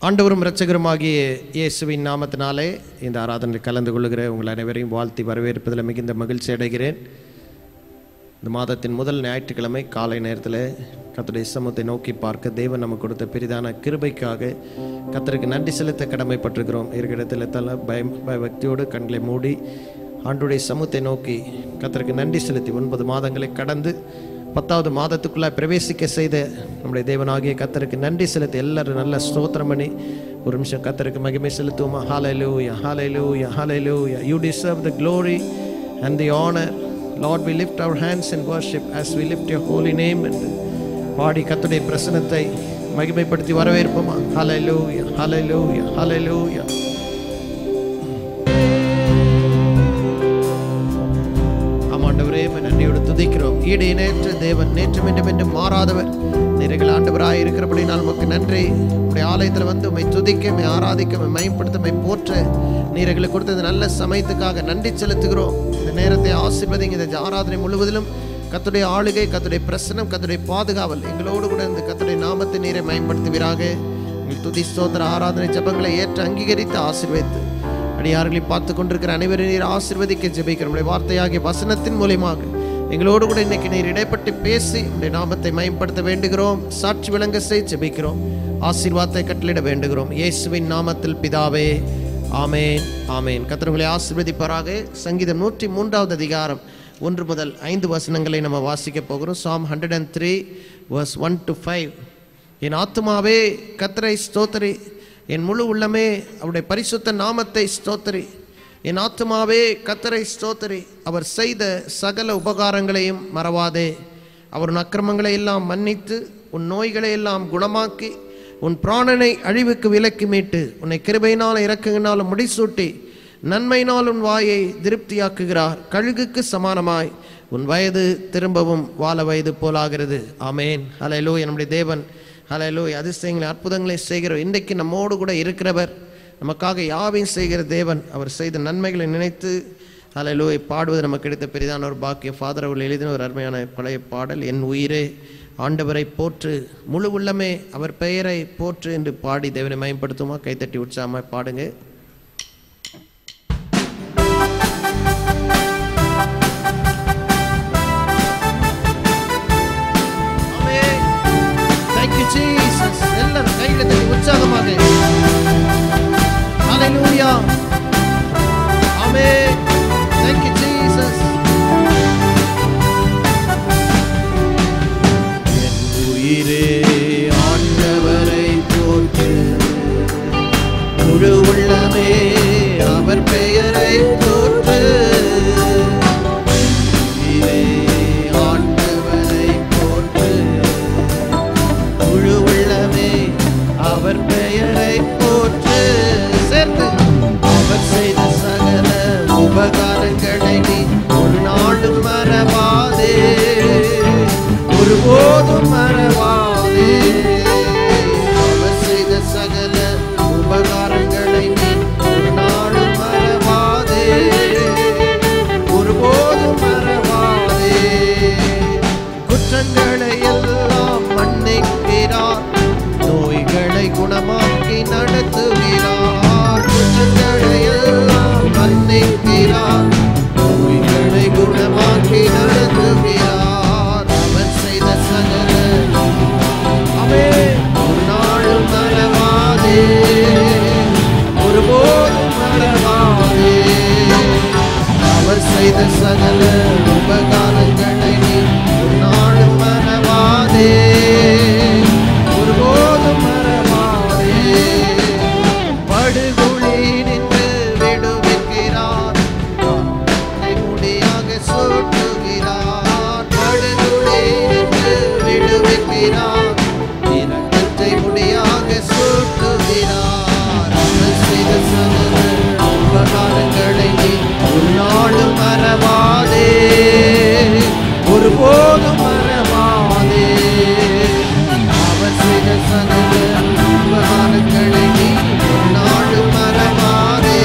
ஆண்டவரும் இரட்சகருமாகிய இயேசுவின் நாமத்தினாலே இந்த ஆராதனையில் கலந்து கொள்ளுகிற உங்கள் அனைவரையும் வாழ்த்தி வரவேற்பதில் மிகுந்த மகிழ்ச்சி அடைகிறேன். இந்த மாதத்தின் முதல் ஞாயிற்றுக்கிழமை காலை நேரத்தில் கர்த்தருடைய சமூகத்தை நோக்கி பார்க்க தேவன் நமக்கு கொடுத்த பெரிதான கிருபைக்காக கர்த்தருக்கு நன்றி செலுத்த கடமைப்பட்டிருக்கிறோம். இருக்கிற இடத்துல பயபக்தியோடு கண்களை மூடி ஆண்டவருடைய சமூகத்தை நோக்கி கர்த்தருக்கு நன்றி செலுத்தி 9 மாதங்களை கடந்து 10வது மாதத்துக்குள்ளே பிரவேசிக்க செய்த நம்முடைய தேவனாகிய கர்த்தருக்கு நன்றி செலுத்தி எல்லாரும் நல்ல ஸ்தோத்திரம் பண்ணி ஒரு நிமிஷம் கர்த்தருக்கு மகிமை செலுத்துவோமா. ஹல்லேலூயா, ஹல்லேலூயா, ஹல்லேலூயா. You deserve the glory and the honor. Lord, we lift our hands in worship as we lift your holy name என்று பாடி கர்த்தருடைய பிரசன்னத்தை மகிமைப்படுத்தி வரவேற்போமா. ஹல்லேலூயா, ஹல்லேலூயா, ஹல்லேலூயா. நன்றியோடு துதிக்கிறோம். ஈடு இணையற்ற தேவன், நேற்றும் இன்றும் என்றும் மாறாதவர், நீர்கள் ஆண்டவராய் இருக்கிறபடினால் நமக்கு நன்றி. உடைய ஆலயத்தில் வந்து உம்மை துதிக்க, உம்மை ஆராதிக்க, உம்மை மகிமைப்படுத்த, உம்மை போற்ற நீர்களுக்கு கொடுத்த இந்த நல்ல சமயத்துக்காக நன்றி செலுத்துகிறோம். இந்த நேரத்தை ஆசீர்வதிங்க. இந்த ஆராதனை முழுவதிலும் கர்த்தருடைய ஆளுகை, கர்த்தருடைய பிரசன்னம், கர்த்தருடைய பாதுகாவல் எங்களோடு கூட இந்த கர்த்தருடைய நாமத்தை நீரை மகிமைப்படுத்துவீராக. எங்கள் துதி ஸ்தோத்திர ஆராதனை ஜெபங்களை ஏற்று அங்கீகரித்து ஆசீர்வதித்து அடியார்களை பார்த்து கொண்டிருக்கிற அனைவரும் நீர் ஆசீர்வதிக்க ஜெபிக்கிறோம். நம்முடைய வார்த்தையாகிய வசனத்தின் மூலமாக எங்களோடு கூட இன்னைக்கு நீர் இடைப்பட்டு பேசி உடைய நாமத்தை மகிமைப்படுத்த வேண்டுகிறோம். சாட்சி விளங்க செய்ய ஜெபிக்கிறோம். ஆசீர்வாதத்தை கட்டளிட வேண்டுகிறோம். இயேசுவின் நாமத்தில் பிதாவே, ஆமேன், ஆமேன். கர்த்தர் உங்களை ஆசீர்வதிப்பாராக. சங்கீதம் 103வது அதிகாரம் 1 முதல் 5 வசனங்களை நம்ம வாசிக்க போகிறோம். Psalm 103 verse 1 to 5. என் ஆத்துமாவே கர்த்தரை ஸ்தோத்திரி, என் முழு உள்ளமே அவருடைய பரிசுத்த நாமத்தை ஸ்தோத்திரி. என் ஆத்துமாவே கர்த்தரை ஸ்தோத்திரி, அவர் செய்த சகல உபகாரங்களையும் மறவாதே. அவர் உன் அக்கிரமங்களை எல்லாம் மன்னித்து உன் நோய்களை எல்லாம் குணமாக்கி உன் பிராணனை அழிவுக்கு விலக்கி மீட்டு உன்னை கிருபையினால் இரக்கங்களினாலும் முடிசூட்டி நன்மையினால் உன் வாயை திருப்தியாக்குகிறார். கழுகுக்கு சமானமாய் உன் வயது திரும்பவும் வாழ வயது போலாகிறது. ஆமேன். ஹல்லேலூயா. நம்முடைய தேவன் ஹல்லேலூயா அதிசயங்களை அற்புதங்களை செய்கிறவர். இன்றைக்கு நம்மோடு கூட இருக்கிறவர், நமக்காக யாவையும் செய்கிற தேவன். அவர் செய்த நன்மைகளை நினைத்து ஹல்லேலூயா பாடுவது நமக்கு கிடைத்த பெரிதான ஒரு பாக்கியம். ஃபாதர் அவர்கள் எழுதின ஒரு அருமையான பழைய பாடல், என் உயிரே ஆண்டவரை போற்று, முழு உள்ளமே அவர் பெயரை போற்று என்று பாடி தேவனை மயப்படுத்துமா. கைத்தட்டி உற்சாகமாக பாடுங்க. Jesus, எல்லாரும் கையில தட்டி உற்சாகமாக ஹல்லேலூயா, ஆமென். Thank you Jesus. என் உயிரே ஆண்டவரை போற்று, முழு உள்ளமே அவர் பெயரை போற்று. அவர் பெயரை போற்று. சேர்ந்து அவர் செய்த சகல உபகாரங்களை நீ ஒரு நாளும் மறவாதே, ஒருபோதும் மறவாதே. அவர் செய்த சகல உபகாரங்களை நீ ஒரு நாளும் மறவாதே, ஒருபோதும் மறவாதே. குற்றங்களை எல்லாம் மன்னிக்கிறார், நோய்களை குணமாக்கி நடத்துகிறார். குற்றங்களை எல்லாம் மன்னிக்கிறார், நோய்களை குணமாக்கி நடத்துகிறார். அவர் செய்த சகல அவன் ஒரு நாளும் மறவாதே, ஒருபோதும் மறவாதே. அவர் செய்த சகல உபகாரங்களை நீ ஒரு நாளும் மறவாதே, ஒருபோதும் மறவாதே. படுகுழி நின்று விடுவிக்கிறார், முடியாக சூட்டுகிறார். படுகுழி நின்று விடுவிக்கிறார், இரக்கத்தை முடியாக சூட்டுகிறார். அவர் செய்த சகல உபகாரங்களை நீ ஒரு நாளும் மறவாதே, ஒருபோதும் மறவாதே. அவர் செய்த சகல உபகாரங்களை நீ ஒரு நாளும் மறவாதே,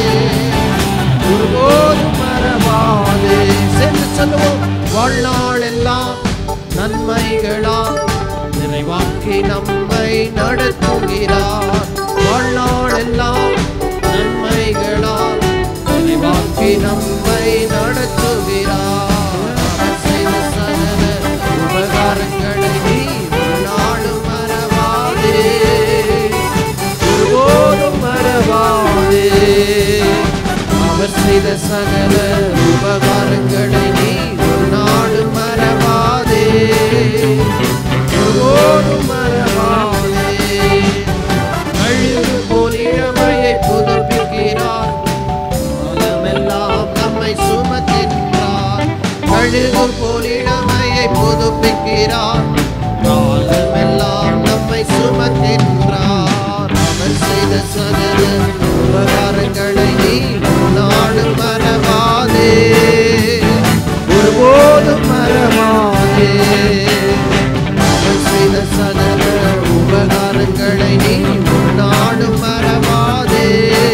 ஒருபோதும் மறவாதே. சேர்ந்து சொல்லுவோம். வாழ்நாள் எல்லாம் நன்மைகளா நிறைவாக்கி நம்மை நடத்துகிறார். வாழ்நாள் எல்லாம் நன்மைகளால் நிறைவாக்கி நம்மை நடத்துகிறார். அவர் செய்த சகல உபகாரங்களை நீ ஒரு நாளும் மறவாதே, ஒருபோதும் மறவாதே. அவர் செய்த சகல உபகாரங்களை நீ ஒரு நாளும் மறவாதே, ஒருபோதும் மறவாதே. கழுகு போல் இளமையை புதுப்பிக்கிறார், காலமெல்லாம் நம்மை சுமக்கின்றார். கழுகு போல் இளமையை புதுப்பிக்கிறார், காலமெல்லாம் நம்மை சுமக்கின்றார். அவர் செய்த சகல உபகாரங்களை நீ நாடும் மறவாதே, ஒருபோதும் மறவாதே. அவர் செய்த சகல உபகாரங்களை நீ நாடும் மறவாதே,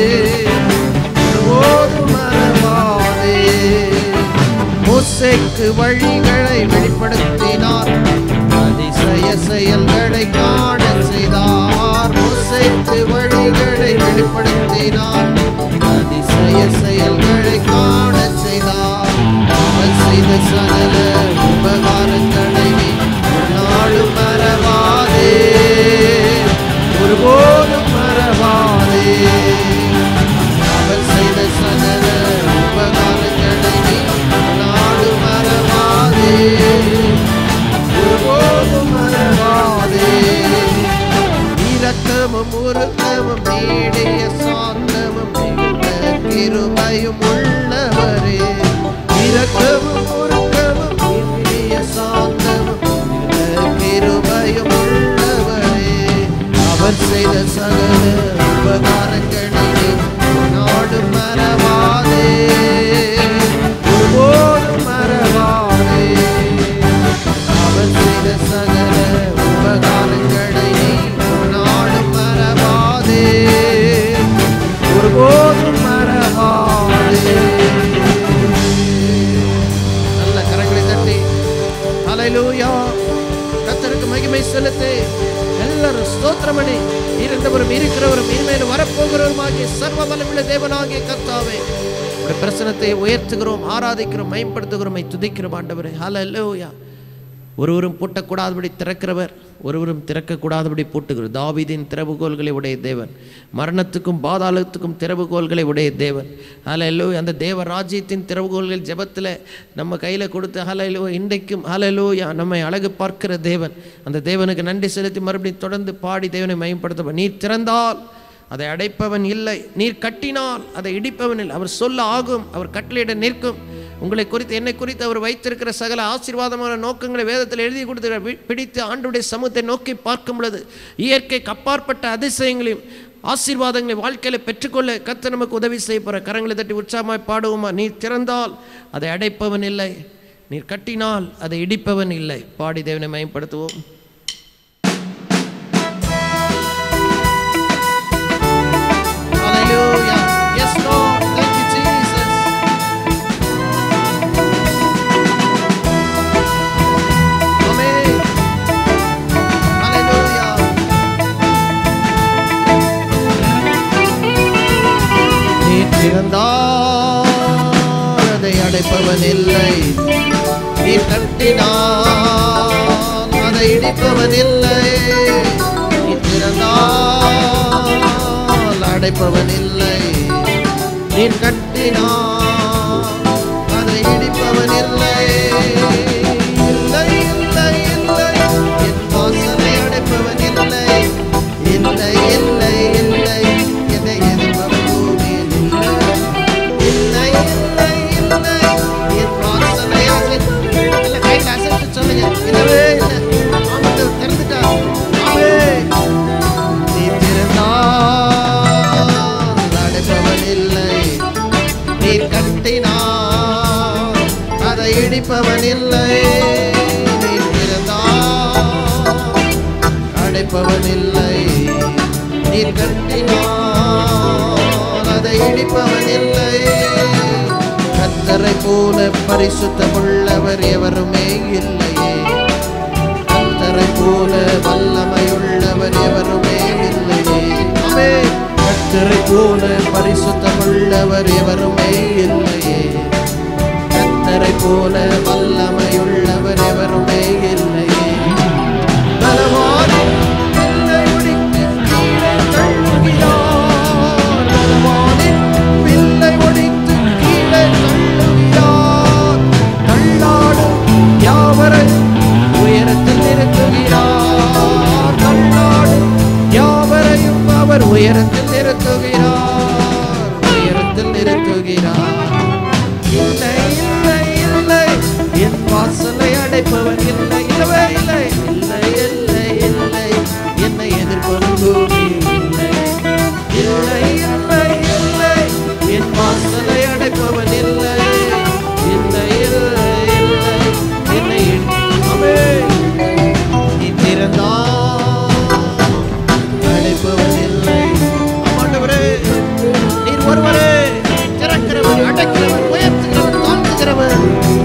ஒருபோதும் மறவாதே. மோசேக்கு வழிகளை வெளிப்படுத்தினார், அதிசய செயல்களை காண செய்தார். மோசேக்கு வழிகளை வெளிப்படுத்தினார், அதிசய செயல்களை காண செய்தார். அவர் செய்த சகல உபகாரங்களை நீ நாளும் மறவாதே, ஒருபோதும் மறவாதே. அவர் செய்த சகல உபகாரங்களை நீ நாளும் மறவாதே, ஒருபோதும் மறவாதே. இரக்கமும் உருக்கமும் நீடிய சாந்தமும் மிகுந்த கிருபையும் உள்ளவரே. இரக்கமும் உருக்கமும் நீடிய சாந்தமும் மிகுந்த கிருபையும் உள்ளவரே. அவர் செய்த சகல உபகாரங்களை நீ நாடும் மறவாதே, ஒருபோதும் மறவாதே. அவர் செய்த சகல உபகாரங்களை நீ நாடும் மறவாதே, ஒருபோதும் மறவாதே. நல்ல கரங்களை தட்டி ஹல்லேலூயா, கர்த்தருக்கு மகிமை செலுத்து. எல்லாரும் ஸ்தோத்திரம் பண்ணி, இருந்தவரும் இருக்கிறவரும் இனிமேல் வரப்போகிறவருமாகிய சர்வ வல்லமையுள்ள தேவனாகிய கர்த்தாவே, உம்முடைய பிரசன்னத்தை உயர்த்துகிறோம், ஆராதிக்கிறோம், மேம்படுத்துகிறோம், துதிக்கிறோம் ஆண்டவரே. ஹல்லேலூயா. ஒருவரும் பூட்டக்கூடாதபடி திறக்கிறவர், ஒருவரும் திறக்கக்கூடாதபடி பூட்டுகிறவர். தாவீதின் திறவுகோல்களை உடைய தேவன், மரணத்துக்கும் பாதாளத்துக்கும் திறவுகோல்களை உடைய தேவன். ஹல்லேலூயா. அந்த தேவ ராஜ்யத்தின் திறவுகோல்கள் ஜெபத்தில் நம்ம கையில் கொடுத்து ஹல்லேலூயா இன்றைக்கும் ஹல்லேலூயா நம்மை அழகு பார்க்கிற தேவன். அந்த தேவனுக்கு நன்றி செலுத்தி மறுபடியும் தொடர்ந்து பாடி தேவனை மகிமைப்படுத்த. நீர் திறந்தால் அதை அடைப்பவன் இல்லை, நீர் கட்டினால் அதை இடிப்பவன் இல்லை. அவர் சொல்ல ஆகும், அவர் கட்டளையிட நிற்கும். உங்களை குறித்து என்னை குறித்து அவர் வைத்திருக்கிற சகல ஆசீர்வாதமான நோக்கங்களை வேதத்தில் எழுதி கொடுத்து பிடித்து ஆண்டுடைய சமூகத்தை நோக்கி பார்க்கும் பொழுது இயற்கைக்கு அப்பாற்பட்ட அதிசயங்களையும் ஆசீர்வாதங்களை வாழ்க்கையில் பெற்றுக்கொள்ள கர்த்தர் நமக்கு உதவி செய்ய போகிற. கரங்களை தட்டி உற்சாகமாய் பாடுவோமா? நீர் திறந்தால் அதை அடைப்பவன் இல்லை, நீர் கட்டினால் அதை இடிப்பவன் இல்லை. பாடி தேவனை மகிமைப்படுத்துவோம். Hallelujah. Yes, Lord. Thank you, Jesus. Amen. Hallelujah. நீ திறந்தால் அதை அடைப்பவன் இல்லை, நீ கட்டினால் அதை இடிப்பவன் இல்லை. நீ திறந்தால் அடைப்பவன் இல்லை, நீர் கட்டினால் அதை இடிப்பவன் இல்லை. இல்லை இல்லை இல்லை, என் வாசலை அடைப்பவன் இல்லை. இல்லை இல்லை இல்லை, எதை எதிர்ப்பவன் பூமியில் இல்லை. இல்லை இல்லை இல்லை, என் வாசலை இல்லை. கையில் அசைத்து சொல்லுங்க, இல்லவே இல்லை. ஆமாம், திறந்துட்டான். ஆமே. நீ திறந்தால் அடைப்பவன் இல்லை, நீர் கட்டினால் அதை இடிப்பவன் இல்லை. நீர் திறந்தால் அடைப்பவன் இல்லை, நீர் கட்டினால் அதை இடிப்பவன் இல்லை. கர்த்தரை போல பரிசுத்தமுள்ளவர் எவருமே இல்லையே, கர்த்தரை போல வல்லமையுள்ளவர் எவருமே இல்லையே. ஆமென். போல வல்லமையுள்ளவர் எவருமே இல்லையே. பலவானின் வில்லை ஒடித்து கீழே தள்ளுகிறார். பலவானின் வில்லை ஒடித்து கீழே தள்ளுகிறார். தள்ளாடும் யாவரையும் உயரத்தில் நிறுத்துகிறார். தள்ளாடும் யாவரையும் அவர் உயரத்தில் நிறுத்துகிறார். உயரத்தில் நிறுத்துகிறார். இல்லை இல்லை இல்லை என் வாசலை அடைப்பவன் இல்லை. இல்லவே இல்லை. இல்லை இல்லை இல்லை என்னை எதிர்ப்பவன் பூமி இல்லை. இல்லை இல்லை இல்லை என் வாசலை அடைப்பவன் இல்லை. இல்லை இல்லை இல்லை என்னை நீ திறந்தால் அடைப்பவன் இல்லை. ஆண்டவரே நீர் ஒருவரே திறக்கிறவர், அடைக்கிறவர், உயர்த்துகிறவர், தாழ்த்துகிறவர்.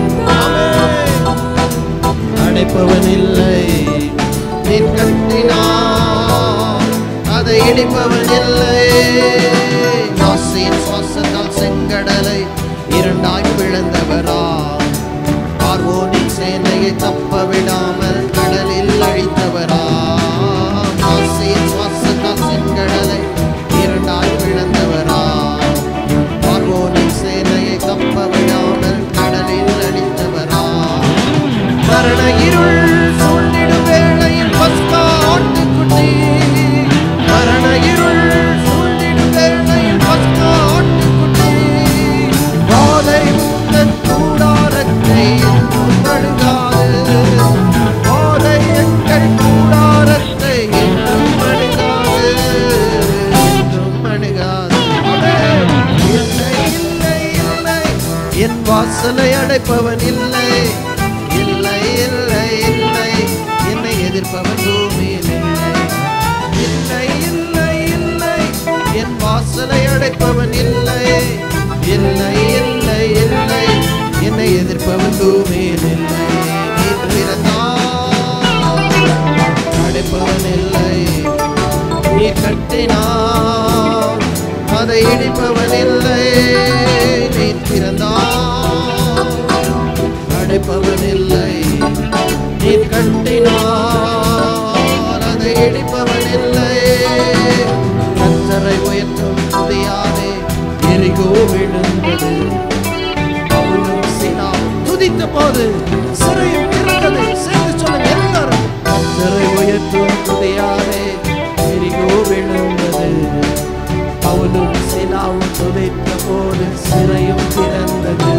அடைப்பவன் இல்லை. நீர் கட்டினார் அதை இடிப்பவன் இல்லை. ஆசையின் சுவாசத்தால் செங்கடலை இரண்டாய் பிளந்தவரா. பார்வோனின் சேனையை தப்ப விடாமல் கடலில் அழித்தவரா. ஆசையின் சுவாசத்தால் செங்கடலை இரண்டாய் பிளந்தவரா. பார்வோனின் சேனையை தப்ப விடாமல் கடலில் அழித்தவரா. மரண இருள் சூழ்ந்திடும் வேளையில் பஸ்கா ஆட்டுக்குட்டி. மரண இருள் சூழ்ந்திடும் வேளையில் பஸ்கா ஆட்டுக்குட்டி. வாதை உந்தன் கூடாரத்தை என்றும் அணுகாது. வாதை எங்கள் கூடாரத்தை என்றும் அணுகாது. என்றும் அணுகாது. இல்லை இல்லை இல்லை என் வாசலை அடைப்பவன் இல்லை. இல்லை இல்லை இல்லை என்னை எதிர்ப்பவன் பூமியில் இல்லை. இல்லை இல்லை இல்லை என் வாசலை அடைப்பவன் இல்லை. இல்லை இல்லை இல்லை என்னை எதிர்ப்பவன் பூமியில் இல்லை. நீ திறந்தால் அடைப்பவன் இல்லை. நீ கட்டினால் அதை இடிப்பவன் இல்லை. நீ திறந்தால் அடைப்பவன் இல்லை. நீ கட்டினார் அதை இடிப்பவன் இல்லை. கர்த்தரை உயர்த்தும் துதியாலே எரிகோ விழுந்தது. பவுலும் சீலாவும் துதித்த போது சிறையும் திறந்தது. சேர்ந்து சொல்லுங்க எல்லாரும். கர்த்தரை உயர்த்தும் துதியாலே எரிகோ விழுந்தது. பவுலும் சீலாவும் துதித்த போது சிறையும் திறந்தது.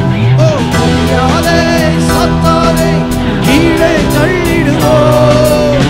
சத்தாரை கீழே தள்ளிடுவோம்.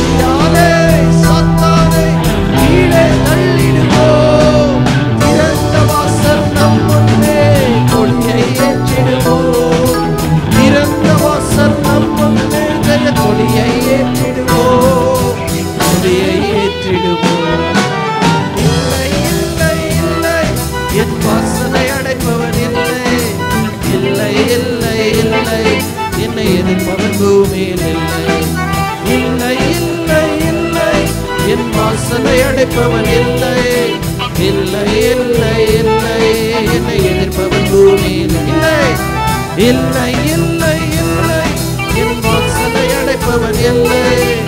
சத்தாரை கீழே தள்ளிடுவோம். திறந்த வாசல் நம் முன்னே கொடியை ஏற்றிடுவோம். திறந்த வாசல் நம் முன்னே கொடியை ஏற்றிடுவோம். கொடியை ஏற்றிடுவோம். இல்லை இல்லை இல்லை என் வாசலை அடைப்பவன் இல்லை. இல்லை இல்லை இல்லை என்னை எதிர்ப்பவன் பூமியில் இல்லை. இல்லை இல்லை இல்லை என் வாசலை அடைப்பவன் இல்லை. இல்லை இல்லை இல்லை என்னை எதிர்ப்பவன் பூமியில் இல்லை. இல்லை இல்லை இல்லை என் வாசலை அடைப்பவன் இல்லை.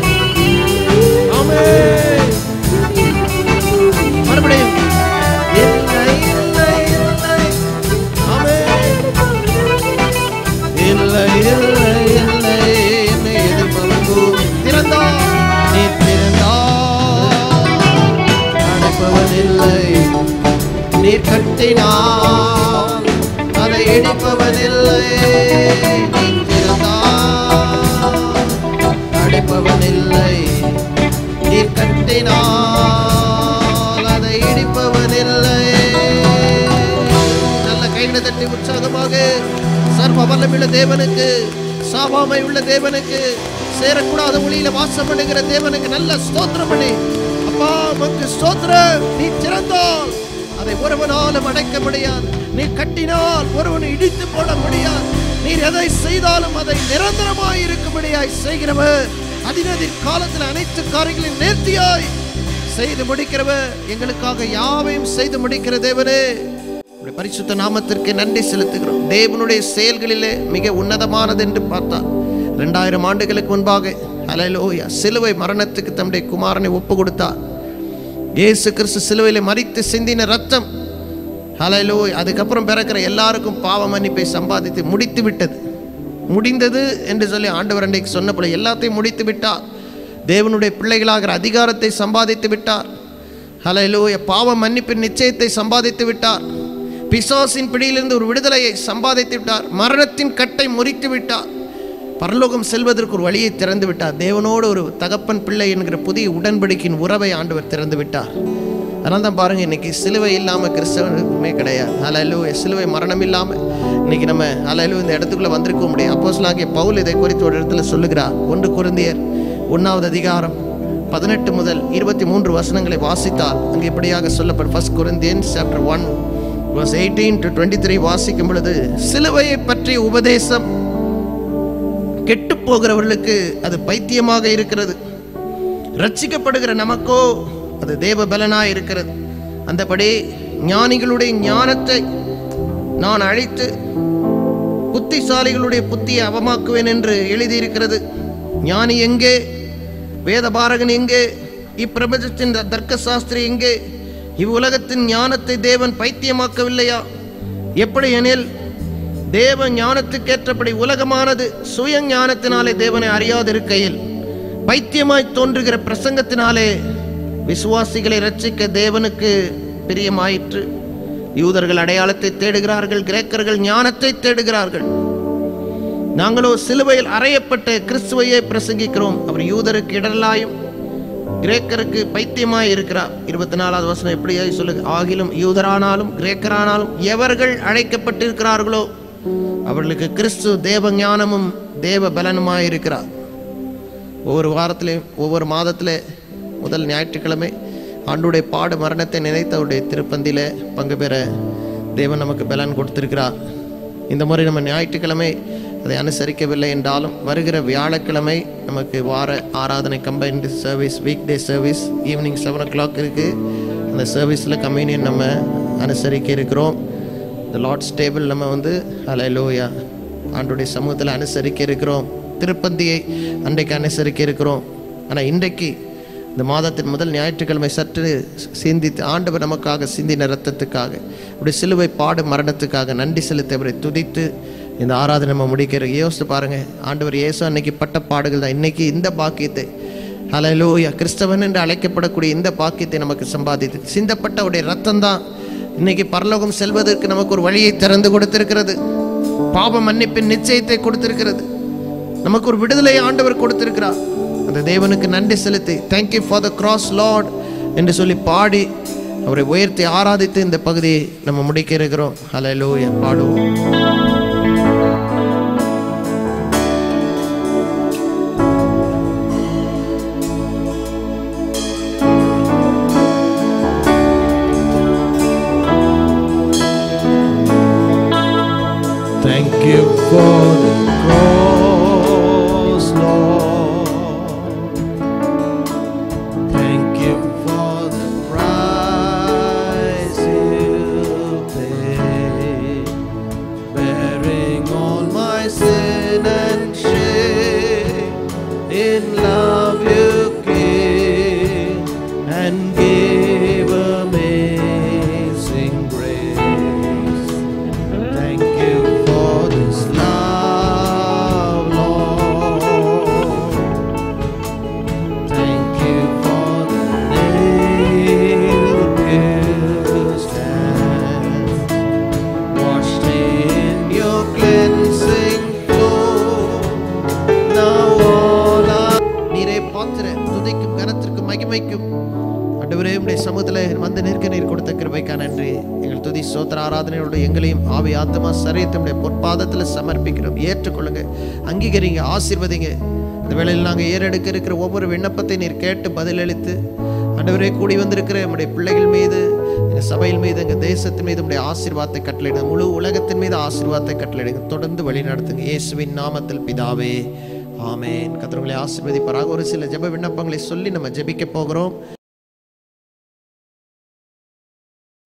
ஆமென். மறுபடியும் இல்லை இல்லை இல்லை. ஆமென். இல்லை இல்லை இல்லை என்னை எதிர்ப்பவன் பூமி திறந்தார். நீ திறந்தார் அடைப்பவன் இல்லை. நீர் கட்டினார் அதை இடிப்பவன் இல்லை. நீ திறந்தார் அடைப்பவன் இல்லை. நீர் கட்டினார் அதை இடிப்பவன் இல்லை. நல்ல கைகளை தட்டி உற்சாகமாக சர்வ வல்லமையுள்ள தேவனுக்கு, சாவாமை உள்ள தேவனுக்கு, சேரக்கூடாத ஒளியில வாசம் பண்ணுகிற தேவனுக்கு நல்ல ஸ்தோத்திரம் பண்ணி, அப்பா உமக்கு ஸ்தோத்திரம். நீ திறந்தால் அதை ஒருவனாலும் அடைக்க முடியாது. நீ கட்டினால் ஒருவனை இடித்து போட முடியாது. நீர் எதை செய்தாலும் அதை நிரந்தரமாய் இருக்கும்படியாய் செய்கிறவர். அதினதின் காலத்தில் அனைத்து காரியங்களையும் நேர்த்தியாய் செய்து முடிக்கிறவர். எங்களுக்காக யாவையும் செய்து முடிக்கிற தேவனே பரிசுத்த நாமத்திற்கு நன்றி செலுத்துகிறோம். தேவனுடைய செயல்களிலே மிக உன்னதமானது என்று பார்த்தார். 2000 ஆண்டுகளுக்கு முன்பாக ஹல்லேலூயா சிலுவை மரணத்துக்கு தம்முடைய குமாரனை ஒப்பு கொடுத்தார். இயேசு கிறிஸ்து சிலுவையிலே மரித்து சிந்தின ரத்தம் ஹல்லேலூயா அதுக்கப்புறம் பிறக்கிற எல்லாருக்கும் பாவ மன்னிப்பை சம்பாதித்து முடித்து விட்டது. முடிந்தது என்று சொல்லி ஆண்டவர் அன்றைக்கு சொன்னபோல எல்லாத்தையும் முடித்து விட்டார். தேவனுடைய பிள்ளைகளாகிற அதிகாரத்தை சம்பாதித்து விட்டார். ஹல்லேலூயா பாவ மன்னிப்பின் நிச்சயத்தை சம்பாதித்து விட்டார். பிசாசின் பிடியிலிருந்து ஒரு விடுதலையை சம்பாதித்து விட்டார். மரணத்தின் கட்டை முறித்து விட்டார். பரலோகம் செல்வதற்கு ஒரு வழியை திறந்து விட்டார். தேவனோடு ஒரு தகப்பன் பிள்ளை என்கிற புதிய உடன்படிக்கையின் உறவை ஆண்டவர் திறந்து விட்டார். அதனால தான் பாருங்க, இன்னைக்கு சிலுவை இல்லாமல் கிறிஸ்தவனுமே கிடையாது. ஹல்லேலூயா சிலுவை மரணம் இல்லாமல் இன்னைக்கு நம்ம ஹல்லேலூயா இந்த இடத்துக்குள்ள வந்திருக்க முடியும். அப்போஸ்தலனாகிய பவுல் இதை குறித்து ஒரு இடத்துல சொல்லுகிறார். 1 கொரிந்தியர் 1வது அதிகாரம் 18 முதல் 23 வசனங்களை வாசித்தால் அங்கே இப்படியாக சொல்லப்படும். 1 Corinthians chapter 1 verse 18 to 23 வாசிக்கும் பொழுது, சிலுவையை பற்றிய உபதேசம் கெட்டு போகிறவர்களுக்கு அது பைத்தியமாக இருக்கிறது, ரட்சிக்கப்படுகிற நமக்கோ அது தேவ பலனாய் இருக்கிறது. அந்தபடி ஞானிகளுடைய ஞானத்தை நான் அழித்து புத்திசாலிகளுடைய புத்தியை அவமாக்குவேன் என்று எழுதியிருக்கிறது. ஞானி எங்கே? வேதபாரகன் எங்கே? இப்பிரபஞ்சத்தின் தர்க்க சாஸ்திரி எங்கே? இவ்வுலகத்தின் ஞானத்தை தேவன் பைத்தியமாக்கவில்லையா? எப்படி எனில் தேவ ஞானத்துக்கேற்றபடி உலகமானது சுய ஞானத்தினாலே தேவனை அறியாதிருக்கையில் பைத்தியமாய் தோன்றுகிற பிரசங்கத்தினாலே விசுவாசிகளை ரட்சிக்க தேவனுக்கு பிரியமாயிற்று. யூதர்கள் அடையாளத்தை தேடுகிறார்கள், கிரேக்கர்கள் ஞானத்தை தேடுகிறார்கள். நாங்களோ சிலுவையில் அறையப்பட்ட கிறிஸ்துவையே பிரசங்கிக்கிறோம். அவர் யூதருக்கு இடரலாயும் கிரேக்கருக்கு பைத்தியமாய் இருக்கிறார். 24வது வசனம் எப்படியா சொல்லுங்க, ஆகிலும் யூதரானாலும் கிரேக்கரானாலும் எவர்கள் அழைக்கப்பட்டிருக்கிறார்களோ அவர்களுக்கு கிறிஸ்து தேவ ஞானமும் தேவ பலனுமாய் இருக்கிறார். ஒவ்வொரு வாரத்திலையும் ஒவ்வொரு மாதத்திலே முதல் ஞாயிற்றுக்கிழமை ஆண்டுடைய பாடு மரணத்தை நினைத்து அவருடைய திருப்பந்தியில பங்கு பெற தேவன் நமக்கு பலன் கொடுத்திருக்கிறார். இந்த முறை நம்ம ஞாயிற்றுக்கிழமை அதை அனுசரிக்கவில்லை என்றாலும் வருகிற வியாழக்கிழமை நமக்கு வார ஆராதனை combined service, week day service evening 7 o'clock இருக்குது. அந்த சர்வீஸில் கம்யூனியன் நம்ம அனுசரிக்க இருக்கிறோம். இந்த லார்ட்ஸ் டேபிள் நம்ம ஹல்லேலூயா ஆண்டுடைய சமூகத்தில் அனுசரிக்க இருக்கிறோம். திருப்பந்தியை அன்றைக்கு அனுசரிக்க இருக்கிறோம். ஆனால் இன்றைக்கு இந்த மாதத்தின் முதல் ஞாயிற்றுக்கிழமை சற்று சிந்தித்து ஆண்டவர் நமக்காக சிந்தின ரத்தத்துக்காக அப்படி சிலுவை பாடு மரணத்துக்காக நன்றி செலுத்தி அவரை துதித்து இந்த ஆராதனை நம்ம முடிக்கிற. யோசித்து பாருங்க, ஆண்டவர் இயேசு அன்னைக்கு பட்ட பாடுகள் தான் இன்னைக்கு இந்த பாக்கியத்தை ஹல்லேலூயா கிறிஸ்தவன் என்று அழைக்கப்படக்கூடிய இந்த பாக்கியத்தை நமக்கு சம்பாதித்து சிந்தப்பட்ட அவருடைய ரத்தம் தான் இன்னைக்கு பரலோகம் செல்வதற்கு நமக்கு ஒரு வழியை திறந்து கொடுத்திருக்கிறது. பாவ மன்னிப்பின் நிச்சயத்தை கொடுத்திருக்கிறது. நமக்கு ஒரு விடுதலை ஆண்டவர் கொடுத்திருக்கிறார். அந்த தேவனுக்கு நன்றி செலுத்தி thank you for the cross lord என்று சொல்லி பாடி அவரை உயர்த்தி ஆராதித்து இந்த பகுதியை நம்ம முடிக்க இருக்கிறோம். ஹல்லேலூயா பாடுவோம். Thank you for the cross, Lord. Thank you for the price you paid, bearing all my sin and shame. In love you came and gave amazing grace. Thank you for this love, Lord. Thank you for the nail-pierced hands, washed in your cleansing flow. Now all நீரே பாத்திர துதிக்கும் கனத்திற்கும் மகிமைக்கும் ஆண்டவரே உம்முடைய சமூகத்தில் வந்து நிற்க நீர் கொடுத்த கிருபைக்காக நன்றி. எங்கள் துதி சோத்திர ஆராதனையோட எங்களையும் ஆவி ஆத்மா சரீரத்தினுடைய பொற்பாதத்தில் சமர்ப்பிக்கிறோம். ஏற்றுக்கொள்ளுங்க, அங்கீகரிங்க, ஆசீர்வதிங்க. இந்த வேளையில் நாங்கள் ஏறெடுக்க இருக்கிற ஒவ்வொரு விண்ணப்பத்தை நீர் கேட்டு பதிலளித்து ஆண்டவரே கூடி வந்திருக்கிற நம்முடைய பிள்ளைகள் மீது, எங்கள் சபையில் மீது, எங்கள் தேசத்தின் மீது உடைய ஆசீர்வாதத்தை கட்டளையிடுங்க. முழு உலகத்தின் மீது ஆசீர்வாதத்தை கட்டளையிடுங்க. தொடர்ந்து வழி நடத்துங்க. இயேசுவின் நாமத்தில் பிதாவே, ஆமென். கர்த்தர் உங்களை ஆசீர்வதிப்பாராக. ஒரு சில ஜெப விண்ணப்பங்களை சொல்லி நம்ம ஜெபிக்க போகிறோம்.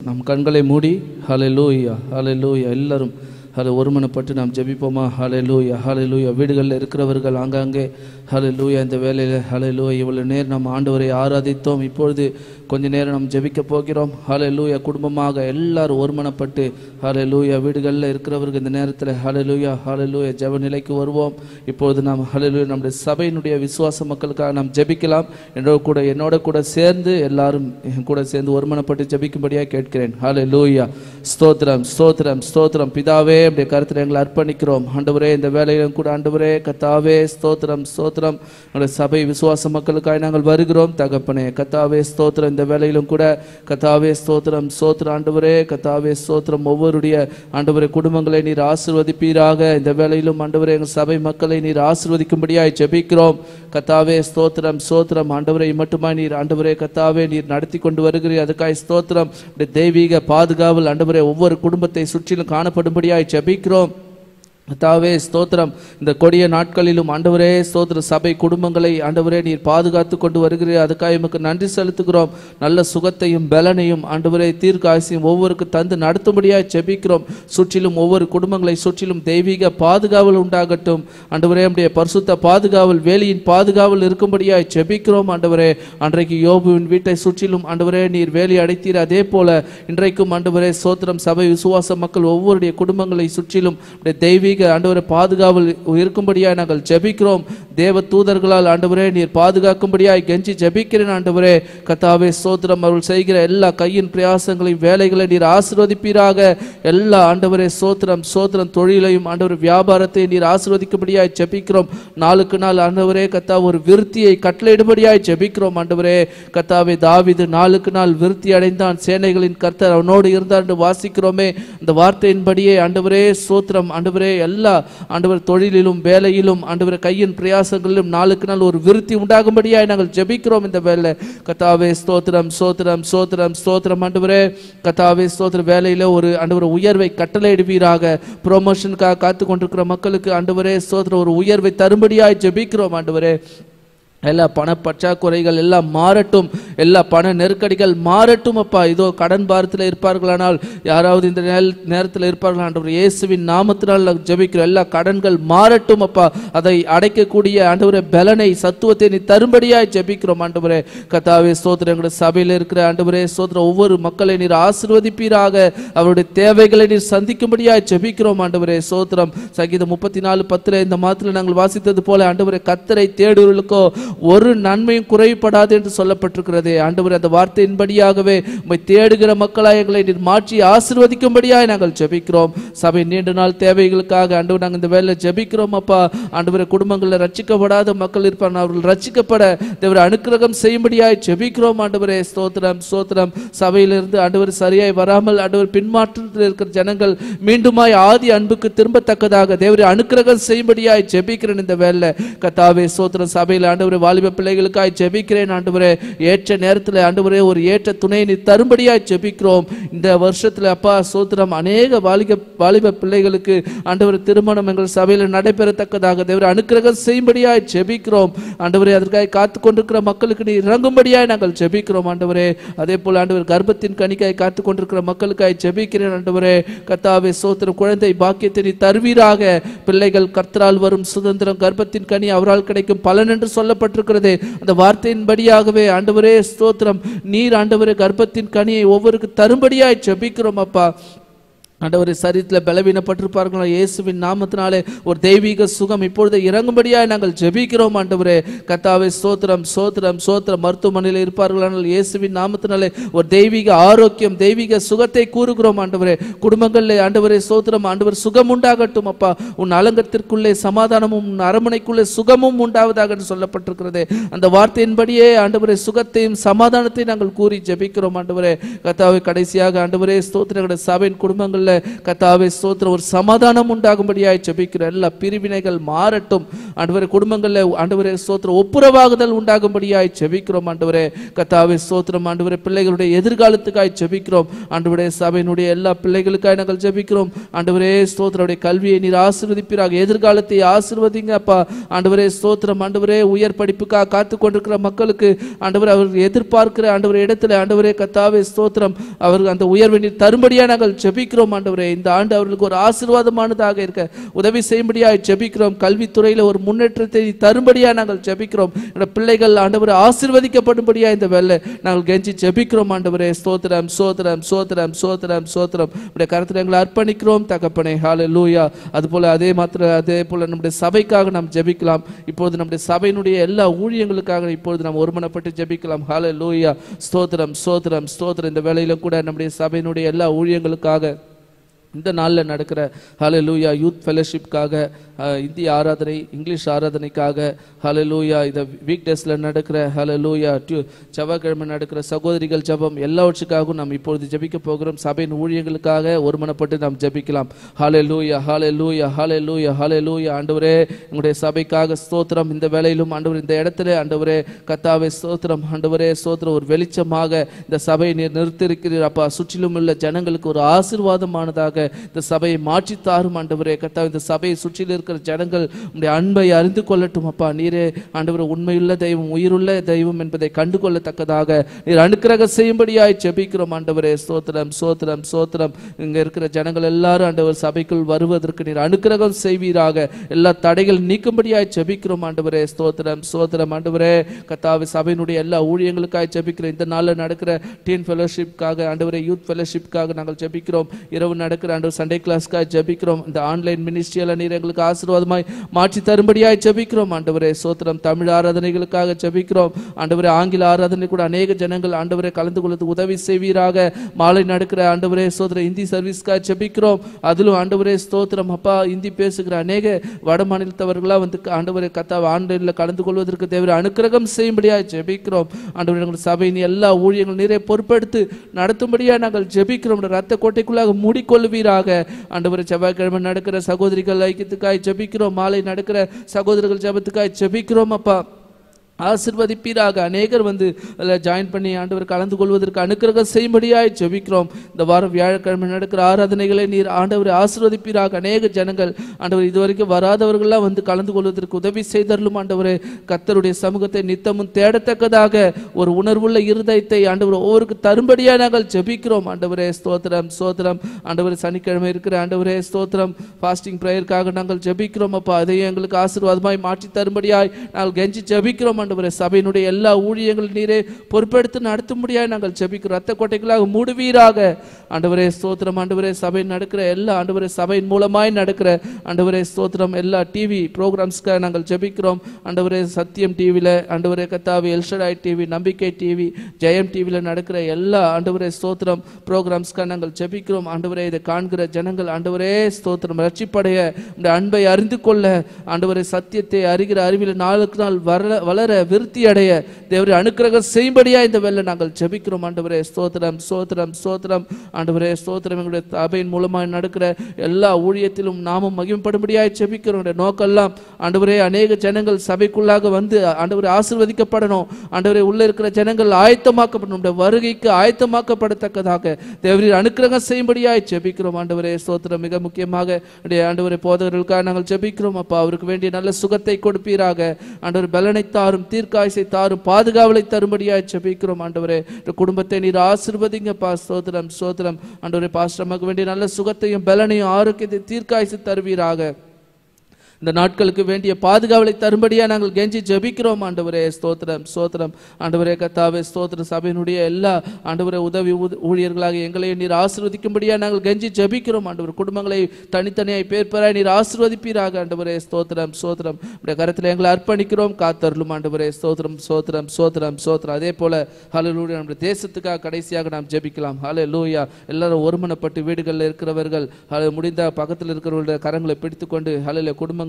நம் கண்களை மூடி ஹல்லேலூயா ஹல்லேலூயா எல்லாரும் ஒருமனப்பட்டு நாம் ஜெபிப்போமா? ஹல்லேலூயா ஹல்லேலூயா. வீடுகளில் இருக்கிறவர்கள் ஆங்காங்கே ஹல்லேலூயா. இந்த வேளையில் ஹல்லேலூயா இவ்வளவு நேரம் நாம் ஆண்டவரை ஆராதித்தோம். இப்பொழுது கொஞ்ச நேரம் நாம் ஜெபிக்க போகிறோம். ஹல்லேலூயா. குடும்பமாக எல்லாரும் ஒருமனப்பட்டு ஹல்லேலூயா. வீடுகளில் இருக்கிறவர்கள் இந்த நேரத்தில் ஹல்லேலூயா ஹல்லேலூயா ஜெப நிலைக்கு வருவோம். இப்பொழுது நாம் ஹல்லேலூயா நம்முடைய சபையினுடைய விசுவாச மக்களுக்காக நாம் ஜெபிக்கலாம். என்னோட கூட சேர்ந்து எல்லாரும் கூட சேர்ந்து ஒருமனப்பட்டு ஜெபிக்கும்படியாக கேட்கிறேன். ஹல்லேலூயா. ஸ்தோத்திரம் ஸ்தோத்திரம் ஸ்தோத்திரம். பிதாவே அப்படியே கருத்தில் எங்களை அர்ப்பணிக்கிறோம். ஆண்டவரே இந்த வேலையிலும் கூட ஆண்டவரே கத்தாவே ஸ்தோத்திரம் ஸ்தோத்திரம். எங்களுடைய சபை விசுவாச மக்களுக்காக நாங்கள் வருகிறோம் தகப்பனே. கத்தாவே ஸ்தோத்திரம். இந்த வேலையிலும் கூட கத்தாவே ஸ்தோத்திரம் ஸ்தோத்திரம் ஆண்டவரே கத்தாவே ஸ்தோத்திரம். ஒவ்வொருடைய ஆண்டவரே குடும்பங்களை நீர் ஆசீர்வதிப்பீராக. இந்த வேலையிலும் ஆண்டவரே எங்கள் சபை மக்களை நீர் ஆசீர்வதிக்கும்படியாய் ஜெபிக்கிறோம். கத்தாவே ஸ்தோத்திரம் ஸ்தோத்திரம் ஆண்டவரே மட்டுமா நீர் ஆண்டவரே கத்தாவே நீர் நடத்தி கொண்டு வருகிறீர். அதுக்காக ஸ்தோத்திரம். தெய்வீக பாதுகாவல் ஆண்டவரே ஒவ்வொரு குடும்பத்தை சுற்றிலும் காணப்படும்படியாய் ஜெபிக்கிறோம். கர்த்தாவே ஸ்தோத்திரம். இந்த கொடிய நாட்களிலும் ஆண்டவரே ஸ்தோத்திர சபை குடும்பங்களை ஆண்டவரே நீர் பாதுகாத்து கொண்டு வருகிறீர். அதுக்காக எமக்கு நன்றி செலுத்துகிறோம். நல்ல சுகத்தையும் பலனையும் ஆண்டவரே தீர்க்காசியும் ஒவ்வொருக்கு தந்து நடத்தும்படியாக ஜெபிக்கிறோம். சுற்றிலும் ஒவ்வொரு குடும்பங்களை சுற்றிலும் தெய்வீக பாதுகாவல் உண்டாகட்டும். ஆண்டவரே நம்முடைய பரிசுத்த பாதுகாவல் வேலியின் பாதுகாவல் இருக்கும்படியாக ஜெபிக்கிறோம். ஆண்டவரே அன்றைக்கு யோபுவின் வீட்டை சுற்றிலும் ஆண்டவரே நீர் வேலி அடைத்தீர். அதே போல இன்றைக்கும் ஆண்டவரே ஸ்தோத்திரம் சபை விசுவாச மக்கள் ஒவ்வொருடைய குடும்பங்களை சுற்றிலும் தெய்வீக ஆண்டவரே பாதுகாவல் இருக்கும்படியாய் நாங்கள் ஜெபிக்கிறோம். தேவ தூதர்களால் ஆண்டவரே நீர் பாதுகாக்கும்படியாய் கெஞ்சி ஜெபிக்கிறேன். ஆண்டவரே கர்த்தாவே ஸ்தோத்திரம். அவர்கள் செய்கிற எல்லா கையின் பிரயாசங்களையும் வேலைகளை நீர் ஆசீர்வதிப்பீராக. எல்லா ஆண்டவரே ஸ்தோத்திரம் ஸ்தோத்திரம் தொழிலையும் ஆண்டவர் வியாபாரத்தை நீர் ஆசீர்வதிக்கும்படியாய் ஜெபிக்கிறோம். நாளுக்கு நாள் ஆண்டவரே கர்த்தா ஒரு விருத்தியை கட்டளையிடும்படியாய் ஜெபிக்கிறோம். ஆண்டவரே கர்த்தாவே தாவீது நாளுக்கு நாள் விருத்தி அடைந்தான், சேனைகளின் கர்த்தர் அவனோடு இருந்தார் என்று வாசிக்கிறோமே. அந்த வார்த்தையின்படியே ஆண்டவரே ஸ்தோத்திரம் ஆண்டவரே எல்லா ஆண்டவர் தொழிலிலும் வேலையிலும் ஆண்டவர் கையின் பிரயாசங்களிலும் நாளுக்கு நாள் ஒரு விருத்தி உண்டாகும்படியாய் நாங்கள் ஜெபிக்கிறோம். இந்த வேலை கர்த்தாவே ஸ்தோத்திரம் ஸ்தோத்திரம் ஸ்தோத்திரம் ஸ்தோத்திரம் ஆண்டவரே கர்த்தாவே ஸ்தோத்திர வேலையில ஒரு ஆண்டவர் உயர்வை கட்டளையிடுவீராக. ப்ரொமோஷனுக்காக காத்து கொண்டிருக்கிற மக்களுக்கு ஆண்டவரே ஸ்தோத்திர ஒரு உயர்வை தரும்படியாய் ஜெபிக்கிறோம். ஆண்டவரே எல்லா பண பற்றாக்குறைகள் எல்லாம் மாறட்டும், எல்லா பண நெருக்கடிகள் மாறட்டும் அப்பா. இதோ கடன் பாரத்தில் இருப்பார்களானால், யாராவது இந்த நேரத்தில் இருப்பார்கள் ஆண்டவர் இயேசுவின் நாமத்தினால் ஜெபிக்கிறோம். எல்லா கடன்கள் மாறட்டும் அப்பா. அதை அடைக்கக்கூடிய ஆண்டவரே பலனை சத்துவத்தை நீ தரும்படியாய் ஜெபிக்கிறோம். ஆண்டவரே கர்த்தாவே ஸ்தோத்திரம். எங்களுடைய சபையில் இருக்கிற ஆண்டவரே ஸ்தோத்திரம் ஒவ்வொரு மக்களை நீர் ஆசீர்வதிப்பீராக. அவருடைய தேவைகளை நீர் சந்திக்கும்படியாய் ஜெபிக்கிறோம். ஆண்டவரே ஸ்தோத்திரம். சங்கீதம் 34:10 இந்த மாதத்தில் நாங்கள் வாசித்தது போல ஆண்டவரே கர்த்தரை தேடுவர்களுக்கோ ஒரு நன்மையும் குறைபடாது என்று சொல்லப்பட்டிருக்கிறது. ஆண்டவர் அந்த வார்த்தையின்படியாகவே உம்மை தேடுகிற மக்களாய் எங்களை நீர் மாற்றி ஆசீர்வதிக்கும்படியாய் நாங்கள் ஜெபிக்கிறோம். சபை நீண்ட நாள் தேவைகளுக்காக ஆண்டவர் நாங்கள் இந்த வேலையில் ஜெபிக்கிறோம் அப்பா. ஆண்டவரை குடும்பங்களில் ரட்சிக்கப்படாத மக்கள் இருப்பார், அவர்கள் ரட்சிக்கப்பட தேவரை அனுக்கிரகம் செய்யும்படியாய் ஜெபிக்கிறோம். ஆண்டவரே ஸ்தோத்திரம் ஸ்தோத்திரம். சபையிலிருந்து ஆண்டவர் சரியாய் வராமல் ஆண்டவர் பின்மாற்றத்தில் இருக்கிற ஜனங்கள் மீண்டுமாய் ஆதி அன்புக்கு திரும்பத்தக்கதாக தேவரை அனுக்கிரகம் செய்யும்படியாய் ஜெபிக்கிறேன். இந்த வேலை கர்த்தாவே ஸ்தோத்திரம். சபையில் ஆண்டவர் வாலிப பிள்ளைகளுக்காய் ஜெபிக்கிறேன். ஆண்டவரே ஏற்ற நேரத்தில் ஆண்டவரே ஒரு ஏற்ற துணையை நீ தரும்படியாய் ஜெபிக்கிறோம். இந்த வருஷத்துல அப்பா ஸ்தோத்திரம் அநேக வாலிப பிள்ளைகளுக்கு ஆண்டவர் திருமணம் எங்கள் சபையில் நடைபெறத்தக்கதாக தேவரை அனுக்கிரகம் செய்யும்படியாய் ஜெபிக்கிறோம். ஆண்டவரே அதற்காக காத்து கொண்டிருக்கிற மக்களுக்கு நீ இறங்கும்படியாய் நாங்கள் ஜெபிக்கிறோம். ஆண்டவரே அதே போல ஆண்டவர் கர்ப்பத்தின் கனிக்காய் காத்து கொண்டிருக்கிற மக்களுக்காய் ஜெபிக்கிறேன். ஆண்டவரே கர்த்தாவே ஸ்தோத்திரம். குழந்தை பாக்கியத்தை நீ தருவீராக. பிள்ளைகள் கர்த்தரால் வரும் சுதந்திரம், கர்ப்பத்தின் கனி அவரால் கிடைக்கும் பலன் என்று சொல்லப்பட்டிருக்கிறது. அந்த வார்த்தையின்படியாகவே ஆண்டவரே ஸ்தோத்திரம் நீர் ஆண்டவரே கர்ப்பத்தின் கனியை ஒவ்வொருக்கு தரும்படியாய் ஜெபிக்கிறோம் அப்பா. ஆண்டவரே சரீரத்தில் பலவீனப்பட்டிருப்பார்களோ இயேசுவின் நாமத்தினாலே ஒரு தெய்வீக சுகம் இப்பொழுது இறங்கும்படியாய் நாங்கள் ஜெபிக்கிறோம். ஆண்டவரே கர்த்தாவே ஸ்தோத்திரம் ஸ்தோத்திரம் ஸ்தோத்திரம். மருத்துவமனையில் இருப்பார்களானால் இயேசுவின் நாமத்தினாலே ஒரு தெய்வீக ஆரோக்கியம் தெய்வீக சுகத்தை கூறுகிறோம். ஆண்டவரே குடும்பங்களில் ஆண்டவரே ஸ்தோத்திரம் ஆண்டவர் சுகம் உண்டாகட்டும் அப்பா. உன் அலங்கத்திற்குள்ளே சமாதானமும் உன் அரண்மனைக்குள்ளே சுகமும் உண்டாவதாக என்று சொல்லப்பட்டிருக்கிறது. அந்த வார்த்தையின்படியே ஆண்டவரே சுகத்தையும் சமாதானத்தையும் நாங்கள் கூறி ஜெபிக்கிறோம். ஆண்டவரே கர்த்தாவே கடைசியாக ஆண்டவரே ஸ்தோத்திர சபையின் குடும்பங்களில் குடும்பங்களில் கர்த்தாவே ஸ்தோத்திரம் ஒரு சமாதானம் உண்டாகும்படியாய் ஜெபிக்கிறோம். எல்லா பிரிவினைகள் மாறட்டும் ஆண்டவரே. குடும்பங்களில் ஆண்டவரே ஸ்தோத்திரம் ஒப்புரவாகுதல் உண்டாகும்படியாய் ஜெபிக்கிறோம் ஆண்டவரே. கர்த்தாவே ஸ்தோத்திரம் ஆண்டவரே. பிள்ளைகளுடைய எதிர்காலத்துக்காய் ஜெபிக்கிறோம் ஆண்டவரே. சபையினுடைய எல்லா பிள்ளைகளுக்காய் நாங்கள் ஜெபிக்கிறோம் ஆண்டவரே ஸ்தோத்திரம். கல்வியை நீர் ஆசீர்வதிப்பீராக, எதிர்காலத்தை ஆசீர்வதிங்க அப்பா ஆண்டவரே ஸ்தோத்திரம் ஆண்டவரே. உயர் படிப்புக்காக காத்து கொண்டிருக்கிற மக்களுக்கு ஆண்டவரே அவர்கள் எதிர்பார்க்கிற ஆண்டவரே இடத்துல ஆண்டவரே கர்த்தாவே ஸ்தோத்திரம் அவர்கள் அந்த உயர்வை நீர் தரும்படியா நாங்கள் ஜெபிக்கிறோம் ஆண்டவரே. இந்த ஆண்டு அவர்களுக்கு ஒரு ஆசீர்வாதமானதாக இருக்க உதவி செய்யும்படியாய் ஜெபிக்கிறோம். கல்வித்துறையில ஒரு முன்னேற்றத்தை தரும்படியா நாங்கள் ஜெபிக்கிறோம். பிள்ளைகள் ஆண்டவரே ஆசீர்வதிக்கப்படும்படியா இந்த வேளை நாங்கள் கெஞ்சி ஜெபிக்கிறோம் ஆண்டவரே. ஸ்தோத்திரம் ஸ்தோத்திரம் ஸ்தோத்திரம் ஸ்தோத்திரம் ஸ்தோத்திரம். நம்முடைய கருத்தில் எங்களை அர்ப்பணிக்கிறோம் தகப்பனே. ஹல்லேலூயா. அதுபோல அதே போல நம்முடைய சபைக்காக நாம் ஜெபிக்கலாம். இப்பொழுது நம்முடைய சபையினுடைய எல்லா ஊழியங்களுக்காக இப்பொழுது நாம் ஒருமனப்பட்டு ஜெபிக்கலாம். ஹல்லேலூயா. ஸ்தோத்திரம் ஸ்தோத்திரம் ஸ்தோத்திரம். இந்த வேளையில கூட நம்முடைய சபையினுடைய எல்லா ஊழியங்களுக்காக இந்த நாளில் நடக்கிற ஹல்லேலூயா யூத் ஃபெலோஷிப்காக, இந்திய ஆராதனை, இங்கிலீஷ் ஆராதனைக்காக ஹல்லேலூயா, இந்த வீக் டேஸில் நடக்கிற ஹல்லேலூயா செவ்வாய்க்கிழமை நடக்கிற சகோதரிகள் ஜெபம் எல்லாவற்றுக்காகவும் நாம் இப்பொழுது ஜெபிக்க போகிறோம். சபையின் ஊழியங்களுக்காக ஒருமனப்பட்டு நாம் ஜெபிக்கலாம். ஹல்லேலூயா ஹல்லேலூயா ஹல்லேலூயா ஹல்லேலூயா. ஆண்டவரே உங்களுடைய சபைக்காக ஸ்தோத்திரம். இந்த வேளையிலும் ஆண்டவர் இந்த இடத்துல ஆண்டவரே கர்த்தாவே ஸ்தோத்திரம் ஆண்டவரே ஸ்தோத்திரம். ஒரு வெளிச்சமாக இந்த சபையை நீர் நிறுத்தியிருக்கிறீர் அப்பா. சுற்றிலும் உள்ள ஜனங்களுக்கு ஒரு ஆசீர்வாதமானதாக இந்த சபையை மாற்றி தாரும் ஆண்டவரே கர்த்தாவே. இந்த சபையை சுற்றில் இருக்கிற ஜனங்கள் உம்முடைய அன்பை அறிந்து கொள்ளட்டும் அப்பா. நீரே ஆண்டவரே உண்மையுள்ள தெய்வம், உயிருள்ள தெய்வம் என்பதை கண்டு கொள்ளத்தக்கதாக நீர் அனுக்கிரகம் செய்யும்படியாய் ஜெபிக்கிறோம் ஆண்டவரே. ஸ்தோத்திரம் ஸ்தோத்திரம் ஸ்தோத்திரம். இங்க இருக்கிற ஜனங்கள் எல்லாரும் ஆண்டவர் சபைக்குள் வருவதற்கு நீர் அனுக்கிரகம் செய்வீராக. எல்லா தடைகள் நீக்கும்படியாய் ஜெபிக்கிறோம் ஆண்டவரே. ஸ்தோத்திரம் ஸ்தோத்திரம் ஆண்டவரே கர்த்தாவே. சபையினுடைய எல்லா ஊழியங்களுக்காய் ஜெபிக்கிறோம். இந்த நாளில் நடக்கிற டீன் ஃபெலோஷிப்காக ஆண்டவரே, யூத் ஃபெலோஷிப்காக நாங்கள் ஜெபிக்கிறோம். இரவு நடக்கிற ஆண்டவர் சண்டே கிளாஸ்க்காக ஜெபிக்கிறோம். இந்த ஆன்லைன் மினிஸ்ட்ரியில நீர் எங்களுக்கு ஆசீர்வாதமாய் மாற்றி தரும்படியாய் ஜெபிக்கிறோம் ஆண்டவரே. ஸ்தோத்திரம். தமிழ் ஆராதனைகளுக்காக ஜெபிக்கிறோம் ஆண்டவரே. ஆங்கில ஆராதனை கூட அநேக ஜனங்கள் ஆண்டவரே கலந்து கொள்வதற்கு உதவி செய்வீராக. மாலை நடக்கிற ஆண்டவரே ஸ்தோத்திரம் இந்தி சர்வீஸ்க்காக ஜெபிக்கிறோம். அதிலும் ஆண்டவரே ஸ்தோத்திரம் அப்பா இந்தி பேசுகிற அநேக வட மாநிலத்தவர்களா வந்து ஆண்டவரே கர்த்தாவே ஆன்லைன்ல கலந்து கொள்வதற்கு தேவை அனுக்கிரகம் செய்யும்படியாய் ஜெபிக்கிறோம் ஆண்டவரே. எங்கள் சபையின் எல்லா ஊழியங்கள் நீரே பொறுப்பெடுத்து நடத்தும்படியா நாங்கள் ஜெபிக்கிறோம். ரத்த கோட்டைக்குள்ளாக மூடிக்கொள்வீராக ஆண்டவரே. செவ்வாய்க்கிழமை நடக்கிற சகோதரிகள் ஐக்கியத்துக்காய் ஜெபிக்கிறோம். மாலை நடக்கிற சகோதரர்கள் ஜெபத்துக்காய் ஜெபிக்கிறோம் அப்பா. ஆசீர்வதிப்பீராக. அநேகர் வந்து அதில் ஜாயின் பண்ணி ஆண்டவர் கலந்து கொள்வதற்கு அனுக்கிரகம் செய்யும்படியாய் ஜெபிக்கிறோம். இந்த வாரம் வியாழக்கிழமை நடக்கிற ஆராதனைகளை நீர் ஆண்டவரை ஆசீர்வதிப்பீராக. அநேக ஜனங்கள் ஆண்டவர் இதுவரைக்கும் வராதவர்களாக வந்து கலந்து கொள்வதற்கு உதவி செய்தருளும் ஆண்டவரே. கர்த்தருடைய சமூகத்தை நித்தமும் தேடத்தக்கதாக ஒரு உணர்வுள்ள இருதயத்தை ஆண்டவர் ஒவ்வொருக்கு தரும்படியாக நாங்கள் ஜெபிக்கிறோம் ஆண்டவரே. ஸ்தோத்திரம் ஸ்தோத்திரம் ஆண்டவரே. சனிக்கிழமை இருக்கிற ஆண்டவரே ஸ்தோத்திரம் ஃபாஸ்டிங் ப்ரேயருக்காக நாங்கள் ஜெபிக்கிறோம் அப்பா. அதையும் எங்களுக்கு ஆசீர்வாதமாய் மாற்றி தரும்படியாய் நாங்கள் கெஞ்சி ஜெபிக்கிறோம் ஆண்டவரே. சபையினுடைய எல்லா ஊழியங்கள் நீரே பொறுப்பெடுத்து நடத்தும்படியாய் நாங்கள் ஜெபிக்கிறோம். ரத்த கோட்டைகளாக மூடுவீராக ஆண்டவரே. ஸ்தோத்திரம் ஆண்டவரே. சபை நடக்கிற எல்லா ஆண்டவரே சபையின் மூலமாய் நடக்கிற ஆண்டவரே ஸ்தோத்திரம் எல்லா டிவி ப்ரோக்ராம்ஸ்க்காக நாங்கள் ஜெபிக்கிறோம் ஆண்டவரே. சத்தியம் டிவியில் ஆண்டவரே கர்த்தாவே, El Shaddai TV, Nambikkai TV, Jeyam டிவியில் நடக்கிற எல்லா ஆண்டவரே ஸ்தோத்திரம் ப்ரோக்ராம்ஸ்க்காக நாங்கள் ஜெபிக்கிறோம் ஆண்டவரே. இதை காண்கிற ஜனங்கள் ஆண்டவரே ஸ்தோத்திரம் ரட்சிப்படைய இந்த அன்பை அறிந்து கொள்ள ஆண்டவரே சத்தியத்தை அறிகிற அறிவில் நாளுக்கு நாள் வளர விருத்தி அடைய தேவரே அனுக்கிரகம் செய்யும்படியா இந்த வேளை நாங்கள் ஜெபிக்கிறோம் ஆண்டவரே. ஸ்தோத்திரம் ஸ்தோத்திரம் ஸ்தோத்திரம் ஆண்டவரே. ஸ்தோத்திரம். எங்களுடைய சபையின் மூலமாக நடக்கிற எல்லா ஊழியத்திலும் நாமும் மகிமைப்படும்படியாய் ஜெபிக்கிறோம். நோக்கெல்லாம் ஆண்டவரே அநேக ஜனங்கள் சபைக்குள்ளாக வந்து ஆண்டவரே ஆசீர்வதிக்கப்படணும் ஆண்டவரே. உள்ள இருக்கிற ஜனங்கள் ஆயத்தமாக்கப்படணும், வருகைக்கு ஆயத்தமாக்கப்படத்தக்கதாக தேவரீர் அனுக்கிரகம் செய்யும்படியாய் ஜெபிக்கிறோம் ஆண்டவரே. ஸ்தோத்திரம். மிக முக்கியமாக ஆண்டவரே போதகர்களுக்காக நாங்கள் ஜெபிக்கிறோம் அப்பா. அவருக்கு வேண்டிய நல்ல சுகத்தை கொடுப்பீராக ஆண்டவர். பலனை தாரும், தீர்க்காயசை தாரும், பாதுகாவலை தரும்படியாய் ஜெபிக்கிறோம் ஆண்டவரே. குடும்பத்தை நீர் ஆசீர்வதிங்கப்பா. ஸ்தோத்திரம் ஸ்தோத்திரம் ஆண்டவரே. பாஸ்டருக்கு வேண்டிய நல்ல சுகத்தையும் பலனையும் ஆரோக்கியத்தை தீர்க்காயசை தருவீராக. இந்த நாட்களுக்கு வேண்டிய பாதுகாவலை தரும்படியா நாங்கள் கெஞ்சி ஜெபிக்கிறோம் ஆண்டவரே. ஸ்தோத்திரம் ஸ்தோத்திரம் ஆண்டவரே கர்த்தாவே. ஸ்தோத்திரம். சபையினுடைய எல்லா ஆண்டவரே உதவி ஊழியர்களாக எங்களையும் நீர் ஆசீர்வதிக்கும்படியா நாங்கள் கெஞ்சி ஜெபிக்கிறோம் ஆண்டவர். குடும்பங்களை தனித்தனியாய் பேர்பெறாய் நீர் ஆசீர்வதிப்பீராக ஆண்டவரே. ஸ்தோத்திரம் ஸ்தோத்திரம். உடைய கரத்தில் எங்களை அர்ப்பணிக்கிறோம், காத்தருளும் ஆண்டவரே. ஸ்தோத்திரம் ஸ்தோத்திரம் ஸ்தோத்திரம் ஸ்தோத்திரம். அதே போல ஹல்லேலூயா நம்முடைய தேசத்துக்காக கடைசியாக நாம் ஜெபிக்கலாம். ஹல்லேலூயா. எல்லாரும் ஒருமனப்பட்டு வீடுகளில் இருக்கிறவர்கள் முடிந்த பக்கத்தில் இருக்கிறவர்களுடைய கரங்களை பிடித்துக்கொண்டு ஹல்லேலூயா குடும்பங்கள்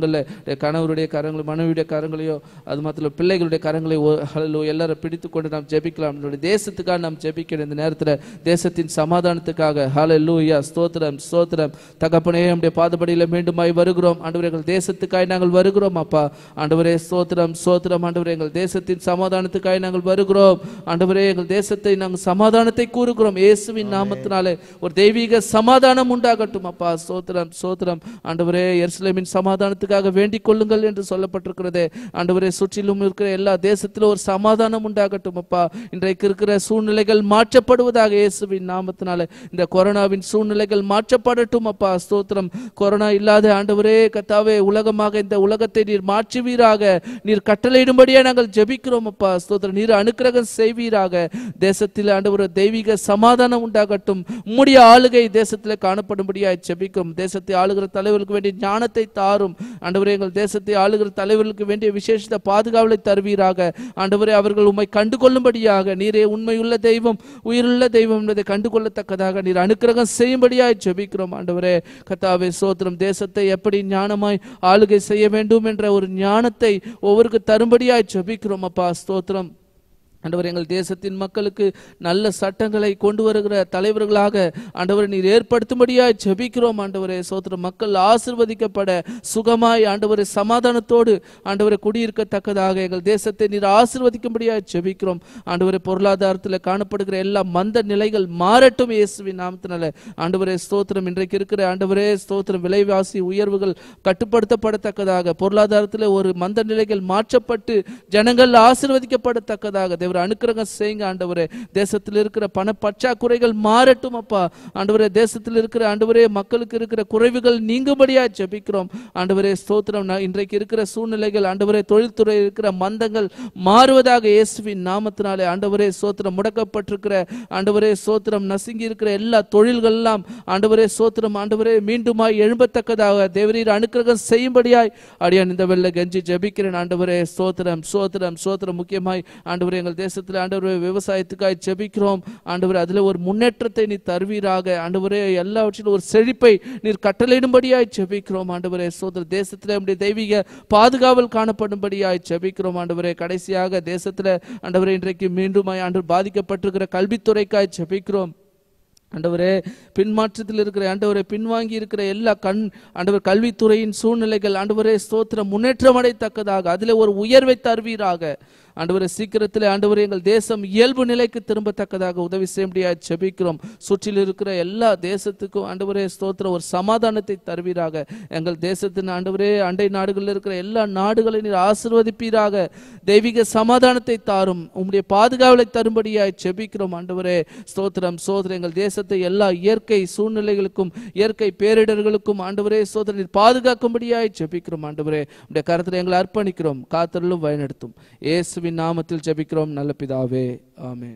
குடும்பங்களில் கணவருடைய கரங்களை, மனைவியுடைய கரங்களையோ, அது மாத்திரம் பிள்ளைகளுடைய கரங்களை எல்லாரும் பிடித்து கொண்டு நாம் ஜெபிக்கலாம். நம்முடைய தேசத்துக்காக நாம் ஜெபிக்கணும். இந்த நேரத்தில் தேசத்தின் சமாதானத்துக்காக ஹல்லேலூயா. ஸ்தோத்திரம் ஸ்தோத்திரம். தகப்பனே, நம்முடைய பாதபடியில் மீண்டுமாய் வருகிறோம் ஆண்டவரே. எங்கள் தேசத்துக்காய் நாங்கள் வருகிறோம் அப்பா. ஆண்டவரே ஸ்தோத்திரம் ஸ்தோத்திரம். ஆண்டவரே, எங்கள் தேசத்தின் சமாதானத்துக்காய் நாங்கள் வருகிறோம் ஆண்டவரே. எங்கள் தேசத்தை நாங்கள் சமாதானத்தை கூறுகிறோம் இயேசுவின் நாமத்தினாலே. ஒரு தெய்வீக சமாதானம் உண்டாகட்டும் அப்பா. ஸ்தோத்திரம் ஸ்தோத்திரம். ஆண்டவரே, எருசலேமின் சமாதானத்துக்காக வேண்டிக் கொள்ளுங்கள் என்று சொல்லப்பட்டிருக்கிறதே ஆண்டவரே. சுற்றிலும் இருக்கிற எல்லா தேசத்திலும் ஒரு சமாதானம் உண்டாகட்டும் அப்பா. இன்றைக்கு இருக்கிற சூழ்நிலைகள் மாற்றப்படுவதாக இயேசுவின் நாமத்தினாலே. இந்த கொரோனாவின் சூழ்நிலைகள் மாற்றப்படட்டும் அப்பா. ஸ்தோத்திரம். கொரோனா இல்லாத ஆண்டவரே கர்த்தாவே உலகமாக இந்த உலகத்தை நீர் மாற்றுவீராக. நீர் கட்டளையிடும்படியே நாங்கள் ஜெபிக்கிறோம் அப்பா. ஸ்தோத்திரம். நீர் அனுக்கிரகம் செய்வீராக. தேசத்தில் ஆண்டவரே தெய்வீக சமாதானம் உண்டாகட்டும். உம்முடைய ஆளுகை தேசத்தில் காணப்படும்படியாய் ஜெபிக்கிறோம். தேசத்தை ஆளுகிற தலைவர்களுக்கு வேண்டிய ஞானத்தை தாரும் ஆண்டவரே. எங்கள் தேசத்தை ஆளுகிற தலைவர்களுக்கு வேண்டிய விசேஷ பாதுகாவலை தருவீராக ஆண்டவரே. அவர்கள் உம்மை கண்டுகொள்ளும்படியாக, நீரே உண்மையுள்ள தெய்வம், உயிருள்ள தெய்வம் என்பதை கண்டுகொள்ளத்தக்கதாக நீர் அனுக்கிரகம் செய்யும்படியாய் ஜெபிக்கிறோம் ஆண்டவரே. கர்த்தாவே ஸ்தோத்திரம். தேசத்தை எப்படி ஞானமாய் ஆளுகை செய்ய வேண்டும் என்ற ஒரு ஞானத்தை ஒவ்வொருக்கு தரும்படியாய் ஜெபிக்கிறோம் அப்பா. ஸ்தோத்திரம் ஆண்டவர். எங்கள் தேசத்தின் மக்களுக்கு நல்ல சட்டங்களை கொண்டு வருகிற தலைவர்களாக ஆண்டவரை நீர் ஏற்படுத்தும்படியாய் ஜெபிக்கிறோம் ஆண்டவரே. ஸ்தோத்திரம். மக்கள் ஆசீர்வதிக்கப்பட சுகமாய் ஆண்டவரை சமாதானத்தோடு ஆண்டவரை குடியிருக்கத்தக்கதாக எங்கள் தேசத்தை நீர் ஆசீர்வதிக்கும்படியாய் ஜெபிக்கிறோம் ஆண்டவரை. பொருளாதாரத்தில் காணப்படுகிற எல்லா மந்த நிலைகள் மாறட்டும் இயேசுவின் நாமத்தினால ஆண்டவரே. ஸ்தோத்திரம். இன்றைக்கு இருக்கிற ஆண்டவரே ஸ்தோத்திரம் விலைவாசி உயர்வுகள் கட்டுப்படுத்தப்படத்தக்கதாக, பொருளாதாரத்தில் ஒரு மந்த நிலைகள் மாற்றப்பட்டு ஜனங்கள் ஆசீர்வதிக்கப்படத்தக்கதாக அனுக்கிரகம் செய்யுங்க ஆண்டவரே. தேசத்தில் இருக்கிற பண பற்றாக்குறைகள் மாறட்டும் அப்பா ஆண்டவரே. தேசத்தில் இருக்கிற ஆண்டவரே மக்களுக்கு இருக்கிற குறைவுகள் நீங்கும்படியா ஜெபிக்கிறோம் ஆண்டவரே. ஸ்தோத்திரம். இன்றைக்கு இருக்கிற சூழ்நிலைகள் ஆண்டவரே, தொழில்துறை இருக்கிற மந்தங்கள் மாறுவதாக இயேசுவின் நாமத்தினாலே ஆண்டவரே. ஸ்தோத்திரம். முடக்கப்பட்டிருக்கிற ஆண்டவரே ஸ்தோத்திரம் நசுங்கி இருக்கிற எல்லா தொழில்கள் எல்லாம் ஆண்டவரே ஸ்தோத்திரம் ஆண்டவரே மீண்டுமாய் எழும்பத்தக்கதாக தேவரீர் அனுக்கிரகம் செய்யும்படியாய் அடியான் இந்த வெள்ள கெஞ்சி ஜெபிக்கிறேன் ஆண்டவரே. ஸ்தோத்திரம் ஸ்தோத்திரம் ஸ்தோத்திரம். முக்கியமாய் ஆண்டவரே எங்கள் தேசத்தில் ஆண்டவரே விவசாயத்துக்காய் ஜெபிக்கிறோம் ஆண்டவரே. அதில் ஒரு முன்னேற்றத்தை நீ தருவீராக ஆண்டவரே. எல்லாவற்றிலும் ஒரு செழிப்பை நீர் கட்டளையிடும்படியாய் ஜெபிக்கிறோம் ஆண்டவரே. சோதர தேசத்தில் நம்முடைய தெய்வீக பாதுகாவல் காணப்படும்படியாய் ஜெபிக்கிறோம் ஆண்டவரே. கடைசியாக தேசத்தில் ஆண்டவரே இன்றைக்கு மீண்டும் ஆண்டவர் பாதிக்கப்பட்டிருக்கிற கல்வித்துறைக்காய் ஜெபிக்கிறோம் ஆண்டவரே. பின்மாற்றத்தில் இருக்கிற ஆண்டவரை, பின்வாங்கி இருக்கிற எல்லா ஆண்டவர் கல்வித்துறையின் சூழ்நிலைகள் ஆண்டவரே ஸ்தோத்திரம் முன்னேற்றம் அடைத்தக்கதாக அதில் ஒரு உயர்வை தருவீராக ஆண்டவரே. சீக்கிரத்தில் ஆண்டவரே எங்கள் தேசம் இயல்பு நிலைக்கு திரும்பத்தக்கதாக உதவி செய்ய முடியாது ஜெபிக்கிறோம். சுற்றில் இருக்கிற எல்லா தேசத்துக்கும் ஆண்டவரே ஸ்தோத்திரம் ஒரு சமாதானத்தை தருவீராக. எங்கள் தேசத்தின் ஆண்டவரே அண்டை நாடுகளில் இருக்கிற எல்லா நாடுகளை நீர் ஆசீர்வதிப்பீராக. தெய்வீக சமாதானத்தை தாரும், உம்முடைய பாதுகாவலை தரும்படியாய் ஜெபிக்கிறோம் ஆண்டவரே. ஸ்தோத்திரம் ஸ்தோத்திரம். எங்கள் தேசத்தை எல்லா இயற்கை சூழ்நிலைகளுக்கும் இயற்கை பேரிடர்களுக்கும் ஆண்டவரே ஸ்தோத்திரம் நீர் பாதுகாக்கும்படியாய் ஜெபிக்கிறோம் ஆண்டவரே. உடைய கரத்தில் எங்களை அர்ப்பணிக்கிறோம். காத்தருளும் வழிநடத்தும் இயேசுவின் நாமத்தில் ஜெபிக்கிறோம் நல்ல பிதாவே. ஆமென்.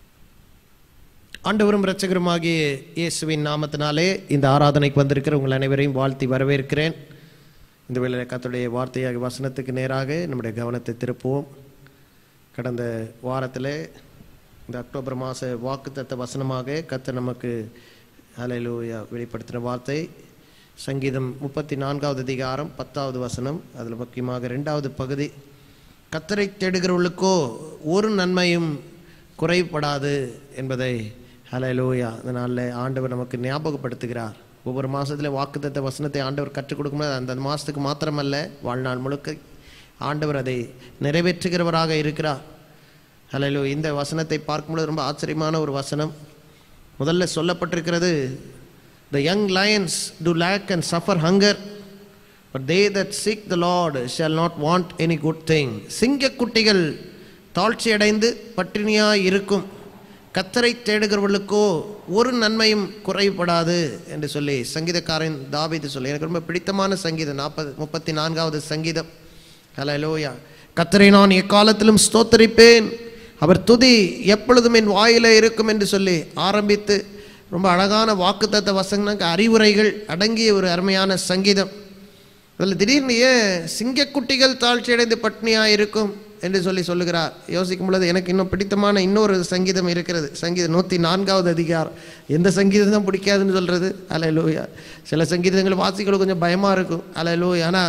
ஆண்டவரும் இரட்சகருமாகிய இயேசுவின் நாமத்தினாலே இந்த ஆராதனைக்கு வந்திருக்கிற உங்கள் அனைவரையும் வாழ்த்தி வரவேற்கிறேன். இந்த வேளையில் கர்த்தருடைய வார்த்தையாக வசனத்துக்கு நேராக நம்முடைய கவனத்தை திருப்புவோம். கடந்த வாரத்தில் இந்த அக்டோபர் மாத வாக்குத்தத்த வசனமாக கர்த்தர் நமக்கு ஹல்லேலூயா வெளிப்படுத்தின வார்த்தை சங்கீதம் 34வது அதிகாரம் 10வது வசனம். அதில் முக்கியமாக 2வது பகுதி, கர்த்தரை தேடுகிறவர்களுக்கோ ஒரு நன்மையும் குறைபடாது என்பதை ஹல்லேலூயா அதனால் ஆண்டவர் நமக்கு ஞாபகப்படுத்துகிறார். ஒவ்வொரு மாதத்தில் வாக்குத்தத்த வசனத்தை ஆண்டவர் கற்றுக் கொடுக்கும்போது அந்த மாதத்துக்கு மாத்திரமல்ல, வாழ்நாள் முழுக்க ஆண்டவர் அதை நிறைவேற்றுகிறவராக இருக்கிறார். ஹல்லேலூயா. இந்த வசனத்தை பார்க்கும்போது ரொம்ப ஆச்சரியமான ஒரு வசனம். முதல்ல சொல்லப்பட்டிருக்கிறது, the young lions do lack and suffer hunger, but they that seek the Lord shall not want any good thing. சிங்கக்குட்டிகள் தாழ்ச்சி அடைந்து பட்டினியாய் இருக்கும், கர்த்தரை தேடுகிறவர்களுக்கோ ஒரு நன்மையும் குறைபடாது என்று சொல்லி சங்கீதக்காரன் தாவீது சொல்லி, எனக்கு ரொம்ப பிடித்தமான சங்கீதம் 34வது சங்கீதம். ஹல்லேலூயா. கர்த்தரை நான் எக்காலத்திலும் ஸ்தோத்தரிப்பேன், அவர் துதி எப்பொழுதும் என் வாயிலே இருக்கும் என்று சொல்லி ஆரம்பித்து ரொம்ப அழகான வாக்குத்தத்த வசனங்க அறிவுரைகள் அடங்கிய ஒரு அருமையான சங்கீதம். அதில் திடீர்னு ஏன் சிங்கக்குட்டிகள் தாழ்ச்சி அடைந்து பட்னியாக இருக்கும் என்று சொல்லுகிறார். யோசிக்கும் பொழுது எனக்கு இன்னும் பிடித்தமான இன்னொரு சங்கீதம் இருக்கிறது. சங்கீதம் 104வது அதிகாரம். எந்த சங்கீதம் தான் பிடிக்காதுன்னு சொல்கிறது. ஹல்லேலூயா. சில சங்கீதங்கள் வாசிக்கிறது கொஞ்சம் பயமாக இருக்கும். ஹல்லேலூயா. ஆனால்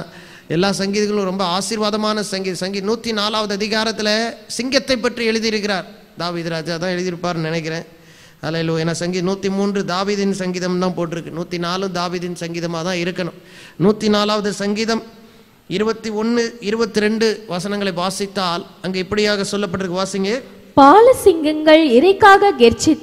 எல்லா சங்கீதங்களும் ரொம்ப ஆசீர்வாதமான சங்கீத 104வது அதிகாரத்தில் சிங்கத்தை பற்றி எழுதியிருக்கிறார். தாவீது ராஜா தான் எழுதியிருப்பார்னு நினைக்கிறேன். அல்லேலூயா. ஏன்னா 103 தாவீதின் சங்கீதம் தான் போட்டிருக்கு. 104 தாவீதின் சங்கீதமாக தான் இருக்கணும். 104வது சங்கீதம் 21, 22 வசனங்களை வாசித்தால் அங்கே இப்படியாக சொல்லப்பட்டிருக்கு. வாசிங்க. பாலசிங்கங்கள் இரைக்காக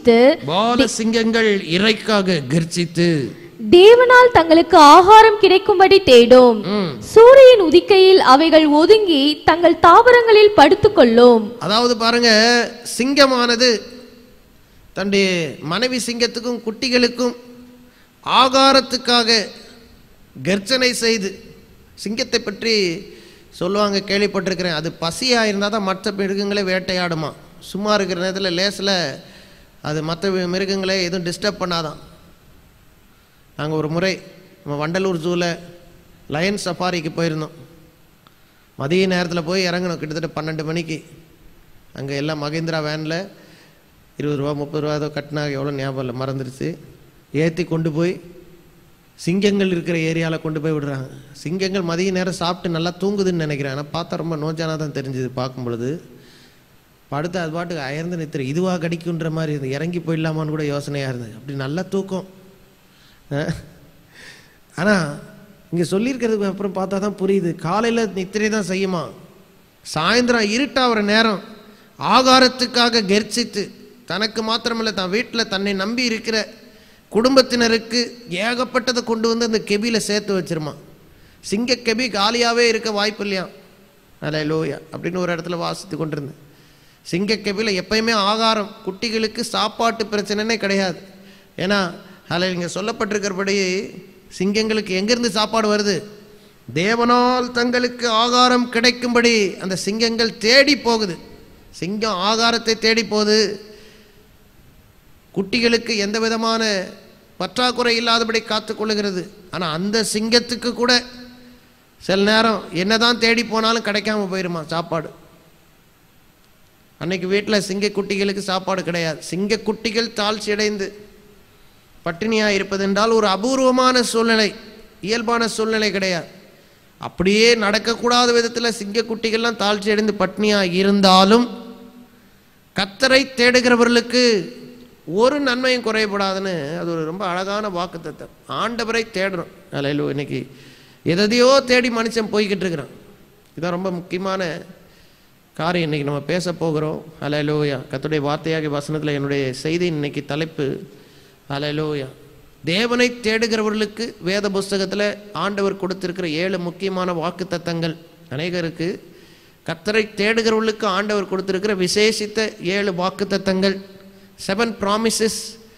கெர்ச்சித்து தேவனால் தங்களுக்கு ஆகாரம் கிடைக்கும்படி தேடும். சூரியன் உதிக்கையில் அவைகள் ஒதுங்கி தங்கள் தாவரங்களில் படுத்துக்கொள்ளும். அதாவது பாருங்க, சிங்கமானது தன்னுடைய மனைவி சிங்கத்துக்கும் குட்டிகளுக்கும் ஆகாரத்துக்காக கர்ஜனை செய்து, சிங்கத்தை பற்றி சொல்லுவாங்க, கேள்விப்பட்டிருக்கிறேன். அது பசியாக இருந்தால் தான் மற்ற மிருகங்களே வேட்டையாடுமா. சும்மா இருக்கிற நேரத்தில் லேசில் அது மற்ற மிருகங்களே எதுவும் டிஸ்டர்ப் பண்ணாதான். நாங்கள் ஒரு முறை நம்ம வண்டலூர் ஜூவில் லயன் சஃபாரிக்கு போயிருந்தோம். மதிய நேரத்தில் போய் இறங்கணும். கிட்டத்தட்ட 12 மணிக்கு. அங்கே எல்லாம் மகேந்திரா வேனில் 20 ரூபா 30 ரூபா ஏதோ கட்டினாங்க, எவ்வளோ ஞாபகம் இல்லை, மறந்துடுச்சு. ஏற்றி கொண்டு போய் சிங்கங்கள் இருக்கிற ஏரியாவில் கொண்டு போய் விடுறாங்க. சிங்கங்கள் மதிய நேரம் சாப்பிட்டு நல்லா தூங்குதுன்னு நினைக்கிறேன். ஆனால் பார்த்தா ரொம்ப நோஞ்சானாக தான் தெரிஞ்சுது. பார்க்கும் பொழுது படுத்து அது பாட்டுக்கு அயர்ந்து நிறுத்துற, இதுவாக கடிக்குன்ற மாதிரி இருந்தது. இறங்கி போயிடலாமான்னு கூட யோசனையாக இருந்தது. அப்படி நல்லா தூக்கம். ஆனால் இங்கே சொல்லியிருக்கிறதுக்கு அப்புறம் பார்த்தா தான் புரியுது. காலையில் நித்திரை தான் செய்யுமா, சாயந்தரம் இருட்டாகிற நேரம் ஆகாரத்துக்காக கெர்ச்சித்து, தனக்கு மாத்திரமில்லை தான் வீட்டில் தன்னை நம்பி இருக்கிற குடும்பத்தினருக்கு ஏகப்பட்டதை கொண்டு வந்து அந்த கெபியில் சேர்த்து வச்சிருமா. சிங்க கெபி காலியாகவே இருக்க வாய்ப்பு இல்லையா. அல்லேலூயா அப்படின்னு ஒரு இடத்துல வாசித்து கொண்டிருந்தேன். சிங்க கெபியில் எப்பயுமே ஆகாரம், குட்டிகளுக்கு சாப்பாட்டு பிரச்சனைனே கிடையாது. ஏன்னா அதில் இங்கே சொல்லப்பட்டிருக்கிறபடி சிங்கங்களுக்கு எங்கேருந்து சாப்பாடு வருது? தேவனால் தங்களுக்கு ஆகாரம் கிடைக்கும்படி அந்த சிங்கங்கள் தேடி போகுது. சிங்கம் ஆகாரத்தை தேடி போகுது. குட்டிகளுக்கு எந்த விதமான பற்றாக்குறை இல்லாதபடி காத்துக்கொள்ளுகிறது. ஆனால் அந்த சிங்கத்துக்கு கூட சில நேரம் என்னதான் தேடி போனாலும் கிடைக்காம போயிருமா சாப்பாடு. அன்னைக்கு வீட்டில் சிங்க குட்டிகளுக்கு சாப்பாடு கிடையாது. சிங்க குட்டிகள் தாழ்ச்சி அடைந்து பட்டினியாக இருப்பதென்றால் ஒரு அபூர்வமான சூழ்நிலை, இயல்பான சூழ்நிலை கிடையாது. அப்படியே நடக்கக்கூடாத விதத்தில் சிங்க குட்டிகள்லாம் தாழ்ச்சி அடைந்து பட்டினியாக இருந்தாலும் கர்த்தரை தேடுகிறவர்களுக்கு ஒரு நன்மையும் குறைபடாதுன்னு அது ஒரு ரொம்ப அழகான வாக்குத்தத்தம். ஆண்டவரை தேடுறோம். அல்லேலூயா. இன்னைக்கு எதையோ தேடி மனுஷன் போய்கிட்டு இருக்கிறான். இதுதான் ரொம்ப முக்கியமான காரியம் இன்னைக்கு நம்ம பேச போகிறோம். அல்லேலூயா. கர்த்தருடைய வார்த்தையாகிய வசனத்தில் என்னுடைய செய்தி இன்னைக்கு தலைப்பு அல்லேலூயா. தேவனை தேடுகிறவர்களுக்கு வேத புஸ்தகத்தில் ஆண்டவர் கொடுத்திருக்கிற 7 முக்கியமான வாக்குத்தத்தங்கள். அநேகருக்கு கர்த்தரை தேடுகிறவர்களுக்கு ஆண்டவர் கொடுத்திருக்கிற விசேஷித்த 7 வாக்குத்தத்தங்கள். 7 promises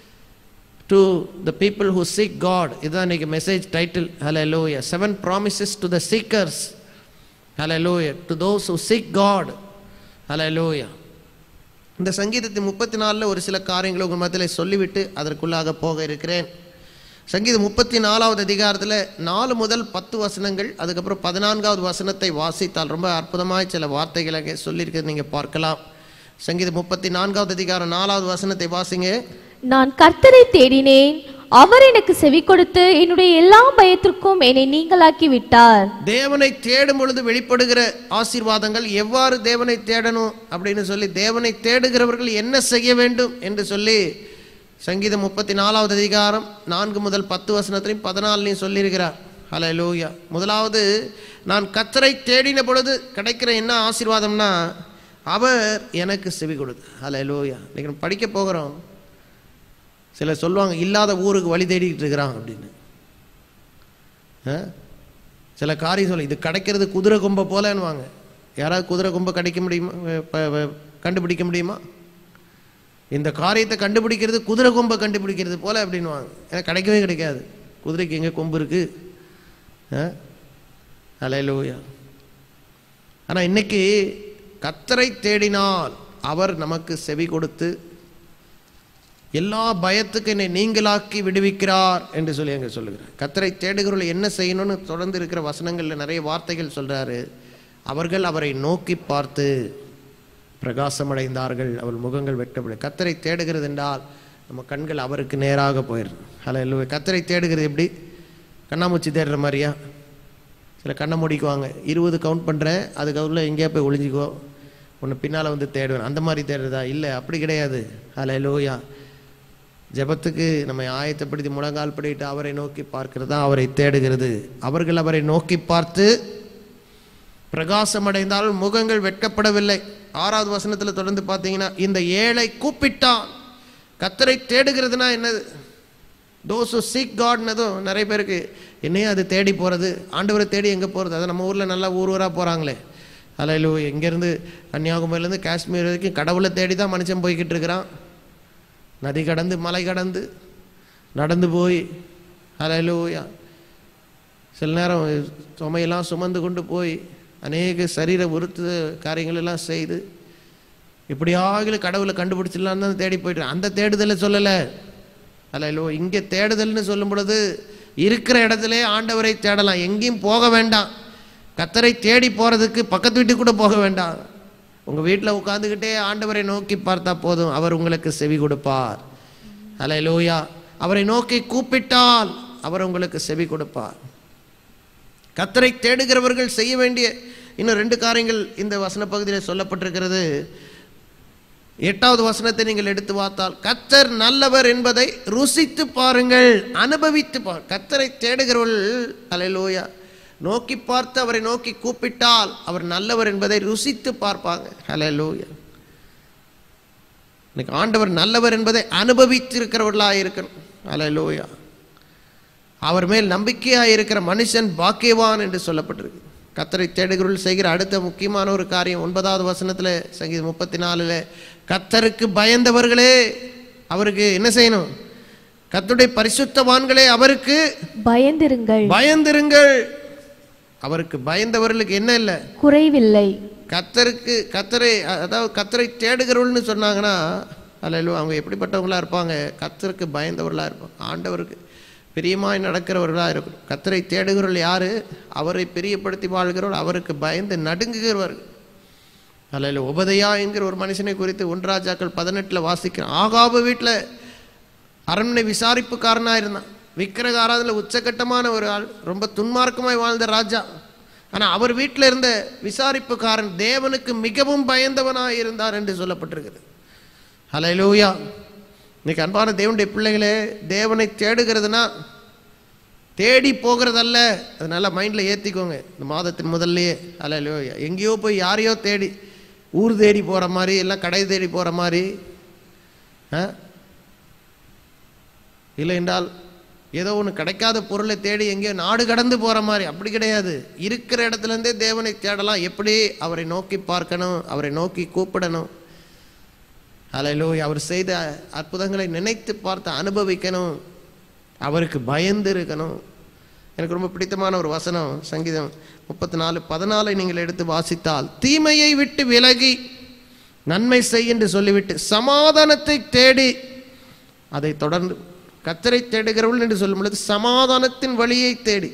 to the people who seek God. இதுதான் இன்னைக்கு மெசேஜ் டைட்டில். ஹல்லேலூயா. 7 promises to the seekers. ஹல்லேலூயா. to those who seek God. ஹல்லேலூயா. இந்த சங்கீதத்தின் 34 ஒரு சில காரியங்களை உங்கள் மத்தியில் சொல்லிவிட்டு அதற்குள்ளாக போக இருக்கிறேன். சங்கீதம் 34வது அதிகாரத்தில் 4 முதல் 10 வசனங்கள், அதுக்கப்புறம் 14வது வசனத்தை வாசித்தால் ரொம்ப அற்புதமாய் சில வார்த்தைகளை அங்கே சொல்லியிருக்கிறது நீங்கள் பார்க்கலாம். சங்கீதம் 34வது அதிகாரம் 4வது வசனத்தை வாசிங்க. நான் கர்த்தரை தேடினேன், அவர் எனக்கு செவி கொடுத்து என்னுடைய எல்லா பயத்திற்கும் என்னை நீங்களாக்கி விட்டார். தேவனை தேடும் பொழுது வெளிப்படுகிற ஆசீர்வாதங்கள், எவ்வாறு தேவனை தேடணும் அப்படின்னு சொல்லி, தேவனை தேடுகிறவர்கள் என்ன செய்ய வேண்டும் என்று சொல்லி சங்கீதம் 34வது அதிகாரம் 4 முதல் 10 வசனத்திலையும் 14லையும் சொல்லியிருக்கிறார். ஹல்லேலூயா. முதலாவது, நான் கர்த்தரை தேடின பொழுது கிடைக்கிற என்ன ஆசீர்வாதம்னா, அவர் எனக்கு செவி கொடுத்து. ஹல்லேலூயா. இன்னைக்கு நம்ம படிக்க போகிறோம். சிலர் சொல்லுவாங்க, இல்லாத ஊருக்கு வழி தேடிக்கிட்டு இருக்கிறான் அப்படின்னு. சில காரியம் சொல்ல, இது கிடைக்கிறது குதிரை கொம்பை போலன்னுவாங்க. யாராவது குதிரை கொம்பை கிடைக்க முடியுமா, கண்டுபிடிக்க முடியுமா? இந்த காரியத்தை கண்டுபிடிக்கிறது குதிரை கொம்பை கண்டுபிடிக்கிறது போல அப்படின்வாங்க. ஏன்னா கிடைக்கவே கிடைக்காது. குதிரைக்கு எங்கே கொம்பு இருக்கு? ஹல்லேலூயா. ஆனால் இன்னைக்கு கர்த்தரை தேடினால் அவர் நமக்கு செவி கொடுத்து எல்லா பயத்துக்கு என்னை நீங்களாக்கி விடுவிக்கிறார் என்று சொல்லி அங்கே சொல்லுகிறார். கர்த்தரை தேடுகிறவர்கள் என்ன செய்யணும்னு தொடர்ந்து இருக்கிற வசனங்களில் நிறைய வார்த்தைகள் சொல்கிறாரு. அவர்கள் அவரை நோக்கி பார்த்து பிரகாசமடைந்தார்கள், அவள் முகங்கள் வெட்கப்பட. கர்த்தரை தேடுகிறது என்றால் நம்ம கண்கள் அவருக்கு நேராக போயிடும். ஹல்லேலூயா. கர்த்தரை தேடுகிறது எப்படி? கண்ணாமூச்சி தேடுற மாதிரியா? சில கண்ணை மூடிக்குவாங்க, 20 கவுண்ட் பண்ணுறேன், அதுக்கப்புறம் எங்கேயா போய் ஒளிஞ்சிக்கோ, உன்னை பின்னால் வந்து தேடுவேன், அந்த மாதிரி தேடுறதா? இல்லை, அப்படி கிடையாது. ஹல்லேலூயா. ஜெபத்துக்கு நம்ம ஆயத்தப்படுத்தி முழங்கால் படிட்டு அவரை நோக்கி பார்க்கிறது தான் அவரை தேடுகிறது. அவர்கள் அவரை நோக்கி பார்த்து பிரகாசம் அடைந்தால் முகங்கள் வெட்கப்படவில்லை. 6வது வசனத்தில் தொடர்ந்து பார்த்தீங்கன்னா, இந்த ஏழை கூப்பிட்டான். கர்த்தரை தேடுகிறதுனா என்னது? those who seek Godனதும் நிறைய பேருக்கு என்னையே அது தேடி போகிறது, ஆண்டவரை தேடி எங்கே போகிறது? அதை நம்ம ஊரில் நல்லா ஊராக போகிறாங்களே. ஹல்லேலூயா. இங்கேருந்து கன்னியாகுமரியிலேருந்து காஷ்மீர் வரைக்கும் கடவுளை தேடி தான் மனுஷன் போய்கிட்டு இருக்கிறான். நதி கடந்து மலை கடந்து நடந்து போய், ஹல்லேலூயா, சில நேரம் சுமையெல்லாம் சுமந்து கொண்டு போய் அநேக சரீர உறுத்து காரியங்களெல்லாம் செய்து இப்படியாக கடவுளை கண்டுபிடிச்சிடலான்னு தான் தேடி போய்ட்டு, அந்த தேடுதலை சொல்லலை. ஹல்லேலூயா. இங்கே தேடுதல்னு சொல்லும் பொழுது இருக்கிற இடத்துல ஆண்டவரை தேடலாம், எங்கேயும் போக வேண்டாம். கர்த்தரை தேடி போகிறதுக்கு பக்கத்து வீட்டுக்கு கூட போக வேண்டாம். உங்கள் வீட்டில் உட்காந்துக்கிட்டே ஆண்டவரை நோக்கி பார்த்தா போதும், அவர் உங்களுக்கு செவி கொடுப்பார். ஹல்லேலூயா. அவரை நோக்கி கூப்பிட்டால் அவர் உங்களுக்கு செவி கொடுப்பார். கர்த்தரை தேடுகிறவர்கள் செய்ய வேண்டிய இன்னும் 2 காரியங்கள் இந்த வசன பகுதியில் சொல்லப்பட்டிருக்கிறது. 8வது வசனத்தை நீங்கள் எடுத்து பார்த்தால், கர்த்தர் நல்லவர் என்பதை ருசித்து பாருங்கள், அனுபவித்து பாருங்கள். கர்த்தரை தேடுகிறவர்கள் ஹல்லேலூயா நோக்கி பார்த்து அவரை நோக்கி கூப்பிட்டால் அவர் நல்லவர் என்பதை ருசித்து பார்ப்பாங்க. ஹல்லேலூயா. இன்னைக்கு ஆண்டவர் நல்லவர் என்பதை அனுபவித்திருக்கிறவர்களாக இருக்கணும். ஹல்லேலூயா. அவர் மேல் நம்பிக்கையாக இருக்கிற மனுஷன் பாக்கியவான் என்று சொல்லப்பட்டிருக்கு. கர்த்தரை தேடுகிறவர்கள் செய்கிற அடுத்த முக்கியமான ஒரு காரியம் 9வது வசனத்தில் சங்கீதம் 34ல், கர்த்தருக்கு பயந்தவர்களே அவருக்கு என்ன செய்யணும்? கர்த்தருடைய பரிசுத்தவான்களே அவருக்கு பயந்திருங்கள். பயந்திருங்கள். அவருக்கு பயந்தவர்களுக்கு என்ன இல்லை? குறைவில்லை. கர்த்தரை அதாவது கர்த்தரை தேடுகிறவர்கள்னு சொன்னாங்கன்னா ஹல்லேலூயா, அவங்க எப்படிப்பட்டவங்களா இருப்பாங்க? கர்த்தருக்கு பயந்தவர்களாக இருப்பாங்க, ஆண்டவருக்கு பிரியமாய் நடக்கிறவர்களாக இருக்கும். கர்த்தரை தேடுகிறவர்கள் யாரு? அவரை பிரியப்படுத்தி வாழ்கிறவர்கள், அவருக்கு பயந்து நடுங்குகிறவர்கள். ஹல்லேலூயா. உபதையா என்கிற ஒரு மனுஷனை குறித்து 1 ராஜாக்கள் 18 வாசிக்கிறோம். ஆகாபு வீட்டில் அரண்மனை விசாரிப்புக்காரனாக இருந்தான். விக்கிரக ஆராதனை உச்சகட்டமான ஒரு ஆள், ரொம்ப துன்மார்க்கமாய் வாழ்ந்த ராஜா. ஆனால் அவர் வீட்டில் இருந்த விசாரிப்புக்காரன் தேவனுக்கு மிகவும் பயந்தவனாக இருந்தார் என்று சொல்லப்பட்டிருக்கிறது. ஹல்லேலூயா. இன்னைக்கு அன்பான தேவனுடைய பிள்ளைகளே, தேவனை தேடுகிறதுனா தேடி போகிறதல்ல. அதனால மைண்டில் ஏற்றிக்கோங்க இந்த மாதத்தின் முதல்லையே. ஹல்லேலூயா. எங்கேயோ போய் யாரையோ தேடி, ஊர் தேடி போகிற மாதிரி, எல்லாம் கடை தேடி போகிற மாதிரி, இல்லை என்றால் ஏதோ ஒன்று கிடைக்காத பொருளை தேடி எங்கேயோ நாடு கடந்து போகிற மாதிரி, அப்படி கிடையாது. இருக்கிற இடத்துலேருந்தே தேவனை தேடலாம். எப்படி? அவரை நோக்கி பார்க்கணும், அவரை நோக்கி கூப்பிடணும். ஹல்லேலூயா. அவர் செய்த அற்புதங்களை நினைத்து பார்த்து அனுபவிக்கணும், அவருக்கு பயந்து இருக்கணும். எனக்கு ரொம்ப பிடித்தமான ஒரு வசனம் சங்கீதம் 34:14 நீங்கள் எடுத்து வாசித்தால், தீமையை விட்டு விலகி நன்மை செய் என்று சொல்லிவிட்டு சமாதானத்தை தேடி அதை தொடர்ந்து. கர்த்தரை தேடுகிறவர்கள் என்று சொல்லும் பொழுது சமாதானத்தின் வழியை தேடி.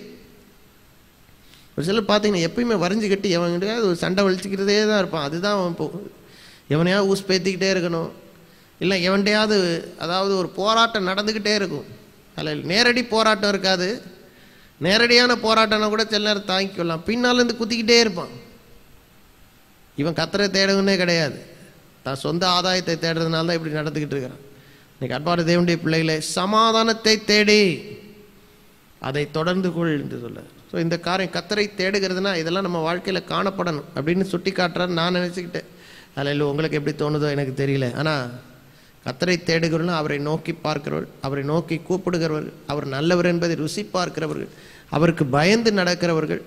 ஒரு சிலர் பார்த்தீங்கன்னா எப்பயுமே வரைஞ்சி கட்டி எவன்கிட்டயாவது ஒரு சண்டை வலிச்சுக்கிட்டதே தான் இருப்பான். அதுதான் அவன் எவனையாவது ஊஸ்பேத்திக்கிட்டே இருக்கணும், இல்லை எவன்டையாவது அதாவது ஒரு போராட்டம் நடந்துக்கிட்டே இருக்கும். அதில் நேரடி போராட்டம் இருக்காது, நேரடியான போராட்டம்னா கூட சில நேரம் தாங்கிக்கொள்ளலாம், பின்னாலேருந்து குத்திக்கிட்டே இருப்பான். இவன் கர்த்தரை தேடவுன்னே கிடையாது, தான் சொந்த ஆதாயத்தை தேடுறதுனால தான் இப்படி நடந்துக்கிட்டு இருக்கிறான். இன்னைக்கு அன்பான தேவனுடைய பிள்ளைகளே, சமாதானத்தை தேடி அதை தொடர்ந்து கொள் என்று சொல்ல. ஸோ இந்த காரியம் கர்த்தரை தேடுகிறதுனா இதெல்லாம் நம்ம வாழ்க்கையில் காணப்படணும் அப்படின்னு சுட்டி காட்டுறான்னு நான் நினச்சிக்கிட்டேன். அதில் உங்களுக்கு எப்படி தோணுதோ எனக்கு தெரியல. ஆனால் கர்த்தரை தேடுகிறவர்கள் அவரை நோக்கி பார்க்கிறவர்கள், அவரை நோக்கி கூப்பிடுகிறவர்கள், அவர் நல்லவர் என்பதை ருசி பார்க்கிறவர்கள், அவருக்கு பயந்து நடக்கிறவர்கள்.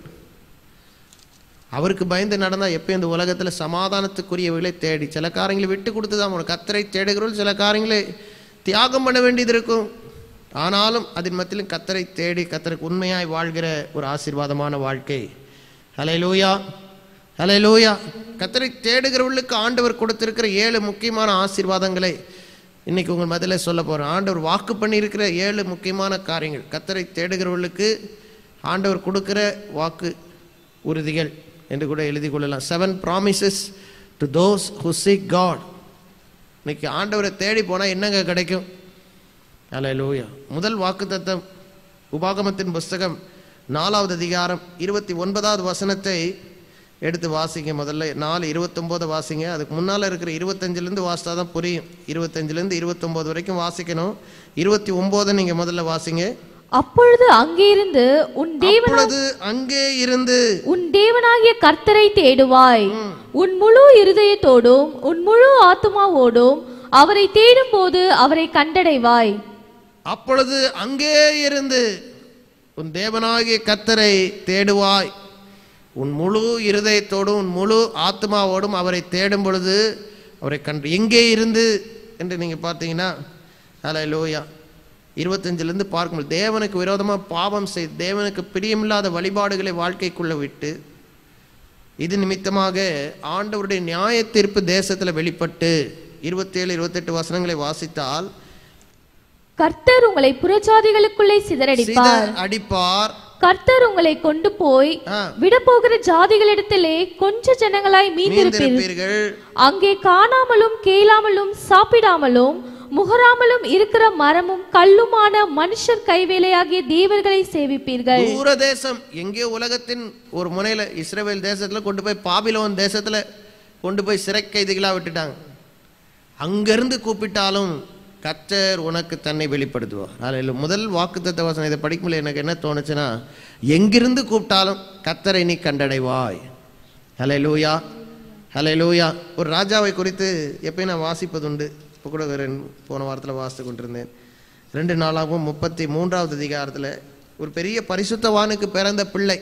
அவருக்கு பயந்து நடந்தால் எப்போ இந்த உலகத்தில் சமாதானத்துக்குரியவர்களை தேடி சில காரியங்களை விட்டு கொடுத்து தான் கர்த்தரை தேடுகிறவர்கள் சில காரியங்களை தியாகம் பண்ண வேண்டியது இருக்கும். ஆனாலும் அதன் மத்தியிலும் கர்த்தரை தேடி கர்த்தருக்கு உண்மையாய் வாழ்கிற ஒரு ஆசீர்வாதமான வாழ்க்கை. ஹல்லேலூயா, ஹல்லேலூயா. கர்த்தரை தேடுகிறவர்களுக்கு ஆண்டவர் கொடுத்திருக்கிற 7 முக்கியமான ஆசீர்வாதங்களை இன்னைக்கு உங்கள் மத்தியில் சொல்ல போகிறேன். ஆண்டவர் வாக்கு பண்ணியிருக்கிற 7 முக்கியமான காரியங்கள் கர்த்தரை தேடுகிறவர்களுக்கு ஆண்டவர் கொடுக்கிற வாக்கு உறுதிகள் என்று கூட எழுதி கொள்ளலாம். 7 promises to those who seek God. இன்னைக்கு ஆண்டவரை தேடி போனால் என்னங்க கிடைக்கும்? ஹல்லேலூயா. முதல் வாக்குத்தத்தம் உபாகமத்தின் புஸ்தகம் 4வது அதிகாரம் 29வது வசனத்தை எடுத்து வாசிங்க. முதல்ல 4:29 வாசிங்க. அதுக்கு முன்னால் இருக்கிற 25லேருந்து வாசித்தா தான் புரியும். 25லேருந்து 29 வரைக்கும் வாசிக்கணும். 29 நீங்கள் முதல்ல வாசிங்க. அப்பொழுது அங்கே இருந்து உன் தேவனாகிய கர்த்தரை தேடுவாய். உன் முழு இருதயத்தோடும் உன் முழு ஆத்துமாவோடும் அவரை தேடும் போது அவரை கண்டடைவாய். அப்பொழுது அங்கே இருந்து உன் தேவனாகிய கர்த்தரை தேடுவாய். உன் முழு இருதயத்தோடும் உன் முழு ஆத்மாவோடும் அவரை தேடும் பொழுது அவரை எங்கே இருந்து என்று நீங்கள் பார்த்தீங்கன்னா, ஹல்லேலூயா, 25லேருந்து பார்க்கும்போது தேவனுக்கு விரோதமாக பாவம் செய்து தேவனுக்கு பிரியமில்லாத வழிபாடுகளை வாழ்க்கைக்குள்ளே விட்டு இது நிமித்தமாக ஆண்டவருடைய நியாய தீர்ப்பு தேசத்தில் வெளிப்பட்டு 27, 28 வசனங்களை வாசித்தால், கர்த்தர் உங்களை புறஜாதிகளுக்குள்ளே சிதறடிப்பார். கர்த்தர் உங்களை கொண்டு போய் விடப்போகிற ஜாதிகளிடத்திலே கொஞ்ச ஜனங்களாய் மீந்திருப்பீர்கள். அங்கே காணாமலும் கேளாமலும் சாப்பிடாமலும் முகராமலும் இருக்கிற மரமும் கல்லுமான மனுஷர் கைவேலையாகிய தேவர்களை சேவிப்பீர்கள். தூர தேசம் எங்கே உலகத்தின் ஒரு முனையில இஸ்ரவேல் தேசத்துல கொண்டு போய் பாபிலோன் தேசத்துல கொண்டு போய் சிறை கைதிகளா விட்டுட்டாங்க. அங்கிருந்து கூப்பிட்டாலும் கர்த்தர் உனக்கு தன்னை வெளிப்படுத்துவார். அதில் முதல் வாக்குத்தத்த வசனம் இதை படிக்கும்போது எனக்கு என்ன தோணுச்சுன்னா, எங்கிருந்து கூப்பிட்டாலும் கர்த்தரை நீ கண்டடைவாய். ஹல்லேலூயா, ஹல்லேலூயா. ஒரு ராஜாவை குறித்து எப்பயும் நான் வாசிப்பதுண்டு. இப்போ கூட போன வாரத்தில் வாசித்து கொண்டிருந்தேன். 2 நாளாகவும் 33வது அதிகாரத்தில் ஒரு பெரிய பரிசுத்தவானுக்கு பிறந்த பிள்ளை.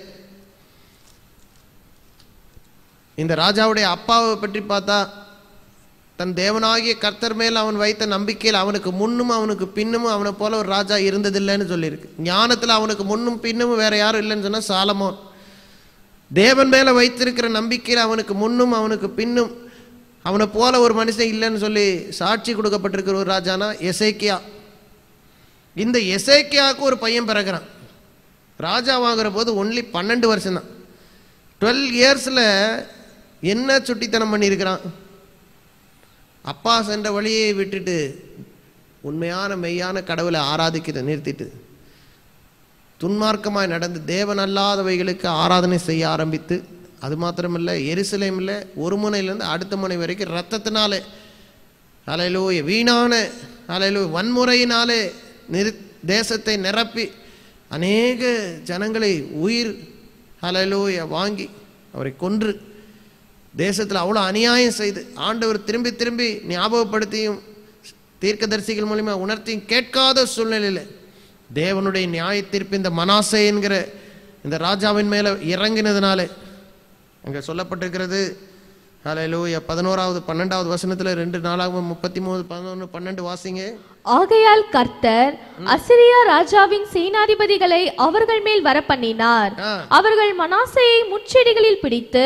இந்த ராஜாவுடைய அப்பாவை பற்றி பார்த்தா, தன் தேவனாகிய கர்த்தர் மேல் அவன் வைத்த நம்பிக்கையில் அவனுக்கு முன்னும் அவனுக்கு பின்னும் அவனை போல ஒரு ராஜா இருந்ததில்லைன்னு சொல்லியிருக்கு. ஞானத்தில் அவனுக்கு முன்னும் பின்னும் வேற யாரும் இல்லைன்னு சொன்னால் சாலமோன். தேவன் மேலே வைத்திருக்கிற நம்பிக்கையில் அவனுக்கு முன்னும் அவனுக்கு பின்னும் அவனை போல ஒரு மனுஷன் இல்லைன்னு சொல்லி சாட்சி கொடுக்கப்பட்டிருக்கிற ஒரு ராஜானா எசேக்கியா. இந்த எசேக்கியாவுக்கு ஒரு பையன் பிறகுறான். ராஜா வாங்குற போது ஒன்லி 12 வருஷம்தான். 12 இயர்ஸில் என்ன சுட்டித்தனம் பண்ணியிருக்கிறான். அப்பா சென்ற வழியை விட்டுட்டு உண்மையான மெய்யான கடவுளை ஆராதிக்கிறத நிறுத்திட்டு துன்மார்க்கமாய் நடந்து தேவன் அல்லாதவைகளுக்கு ஆராதனை செய்ய ஆரம்பித்து, அது மாத்திரமில்லை, எருசலேமில் ஒரு முனையிலேருந்து அடுத்த முனை வரைக்கும் ரத்தத்தினாலே, ஹல்லேலூயா, வீணான ஹல்லேலூயா வன்முறையினாலே தேசத்தை நிரப்பி அநேக ஜனங்களை உயிர் ஹல்லேலூயா வாங்கி அவரை கொன்று தேசத்தில் அவ்வளோ அநியாயம் செய்து ஆண்டவர் திரும்பி திரும்பி ஞாபகப்படுத்தியும் தீர்க்கதரிசிகள் மூலிமா உணர்த்தியும் கேட்காத சூழ்நிலையில் தேவனுடைய நியாய தீர்ப்பு இந்த மனாசே என்கிற இந்த ராஜாவின் மேலே இறங்கினதுனால அங்கே சொல்லப்பட்டிருக்கிறது. ஹல்லேலூயா. 11வது 12வது வசனத்தில் 2 நாளாகவும் 33, 11, 12 வாசிங்க. ஆகையால் கர்த்தர் அசிரியா ராஜாவின் சேனாதிபதிகளை அவர்கள் மேல் வர பண்ணினார். அவர்கள் மனாசேயை முட்செடிகளில் பிடித்து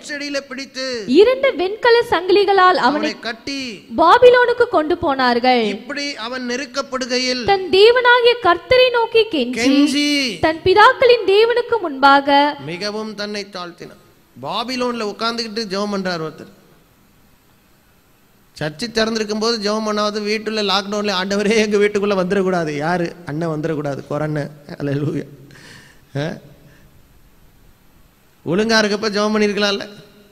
2 வெண்கல சங்கிலிகளால் அவனை கட்டி பாபிலோனுக்கு கொண்டு போனார்கள். இப்படி அவன் நெருக்கப்படுகையில் தன் தேவனாகிய கர்த்தரை நோக்கி கெஞ்சி தன் பிதாக்களின் தேவனுக்கு முன்பாக மிகவும் தன்னை தாழ்த்தினான். பாபிலோன்ல உட்கார்ந்துக்கிட்டு ஜெபம் பண்றார் ஒருத்தர். சர்ச்சை திறந்திருக்கும் போது ஜெபம் பண்ணாவது, வீட்டுல லாக்டவுன்ல ஆண்டவரே எங்க வீட்டுக்குள்ள வந்துடக்கூடாது, யாரு அண்ணன் வந்துடக்கூடாது, கொரோனா, அல்லேலூயா, ஒழுங்கா இருக்கப்ப ஜெபம் பண்ணிருக்கலாம்ல.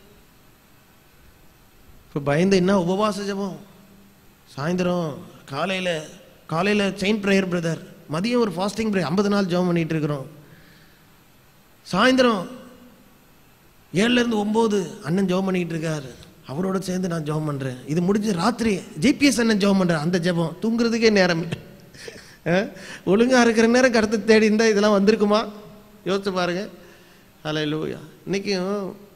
இப்போ பயந்து என்ன உபவாச ஜெபம், சாயந்தரம் காலையில செயின் ப்ரேயர் பிரதர், மதியம் ஒரு ஃபாஸ்டிங் ப்ரேயர், 50 நாள் ஜெபம் பண்ணிட்டு இருக்கிறோம். சாயந்தரம் 7லேருந்து 9 அண்ணன் ஜெபம் பண்ணிக்கிட்டு இருக்காரு, அவரோட சேர்ந்து நான் ஜெபம் பண்ணுறேன். இது முடிஞ்சு ராத்திரி ஜிபிஎஸ் அண்ணன் ஜெபம் பண்ணுறேன். அந்த ஜெபம் தூங்குறதுக்கே நேரம். ஒழுங்காக இருக்கிற நேரம் கருத்து தேடி இருந்தால் இதெல்லாம் வந்திருக்குமா? யோசிச்சு பாருங்க. ஹல்லேலூயா. இன்றைக்கும்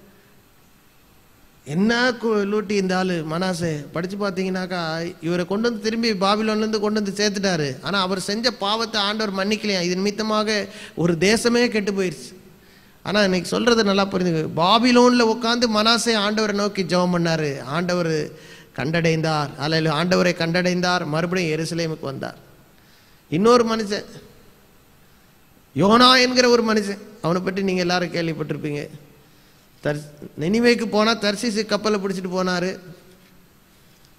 என்ன லூட்டி இந்த ஆள் மனாசே படித்து பார்த்தீங்கன்னாக்கா, இவரை கொண்டு வந்து திரும்பி பாபிலோன்லேருந்து கொண்டு வந்து சேர்த்துட்டாரு. ஆனால் அவர் செஞ்ச பாவத்தை ஆண்டவர் மன்னிக்கலையா. இது நிமித்தமாக ஒரு தேசமே கெட்டு போயிடுச்சு. ஆனால் இன்னைக்கு சொல்கிறது நல்லா புரிஞ்சுங்க. பாபிலோனில் உட்காந்து மனாசே ஆண்டவரை நோக்கி ஜெபம் பண்ணார். ஆண்டவர் கண்டடைந்தார். அல்ல ஆண்டவரை கண்டடைந்தார். மறுபடியும் எருசலேமுக்கு வந்தார். இன்னொரு மனுஷன் யோனா என்கிற ஒரு மனுஷன், அவனை பற்றி நீங்கள் எல்லாரும் கேள்விப்பட்டிருப்பீங்க. நினிவேக்கு போனால் தர்சீசு கப்பலை பிடிச்சிட்டு போனார்.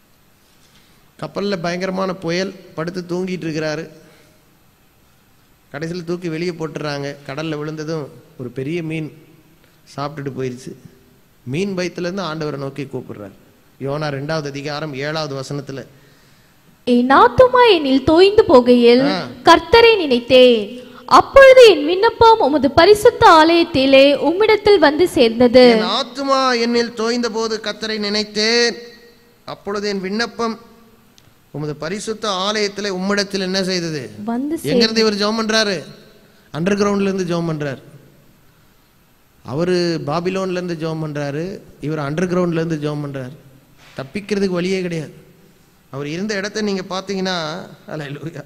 கப்பலில் பயங்கரமான புயல், படுத்து தூங்கிட்டு இருக்கிறாரு. கடைசியில் தூக்கி வெளியே போட்டுறாங்க. கடலில் விழுந்ததும் ஒரு பெரிய மீன் சாப்பிட்டுட்டு போயிடுச்சு. மீன் வயிற்றுலேருந்து ஆண்டவரை நோக்கி கூப்பிடுறாரு. யோனா 2வது அதிகாரம் 7வது வசனத்தில், என் ஆத்துமா என்னில் தோய்ந்து போகையில் கர்த்தரை நினைத்தேன், அப்பொழுது என் விண்ணப்பம் உமது பரிசுத்த ஆலயத்திலே உம்மிடத்தில் வந்து சேர்ந்தது. என் ஆத்துமா என்னில் தோய்ந்த போது கர்த்தரை நினைத்தேன், அப்பொழுது என் விண்ணப்பம் உமது பரிசுத்த ஆலயத்திலே உம்மிடத்தில் என்ன செய்தது? வந்து எங்கிருந்து இவர் ஜெபம் பண்றாரு? அண்டர் கிரவுண்ட்ல இருந்து ஜெபம் பண்றாரு. அவரு பாபிலோன்ல இருந்து ஜெபம் பண்றாரு, இவர் அண்டர் கிரவுண்ட்ல இருந்து ஜெபம் பண்றாரு. தப்பிக்கிறதுக்கு வழியே கிடையாது. அவர் இருந்த இடத்தை நீங்க பாத்தீங்கன்னா, அல்லேலூயா,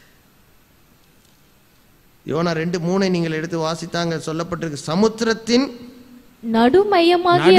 யோனா 2:3 நீங்கள் எடுத்து வாசித்தாங்க, சொல்லப்பட்டிருக்கு, சமுத்திரத்தின் நடுமையமாகிய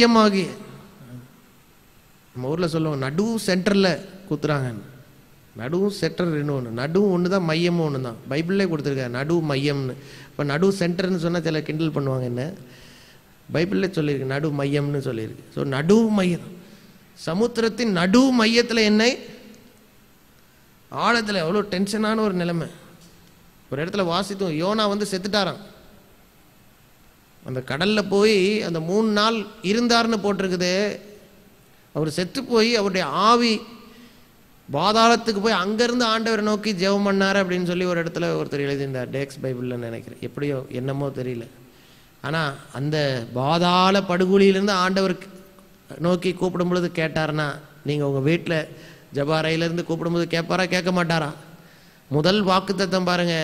நம்ம ஊர்ல சொல்லுவோம் நடு சென்டர்ல குத்துறாங்க. நடு சென்டர் ஒன்று, நடு ஒன்று தான், மையமும் ஒன்று தான். பைபிள்லே கொடுத்துருக்காரு நடு மையம்னு. இப்போ நடு சென்டர்னு சொன்னால் சில கிண்டல் பண்ணுவாங்க, என்ன பைபிள்லே சொல்லியிருக்கு நடு மையம்னு சொல்லியிருக்கு. ஸோ நடு மையம், சமுத்திரத்தின் நடு மையத்தில் என்னை ஆழத்தில் எவ்வளோ டென்ஷனான ஒரு நிலைமை. ஒரு இடத்துல வாசித்தோம், யோனா வந்து செத்துட்டாராம். அந்த கடலில் போய் அந்த 3 நாள் இருந்தார்னு போட்டிருக்குது. அவர் செத்து போய் அவருடைய ஆவி பாதாளத்துக்கு போய் அங்கேருந்து ஆண்டவரை நோக்கி ஜெபம் பண்ணார் அப்படின்னு சொல்லி ஒரு இடத்துல ஒருத்தர் எழுதியிருந்தார், டேக்ஸ் பைபிளில் நினைக்கிறேன், எப்படியோ என்னமோ தெரியல. ஆனால் அந்த பாதாள படுகொலியிலேருந்து ஆண்டவருக்கு நோக்கி கூப்பிடும் பொழுது கேட்டார்னா, நீங்கள் உங்கள் வீட்டில் ஜபாரையிலேருந்து கூப்பிடும்போது கேட்பாரா கேட்க மாட்டாரா? முதல் வாக்குத்தத்தம் பாருங்க,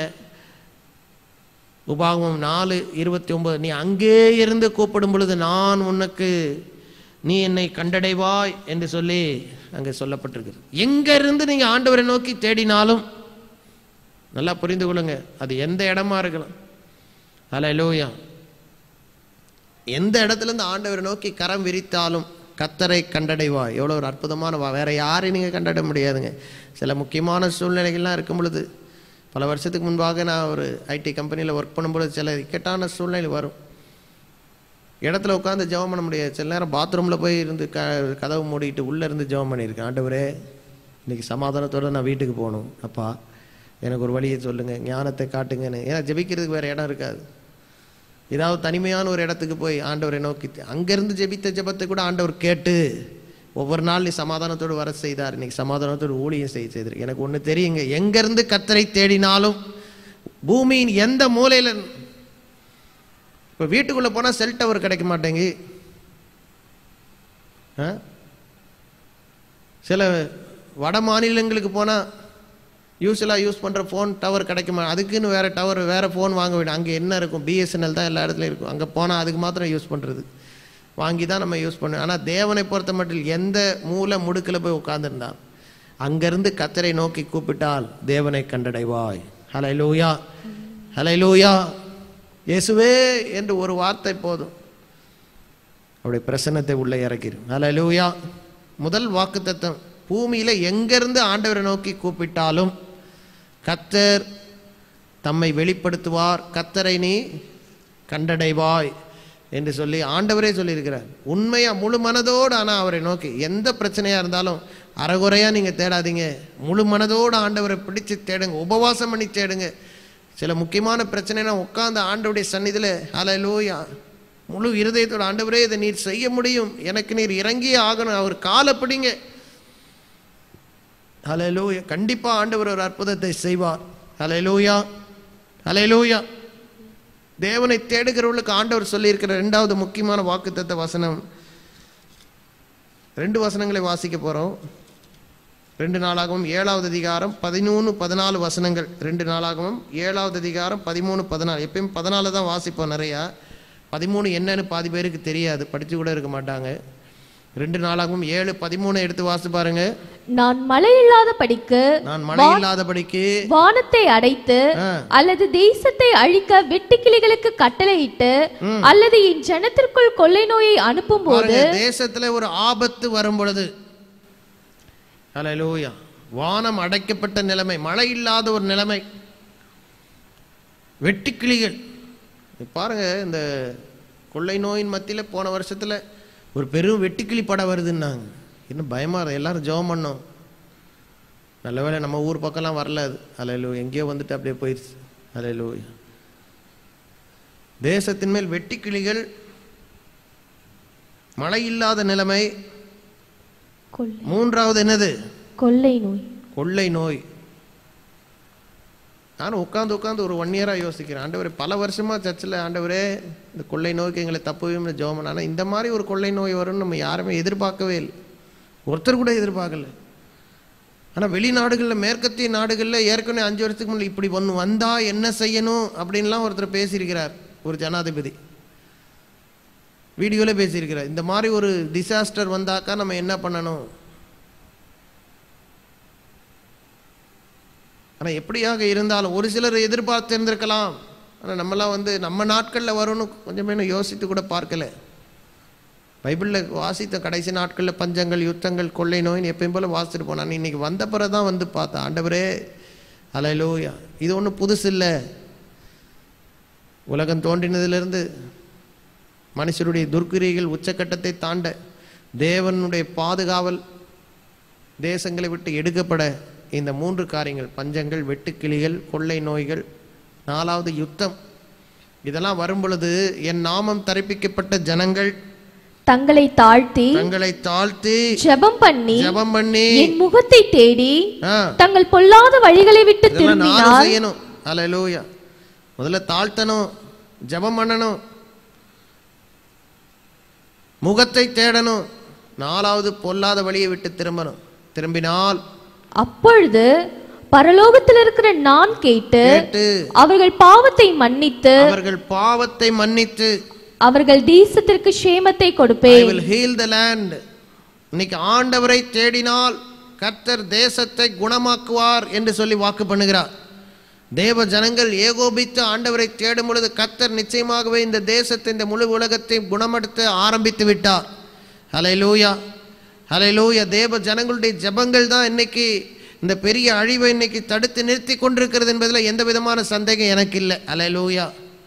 உபாகமம் 4:29, நீ அங்கே இருந்து கூப்பிடும் பொழுது நான் உனக்கு, நீ என்னை கண்டடைவாய் என்று சொல்லி அங்கே சொல்லப்பட்டிருக்கு. எங்க இருந்து நீங்க ஆண்டவரை நோக்கி தேடினாலும், நல்லா புரிந்து கொள்ளுங்க, அது எந்த இடமா இருக்கலாம். அல்லேலூயா. எந்த இடத்துல இருந்து ஆண்டவரை நோக்கி கரம் விரித்தாலும் கர்த்தரை கண்டடைவாய். எவ்வளோ ஒரு அற்புதமான வேற யாரையும் நீங்கள் கண்டட முடியாதுங்க. சில முக்கியமான சூழ்நிலைகள்லாம் இருக்கும் பொழுது, பல வருஷத்துக்கு முன்பாக நான் ஒரு ஐடி கம்பெனியில் ஒர்க் பண்ணும்பொழுது சில இக்கட்டான சூழ்நிலை வரும். இடத்துல உட்காந்து ஜெபம் பண்ண முடியாது. சில நேரம் பாத்ரூமில் போய் இருந்து கதவு மூடிட்டு உள்ளே இருந்து ஜெபம் பண்ணியிருக்கேன். ஆண்டவரே, இன்னைக்கு சமாதானத்தோடு நான் வீட்டுக்கு போகணும், அப்பா எனக்கு ஒரு வழியை சொல்லுங்கள், ஞானத்தை காட்டுங்கன்னு. ஏன்னா ஜெபிக்கிறதுக்கு வேறு இடம் இருக்காது. ஏதாவது தனிமையான ஒரு இடத்துக்கு போய் ஆண்டவரை நோக்கி, அங்கேருந்து ஜெபித்த ஜெபத்தை கூட ஆண்டவர் கேட்டு ஒவ்வொரு நாள் நீ சமாதானத்தோடு வர செய்தார். இன்னைக்கு சமாதானத்தோடு ஊழியம் செய்தார். எனக்கு ஒன்று தெரியுங்க, எங்கேருந்து கர்த்தரை தேடினாலும் பூமியின் எந்த மூலையில், இப்போ வீட்டுக்குள்ளே போனால் செல் டவர் கிடைக்க மாட்டேங்கி, சில வட மாநிலங்களுக்கு போனால் யூஸ்வலாக யூஸ் பண்ணுற ஃபோன் டவர் கிடைக்குமா, அதுக்குன்னு வேறு டவர் வேறு ஃபோன் வாங்க வேணும். அங்கே என்ன இருக்கும், பிஎஸ்என்எல் தான் எல்லா இடத்துலையும் இருக்கும். அங்கே போனால் அதுக்கு மாத்திரம் யூஸ் பண்ணுறது, வாங்கி தான் நம்ம யூஸ் பண்ணணும். ஆனால் தேவனை பொறுத்த மட்டும் எந்த மூலை முடுக்கில் போய் உட்கார்ந்துருந்தான் அங்கேருந்து கர்த்தரை நோக்கி கூப்பிட்டால் தேவனை கண்டடைவாய். ஹல்லேலூயா, ஹல்லேலூயா. இயேசுவே என்று ஒரு வார்த்தை போதும், அவருடைய பிரசன்னத்தை உள்ளே இறக்கிடும். ஹல்லேலூயா. முதல் வாக்குத்தத்தம், பூமியில் எங்கேருந்து ஆண்டவரை நோக்கி கூப்பிட்டாலும் கர்த்தர் தம்மை வெளிப்படுத்துவார், கர்த்தரை நீ கண்டடைவாய் என்று சொல்லி ஆண்டவரே சொல்லியிருக்கிறார். உண்மையாக முழு மனதோடு, ஆனால் அவரை நோக்கி எந்த பிரச்சனையாக இருந்தாலும் அறகுறையாக நீங்கள் தேடாதீங்க, முழு மனதோடு ஆண்டவரை பிடிச்சி தேடுங்க, உபவாசம் பண்ணி தேடுங்க. சில முக்கியமான பிரச்சனைனா உட்கார்ந்து ஆண்டவருடைய சந்நிதியில் ஹல்லேலூயா முழு இருதயத்தோட, ஆண்டவரே இதை நீர் செய்ய முடியும், எனக்கு நீர் இறங்கியே ஆகணும், அவர் காலை பிடிங்க. ஹல்லேலூயா. கண்டிப்பா ஆண்டவர் ஒரு அற்புதத்தை செய்வார். ஹல்லேலூயா, ஹல்லேலூயா. தேவனை தேடுகிறவர்களுக்கு ஆண்டவர் சொல்லி இருக்கிற 2வது முக்கியமான வாக்குத்தத்த வசனம், 2 வசனங்களை வாசிக்க போறோம். 2 நாளாகவும் 7வது அதிகாரம் 13-14 வசனங்கள். 2 நாளாகவும் 7வது அதிகாரம் 13-14. எப்பயும் 14 தான் வாசிப்போம் நிறையா. 13 என்னன்னு பாதி பேருக்கு தெரியாது, படிச்சு கூட இருக்க மாட்டாங்க. 2 நாளாகவும் 7:13 எடுத்து வாசி பாருங்க. நான் மழை இல்லாதபடிக்கு வானத்தை அடைத்து அல்லது தேசத்தை அழிக்க வெட்டுக்கிளிகளுக்கு கட்டளையிட்டு அல்லது என் ஜனத்திற்குள் கொள்ளை நோயை அனுப்பும் போது, தேசத்துல ஒரு ஆபத்து வரும் பொழுது, ஹல்லேலூயா, வானம் அடைக்கப்பட்ட நிலைமை, மழை இல்லாத ஒரு நிலைமை, வெட்டுக்கிளிகள் பாருங்க. இந்த கொள்ளை நோயின் மத்தியில் போன வருஷத்துல ஒரு பெரும் வெட்டுக்கிளி படம் வருதுன்னாங்க. இன்னும் பயமா இருக்கு. எல்லாரும் ஜெபம் பண்ணோம். நல்ல வேளை நம்ம ஊர் பக்கம்லாம் வரல அது. அல்ல எங்கேயோ வந்துட்டு அப்படியே போயிடுச்சு. அல்லேலூயா. தேசத்தின் மேல் வெட்டுக்கிளிகள், மழை இல்லாத நிலைமை, மூன்றாவது என்னது? கொள்ளை நோய். கொள்ளை நோய். நானும் உட்காந்து ஒரு 1 இயராக யோசிக்கிறேன், ஆண்டவரே பல வருஷமாக சர்ச்சில், ஆண்டவரே இந்த கொள்ளை நோய்க்கு எங்களை தப்புவோம்னு ஜெபம். ஆனால் இந்த மாதிரி ஒரு கொள்ளை நோய் வரும்னு நம்ம யாருமே எதிர்பார்க்கவே இல்லை, ஒருத்தர் கூட எதிர்பார்க்கல. ஆனால் வெளிநாடுகளில், மேற்கத்திய நாடுகளில் ஏற்கனவே 5 வருஷத்துக்கு முன்னாடி இப்படி ஒன்று வந்தால் என்ன செய்யணும் அப்படின்லாம் ஒருத்தர் பேசியிருக்கிறார். ஒரு ஜனாதிபதி வீடியோவில் பேசியிருக்கிறார், இந்த மாதிரி ஒரு டிசாஸ்டர் வந்தாக்கா நம்ம என்ன பண்ணணும். ஆனால் எப்படியாக இருந்தாலும் ஒரு சிலர் எதிர்பார்த்து இருந்திருக்கலாம். ஆனால் நம்மளாம் நம்ம நாட்களில் வரும்னு கொஞ்சமே யோசித்து கூட பார்க்கல. பைபிளில் வாசித்த கடைசி நாட்களில் பஞ்சங்கள், யுத்தங்கள், கொள்ளை நோயின்னு எப்பயும் போல் வாசிச்சுட்டு போனான். இன்னைக்கு வந்த பிறகு தான் பார்த்தேன், ஆண்டவரே அல்லேலூயா, இது ஒன்றும் புதுசு இல்லை. உலகம் தோன்றினதிலிருந்து மனுஷருடைய துர்க்கிரிகள் உச்சக்கட்டத்தை தாண்ட, தேவனுடைய பாதுகாவல் தேசங்களை விட்டு எடுக்கப்பட இந்த 3 காரியங்கள், பஞ்சங்கள், வெட்டுக்கிளிகள், கொள்ளை நோய்கள், 4வது யுத்தம், இதெல்லாம் வரும் பொழுது என் நாமம் தரிப்பிக்கப்பட்ட ஜனங்கள் தங்களை தாழ்த்தி ஜெபம் பண்ணி என் முகத்தை தேடி தங்கள் பொல்லாத வழிகளை விட்டு திரும்பினால் செய்யணும். அல்லேலூயா. முதல்ல தாழ்த்தணும், ஜெபம் பண்ணணும், முகத்தை தேடணும், 4வது பொல்லாத வழியை விட்டு திரும்பினால் அப்பொழுது பரலோகத்தில் இருக்கிற நான் கேட்டு அவர்கள் பாவத்தை மன்னித்து அவர்கள் தேசத்திற்கு சேமத்தை கொடுப்பேன். I will heal the land. இன்னைக்கு ஆண்டவரை தேடினால் கர்த்தர் தேசத்தை குணமாக்குவார் என்று சொல்லி வாக்கு பண்ணுகிறார். தேவ ஜனங்கள் ஏகோபித்து ஆண்டவரை தேடும் பொழுது கர்த்தர் நிச்சயமாகவே இந்த தேசத்தை, இந்த முழு உலகத்தை குணப்படுத்த ஆரம்பித்து விட்டார். ஹல்லேலூயா, ஹல்லேலூயா. தேவ ஜனங்களுடைய ஜெபங்கள் தான் இன்னைக்கு இந்த பெரிய அழிவை இன்னைக்கு தடுத்து நிறுத்தி கொண்டிருக்கிறது என்பதில் எந்த விதமான சந்தேகம் எனக்கு இல்லை. ஹல்லேலூயா.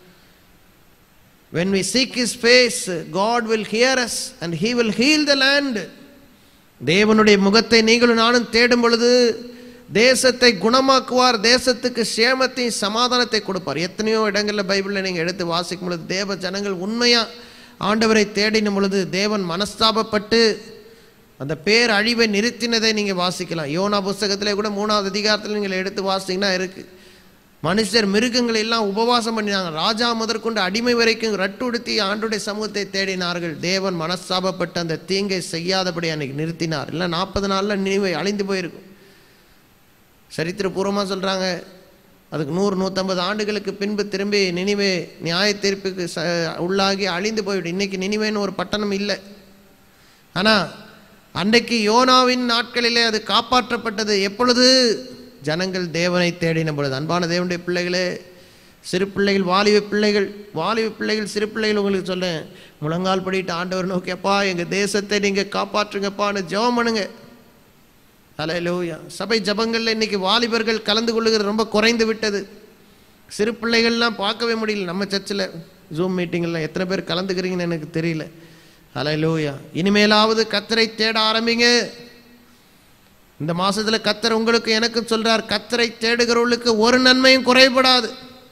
When we seek his face, God will hear us and he will heal the land. தேவனுடைய முகத்தை நீங்களும் நானும் தேடும் பொழுது தேசத்தை குணமாக்குவார், தேசத்துக்கு சேமத்தையும் சமாதானத்தை கொடுப்பார். எத்தனையோ இடங்களில் பைபிளில் நீங்கள் எடுத்து வாசிக்கும் பொழுது தேவ ஜனங்கள் உண்மையாக ஆண்டவரை தேடின பொழுது தேவன் மனஸ்தாபப்பட்டு அந்த பேர் அழிவை நிறுத்தினதை நீங்கள் வாசிக்கலாம். யோனா புஸ்தகத்திலே கூட 3வது அதிகாரத்தில் நீங்கள் எடுத்து வாசிங்கன்னா இருக்குது. மனுஷர் மிருகங்கள் எல்லாம் உபவாசம் பண்ணினாங்க, ராஜா முதற்கொண்டு அடிமை வரைக்கும் ரட்டுடுத்தி ஆண்டுடைய சமூகத்தை தேடினார்கள். தேவன் மனஸ்தாபப்பட்டு அந்த தீங்கை செய்யாதபடி அன்னைக்கு நிறுத்தினார். இல்லை 40 நாளில் நினைவை அழிந்து போயிருக்கும். சரித்திரபூர்வமாக சொல்கிறாங்க, அதுக்கு 100-150 ஆண்டுகளுக்கு பின்பு திரும்பி நினிவே நியாய தீர்ப்புக்கு உள்ளாகி அழிந்து போய்விடும். இன்னைக்கு நினிவேன்னு ஒரு பட்டணம் இல்லை. ஆனால் அன்றைக்கு யோனாவின் நாட்களிலே அது காப்பாற்றப்பட்டது. எப்பொழுது? ஜனங்கள் தேவனை தேடின பொழுது. அன்பான தேவனுடைய பிள்ளைகளே, சிறு பிள்ளைகள், வாலிப பிள்ளைகள், சிறு பிள்ளைகள், உங்களுக்கு சொல்கிறேன், முழங்கால் படிட்டு ஆண்டவர் நோக்கியப்பா எங்கள் தேசத்தை நீங்கள் காப்பாற்றுங்கப்பான்னு ஜெபம் பண்ணுங்க. அல்லேலூயா. சபை ஜபங்களில் இன்னைக்கு வாலிபர்கள் கலந்து கொள்ளுகிறது ரொம்ப குறைந்து விட்டது. சிறு பிள்ளைகள்லாம் பார்க்கவே முடியல. நம்ம சர்ச்சில் ஜூம் மீட்டிங்கெல்லாம் எத்தனை பேர் கலந்துக்கிறீங்கன்னு எனக்கு தெரியல. அல்லேலூயா. இனிமேலாவது கர்த்தரை தேட ஆரம்பிங்க. இந்த மாசத்தில் கர்த்தர் உங்களுக்கு எனக்கும் சொல்றார், கர்த்தரை தேடுகிறவர்களுக்கு ஒரு நன்மையும் குறைபடாது.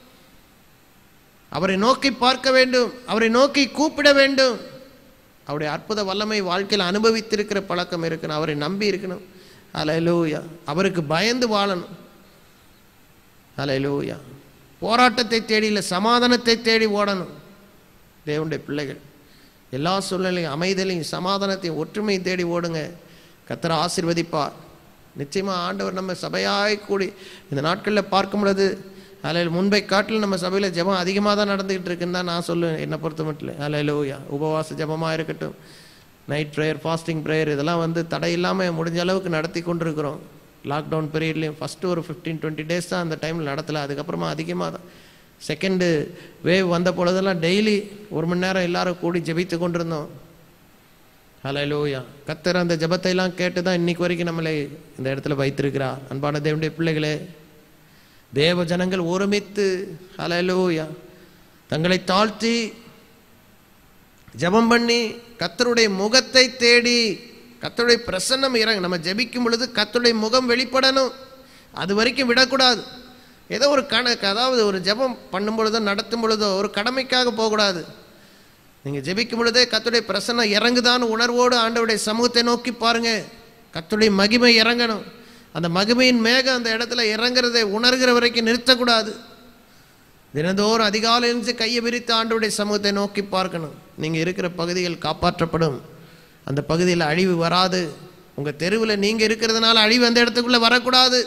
அவரை நோக்கி பார்க்க வேண்டும், அவரை நோக்கி கூப்பிட வேண்டும். அவருடைய அற்புத வல்லமை வாழ்க்கையில் அனுபவித்திருக்கிற பழக்கம் இருக்கணும், அவரை நம்பி இருக்கணும். அல்லேலூயா. அவருக்கு பயந்து வாழணும். அல்லேலூயா. போராட்டத்தை தேடி இல்லை, சமாதானத்தை தேடி ஓடணும். தேவனுடைய பிள்ளைகள் எல்லா சூழ்நிலையும் அமைதலையும் சமாதானத்தையும் ஒற்றுமையை தேடி ஓடுங்க. கர்த்தர் ஆசீர்வதிப்பார். நிச்சயமாக ஆண்டவர் நம்ம சபையாய் கூடி இந்த நாட்களில் பார்க்கும் பொழுது அதில் முன்பை காட்டில் நம்ம சபையில் ஜெபம் அதிகமாக தான் நடந்துக்கிட்டு இருக்குன்னு தான் நான் சொல்லுவேன். என்னை பொறுத்த மட்டும் அல்லேலூயா. உபவாச ஜெபமாக இருக்கட்டும், நைட் ப்ரேயர், ஃபாஸ்டிங் ப்ரேயர், இதெல்லாம் தடை இல்லாமல் முடிஞ்ச அளவுக்கு நடத்தி கொண்டிருக்கிறோம். லாக்டவுன் பீரியட்லேயும் ஃபஸ்ட்டு ஒரு 15-20 டேஸ் தான் அந்த டைமில் நடத்தலை. அதுக்கப்புறமா அதிகமாக தான் செகண்டு வேவ் வந்த பொழுதெல்லாம் டெய்லி 1 மணி நேரம் எல்லாரும் கூடி ஜெபித்து கொண்டிருந்தோம். அல்லேலூயா. கர்த்தர் அந்த ஜெபத்தை எல்லாம் கேட்டு தான் இன்னைக்கு வரைக்கும் நம்மளை இந்த இடத்துல வைத்திருக்கிறார். அன்பான தேவனுடைய பிள்ளைகளே, தேவ ஜனங்கள் ஒருமித்து அல்லேலூயா தங்களை தாழ்த்தி ஜெபம் பண்ணி கர்த்தருடைய முகத்தை தேடி, கர்த்தருடைய பிரசன்னம் இறங்க. நம்ம ஜெபிக்கும் பொழுது கர்த்தருடைய முகம் வெளிப்படணும். அது வரைக்கும் விடக்கூடாது. ஏதோ ஒரு கணக்கு, அதாவது ஒரு ஜெபம் பண்ணும் பொழுதோ நடத்தும் பொழுதோ ஒரு கடமைக்காக போகக்கூடாது. நீங்கள் ஜெபிக்கும் பொழுதே கர்த்தருடைய பிரசன்னம் இறங்குதான்னு உணர்வோடு ஆண்டவருடைய சமூகத்தை நோக்கி பாருங்க. கர்த்தருடைய மகிமை இறங்கணும். அந்த மகிமையின் மேகம் அந்த இடத்துல இறங்குறதை உணர்கிற வரைக்கும் நிறுத்தக்கூடாது. தினந்தோறும் அதிகாலை இருந்து கையை விரித்து ஆண்டவருடைய சமூகத்தை நோக்கி பார்க்கணும். நீங்கள் இருக்கிற பகுதிகள் காப்பாற்றப்படும். அந்த பகுதியில் அழிவு வராது. உங்கள் தெருவில் நீங்கள் இருக்கிறதுனால அழிவு அந்த இடத்துக்குள்ளே வரக்கூடாது.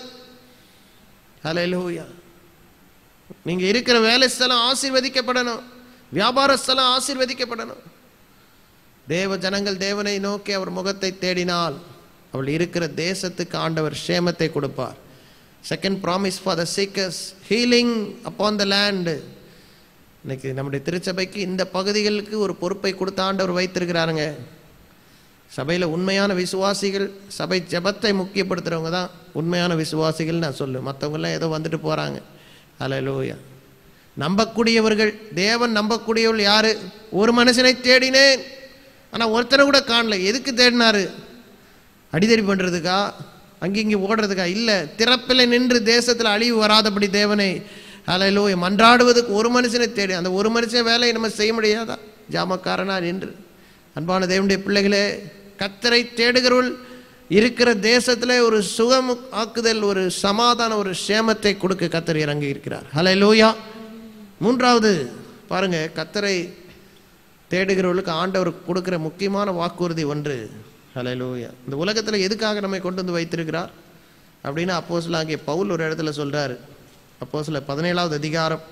ஹல்லேலூயா. நீங்கள் இருக்கிற வேலை ஸ்தலம் ஆசீர்வதிக்கப்படணும். வியாபார ஸ்தலம் ஆசீர்வதிக்கப்படணும். தேவ ஜனங்கள் தேவனை நோக்கி அவர் முகத்தை தேடினால் அவள் இருக்கிற தேசத்துக்கு ஆண்டவர் சேமத்தை கொடுப்பார். Second promise for the seekers, healing upon the land. இன்னைக்கு நம்முடைய திருச்சபைக்கு இந்த பகுதிகளுக்கு ஒரு பொறுப்பை கொடுத்த ஆண்டவர் வைத்திருக்கிறாருங்க. சபையில் உண்மையான விசுவாசிகள், சபை ஜெபத்தை முக்கியப்படுத்துகிறவங்க தான் உண்மையான விசுவாசிகள் நான் சொல்லுவேன். மற்றவங்களாம் ஏதோ வந்துட்டு போகிறாங்க. ஹல்லேலூயா. நம்பக்கூடியவர்கள், தேவன் நம்பக்கூடியவர்கள் யாரு? ஒரு மனுஷனை தேடினேன், ஆனால் ஒருத்தனை கூட காணல. எதுக்கு தேடினாரு? அடிதடி பண்ணுறதுக்கா? அங்கிங்கி ஓடுறதுக்கா? இல்லை, திறப்பில் நின்று தேசத்தில் அழிவு வராதபடி தேவனை ஹல்லேலூயா மன்றாடுவதுக்கு ஒரு மனுஷனை தேடி. அந்த ஒரு மனுஷன் வேலையை நம்ம செய்ய முடியாதா? ஜாமக்காரனா நின்று. அன்பான தேவனுடைய பிள்ளைகளே, கர்த்தரை தேடுகிறவள் இருக்கிற தேசத்தில் ஒரு சுகம் ஆக்குதல், ஒரு சமாதான, ஒரு சேமத்தை கொடுக்க கர்த்தர் இறங்கி இருக்கிறார். ஹல்லேலூயா. மூன்றாவது பாருங்க, கர்த்தரை தேடுகிறவர்களுக்கு ஆண்டவர் கொடுக்கிற முக்கியமான வாக்குறுதி ஒன்று. ஹல்லேலூயா. இந்த உலகத்தில் எதுக்காக நம்மை கொண்டு வந்து வைத்திருக்கிறார் அப்படின்னா, அப்போஸ்தலனாகிய பவுல் ஒரு இடத்துல சொல்றாரு. அப்போஸ்தலர் 17வது அதிகாரம்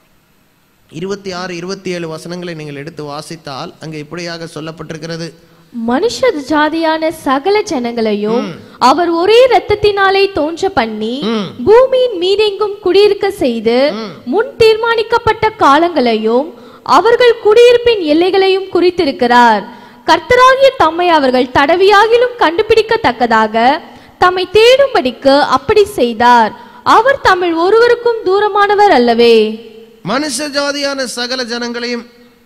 26, 27 வசனங்களை நீங்கள் எடுத்து வாசித்தால் அங்கே இப்படியாக சொல்லப்பட்டிருக்கிறது. மனுஷ ஜாதியான சகல ஜனங்களையும் அவர் ஒரே இரத்தத்தினாலே தோன்ற பண்ணி பூமியின் மீதெங்கும் குடியிருக்க செய்து முன் தீர்மானிக்கப்பட்ட காலங்களையும் அவர்கள் குடியிருப்பின் எல்லைகளையும் குறித்திருக்கிறார். கர்த்தராகிய தம்மை அவர்கள் தடவியாகிலும் கண்டுபிடிக்கத்தக்கதாக தம்மை தேடும்படிக்கு அப்படி செய்தார். அவர் தமிழ் ஒருவருக்கும் தூரமானவர் அல்லவே. மனுஷ ஜாதியான சகல ஜனங்களையும்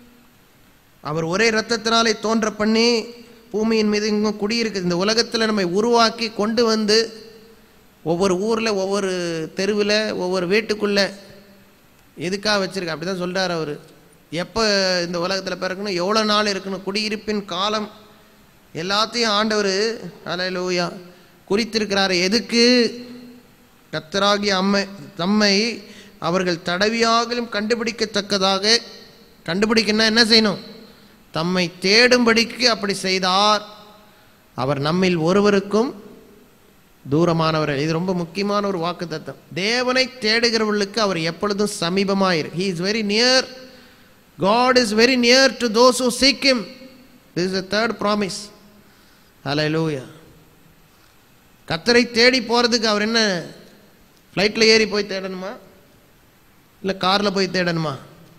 அவர் ஒரே இரத்தத்தினாலே தோன்ற பண்ணி பூமியின் மீது இங்கும் குடியிருக்கு. இந்த உலகத்தில் நம்மை உருவாக்கி கொண்டு வந்து ஒவ்வொரு ஊரில், ஒவ்வொரு தெருவில், ஒவ்வொரு வீட்டுக்குள்ளே எதுக்காக வச்சிருக்க? அப்படி தான் சொல்கிறார் அவர். எப்போ இந்த உலகத்தில் பிறக்கணும், எவ்வளோ நாள் இருக்கணும், குடியிருப்பின் காலம் எல்லாத்தையும் ஆண்டவர் ஹல்லேலூயா குறித்திருக்கிறார். எதுக்கு? கர்த்தராகிய தம்மை அவர்கள் தடவியாகலும் கண்டுபிடிக்கத்தக்கதாக. கண்டுபிடிக்கன்னா என்ன செய்யணும்? தம்மை தேடும்படிக்கு அப்படி செய்தார். அவர் நம்மில் ஒருவருக்கும் தூரமானவர். இது ரொம்ப முக்கியமான ஒரு வாக்குத்தத்தம். தேவனை தேடுகிறவர்களுக்கு அவர் எப்பொழுதும் சமீபமாயிரு. He is very near. God is very near to those who seek him. This is the third promise. Hallelujah. கர்த்தரை தேடி போகிறதுக்கு அவர் என்ன ஃப்ளைட்டில் ஏறி போய் தேடணுமா, இல்லை காரில் போய் தேடணுமா,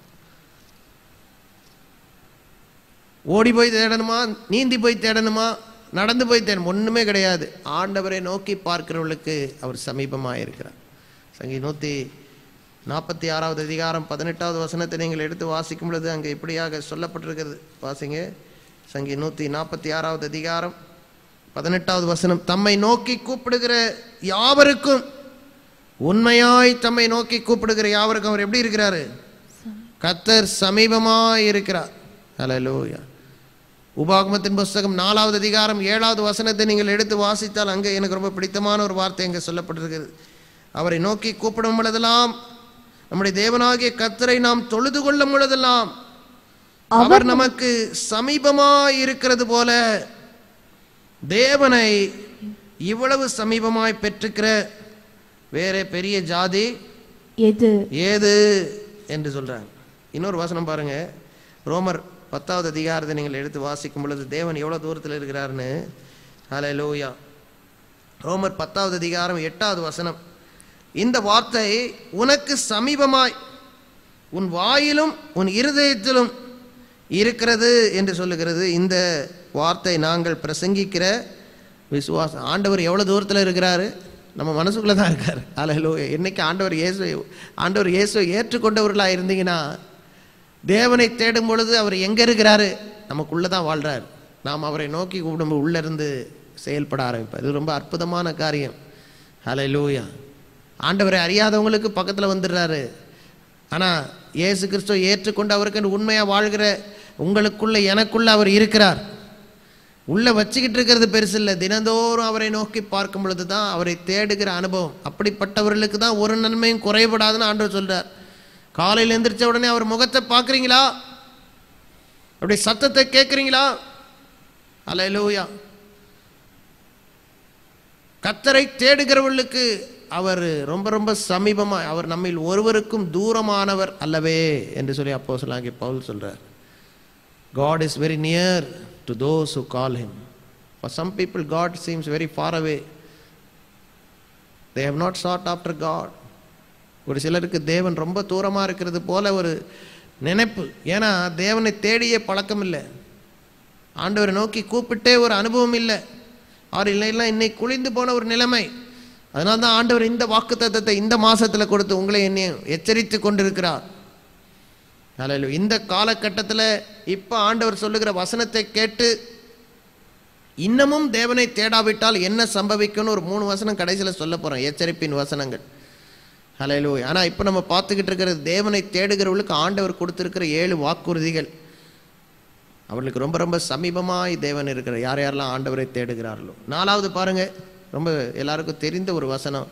ஓடி போய் தேடணுமா, நீந்தி போய் தேடணுமா, நடந்து போய் தேடணும்? ஒன்றுமே கிடையாது. ஆண்டவரை நோக்கி பார்க்கிறவர்களுக்கு அவர் சமீபமாக இருக்கிறார். சங்கீதம் 146வது அதிகாரம் 18வது வசனத்தை நீங்கள் எடுத்து வாசிக்கும் பொழுது அங்கே இப்படியாக சொல்லப்பட்டிருக்கிறது. வாசிங்க. சங்கீதம் 146வது அதிகாரம் 18வது வசனம். தம்மை நோக்கி கூப்பிடுகிற யாவருக்கும், உண்மையாய் தம்மை நோக்கி கூப்பிடுகிற யாவருக்கும் அவர் எப்படி இருக்கிறாரு? கர்த்தர் சமீபமாய் இருக்கிறார். ஹல்லேலூயா. உபாகமத்தின் புஸ்தகம் 4வது அதிகாரம் 7வது வசனத்தை நீங்கள் எடுத்து வாசித்தால் அங்கே எனக்கு ரொம்ப பிடித்தமான ஒரு வார்த்தை அங்கே சொல்லப்பட்டிருக்கிறது. அவரை நோக்கி கூப்பிடும் பொழுதெல்லாம், நம்முடைய தேவனாகிய கர்த்தரை நாம் தொழுது கொள்ளும் பொழுதெல்லாம் அவர் நமக்கு சமீபமாய் இருக்கிறது போல தேவனை இவ்வளவு சமீபமாய் பெற்றிருக்கிற வேற பெரிய ஜாதி ஏது என்று சொல்றாங்க. இன்னொரு வசனம் பாருங்க. ரோமர் 10வது அதிகாரத்தை நீங்கள் எடுத்து வாசிக்கும் பொழுது தேவன் எவ்வளவு தூரத்தில் இருக்கிறார்னு. ஹல்லேலூயா. ரோமர் 10வது அதிகாரம் 8வது வசனம். இந்த வார்த்தை உனக்கு சமீபமாய் உன் வாயிலும் உன் இருதயத்திலும் இருக்கிறது என்று சொல்லுகிறது. இந்த வார்த்தை நாங்கள் பிரசங்கிக்கிற விசுவாசம். ஆண்டவர் எவ்வளவு தூரத்தில் இருக்கிறாரு? நம்ம மனசுக்குள்ளே தான் இருக்கார். ஹல்லேலூயா. என்னைக்கு ஆண்டவர் இயேசுவை ஏற்றுக்கொண்டவர்களாக இருந்தீங்கன்னா, தேவனை தேடும் பொழுது அவர் எங்கே இருக்கிறாரு? நமக்குள்ளே தான் வாழ்கிறார். நாம் அவரை நோக்கி கூப்பிடும் உள்ளிருந்து செயல்பட ஆரம்பிப்பார். இது ரொம்ப அற்புதமான காரியம். ஹல்லேலூயா. ஆண்டவரை அறியாதவங்களுக்கு பக்கத்தில் வந்துடுறாரு. ஆனால் இயேசு கிறிஸ்துவை ஏற்றுக்கொண்டு அவருக்கு உண்மையாக வாழ்கிற உங்களுக்குள்ள எனக்குள்ள அவர் இருக்கிறார். உள்ளே வச்சுக்கிட்டு இருக்கிறது பெருசு இல்லை, தினந்தோறும் அவரை நோக்கி பார்க்கும் பொழுது தான் அவரை தேடுகிற அனுபவம். அப்படிப்பட்டவர்களுக்கு தான் ஒரு நன்மையும் குறைபடாதுன்னு ஆண்டவர் சொல்கிறார். காலையில் எந்திரிச்ச உடனே அவர் முகத்தை பார்க்குறீங்களா? அப்படி சத்தத்தை கேட்குறீங்களா? அல்லேலூயா. கர்த்தரை தேடுகிறவர்களுக்கு அவர் ரொம்ப ரொம்ப சமீபமாக, அவர் நம்மில் ஒருவருக்கும் தூரமானவர் அல்லவே என்று சொல்லி அப்போஸ்தலனாகிய பவுல் சொல்கிறார். God is very near to those who call him. For some people God seems very far away. They have not sought after God. ஒரு சிலருக்கு தேவன் ரொம்ப தூரமாக இருக்கிறது போல ஒரு நினைப்பு. ஏன்னா தேவனை தேடியே பழக்கம் இல்லை, ஆண்டவரை நோக்கி கூப்பிட்டே ஒரு அனுபவம் இல்லை, அவர் இல்லைன்னா இன்னைக்கு குளிந்து போன ஒரு நிலைமை. அதனால தான் ஆண்டவர் இந்த வாக்குத்தத்தத்தை இந்த மாசத்துல கொடுத்து உங்களை என்னையும் எச்சரித்து கொண்டிருக்கிறார். அல்லேலூயா. இந்த காலகட்டத்தில் இப்போ ஆண்டவர் சொல்லுகிற வசனத்தை கேட்டு இன்னமும் தேவனை தேடாவிட்டால் என்ன சம்பவிக்கும்னு ஒரு 3 வசனம் கடைசியில் சொல்ல போகிறோம், எச்சரிப்பின் வசனங்கள். அல்லேலூயா. ஆனால் இப்போ நம்ம பார்த்துக்கிட்டு இருக்கிறது தேவனை தேடுகிறவர்களுக்கு ஆண்டவர் கொடுத்துருக்கிற 7 வாக்குறுதிகள். அவர்களுக்கு ரொம்ப ரொம்ப சமீபமாய் தேவன் இருக்கிற யார் யாரெல்லாம் ஆண்டவரை தேடுகிறார்களோ. 4வது பாருங்க, ரொம்ப எல்லாருக்கும் தெரிந்த ஒரு வசனம்,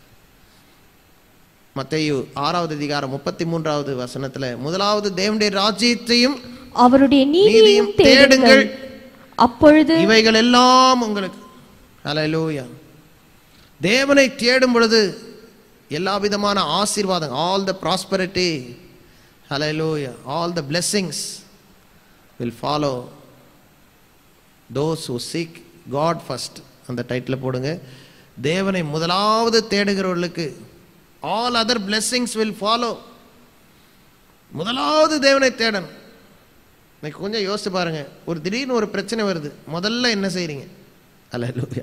மத்தேயு 6வது அதிகாரம் 33வது வசனத்துல, முதலாவது தேவனுடைய ராஜ்யத்தையும் அவருடைய நீதியையும் தேடுங்கள், அப்பொழுது இவைகள் எல்லாம் உங்களுக்கு. அல்லேலூயா. தேவனை தேடும் பொழுது எல்லா விதமான ஆசீர்வாதம், all the prosperity, hallelujah, all the blessings will follow those who seek God first. அந்த டைட்டில் போடுங்க, தேவனை முதலாவது தேடுகிறவர்களுக்கு all other blessings will follow. முதலாவது தேவனை தேடணும். இன்னைக்கு கொஞ்சம் யோசிச்சு பாருங்க, ஒரு திடீர்னு ஒரு பிரச்சனை வருது, முதல்ல என்ன செய்றீங்க? அல்லேலூயா.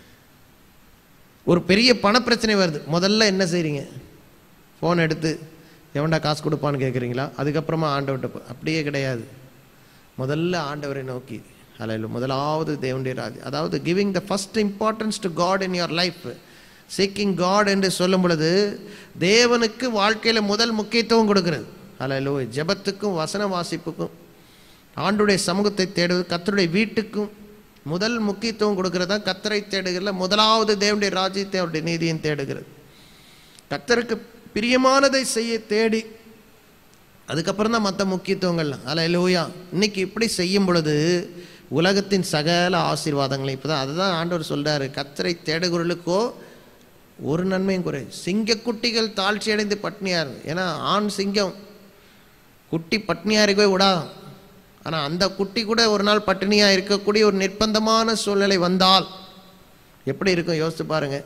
ஒரு பெரிய பண பிரச்சனை வருது, முதல்ல என்ன செய்றீங்க? ஃபோன் எடுத்து எவன்டா காசு கொடுப்பான்னு கேட்குறீங்களா? அதுக்கப்புறமா ஆண்டவர்கிட்ட? அப்படியே கிடையாது. முதல்ல ஆண்டவரை நோக்கி, அல்லேலூயா, முதலாவது தேவனுடைய ராஜ்யம், அதாவது giving the first importance to God in your life, seeking God என்று சொல்லும் பொழுது தேவனுக்கு வாழ்க்கையில் முதல் முக்கியத்துவம் கொடுக்கிறது. அல்லேலூயா. ஜெபத்துக்கும் வசன வாசிப்புக்கும் ஆண்டுடைய சமூகத்தை தேடுவது, கர்த்தருடைய வீட்டுக்கும் முதல் முக்கியத்துவம் கொடுக்கிறது தான் கர்த்தரை தேடுகிறதுல முதலாவது தேவனுடைய ராஜ்யத்தை அவருடைய நீதியும் தேடுகிறது. கர்த்தருக்கு பிரியமானதை செய்ய தேடி அதுக்கப்புறம் தான் மற்ற முக்கியத்துவங்கள்லாம். அல்லேலூயா. இன்னைக்கு இப்படி செய்யும் பொழுது உலகத்தின் சகல ஆசீர்வாதங்களை இப்போதான் அதுதான் ஆண்டவர் சொல்றாரு, கர்த்தரை தேடுகிறவர்களுக்கோ ஒரு நன்மையும் குறை. சிங்கக்குட்டிகள் தாழ்ச்சி அடைந்து பட்னியார். ஏன்னா ஆண் சிங்கம் குட்டி பட்னியாக இருக்கவே விடாதான். ஆனால் அந்த குட்டி கூட ஒரு நாள் பட்டினியாக இருக்கக்கூடிய ஒரு நிர்பந்தமான சூழ்நிலை வந்தால் எப்படி இருக்கும் யோசிச்சு பாருங்க.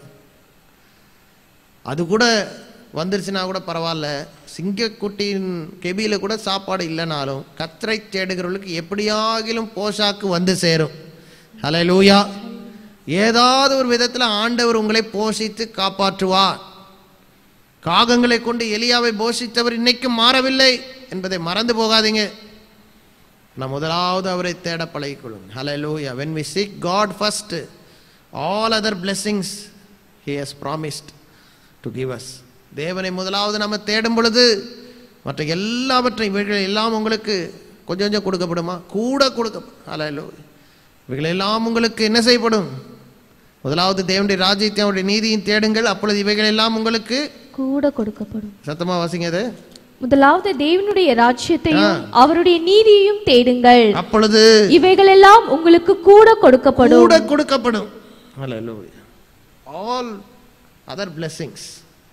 அது கூட வந்துருச்சுன்னா கூட பரவாயில்ல, சிங்கக்குட்டியின் கெபியில கூட சாப்பாடு இல்லைனாலும் கர்த்தரை தேடுகிறவர்களுக்கு எப்படியாகிலும் போஷாக்கு வந்து சேரும். அல்லேலூயா. ஏதாவது ஒரு விதத்தில் ஆண்டவர் உங்களை போஷித்து காப்பாற்றுவார். காகங்களை கொண்டு எலியாவை போஷித்தவர் இன்னைக்கும் மாறவில்லை என்பதை மறந்து போகாதீங்க. நான் முதலாவது அவரை தேட பழகிக்கொள்ளும். Hallelujah. When we seek God first, all other blessings He has promised to give us. தேவனை முதலாவது நம்ம தேடும் பொழுது மற்ற எல்லாவற்றையும் இவைகள் எல்லாம் உங்களுக்கு கொஞ்சம் கொஞ்சம் கொடுக்கப்படுமா? கூட கொடுக்கப்படும். Hallelujah. இவைகள் எல்லாம் உங்களுக்கு என்ன செய்யப்படும்? முதலாவது தேவனுடைய ராஜ்யத்தை அவருடைய நீதியும் தேடுங்கள், அப்பொழுது இவைகள் எல்லாம் உங்களுக்கு கூட கொடுக்கப்படும். சத்தமா வாசிங்க அது. முதலாவது தேவனுடைய ராஜ்யத்தையும் அவருடைய நீதியையும் தேடுங்கள், அப்பொழுது இவைகள் எல்லாம் உங்களுக்கு கூட கொடுக்கப்படும். கூட கொடுக்கப்படும். Hallelujah. All other blessings.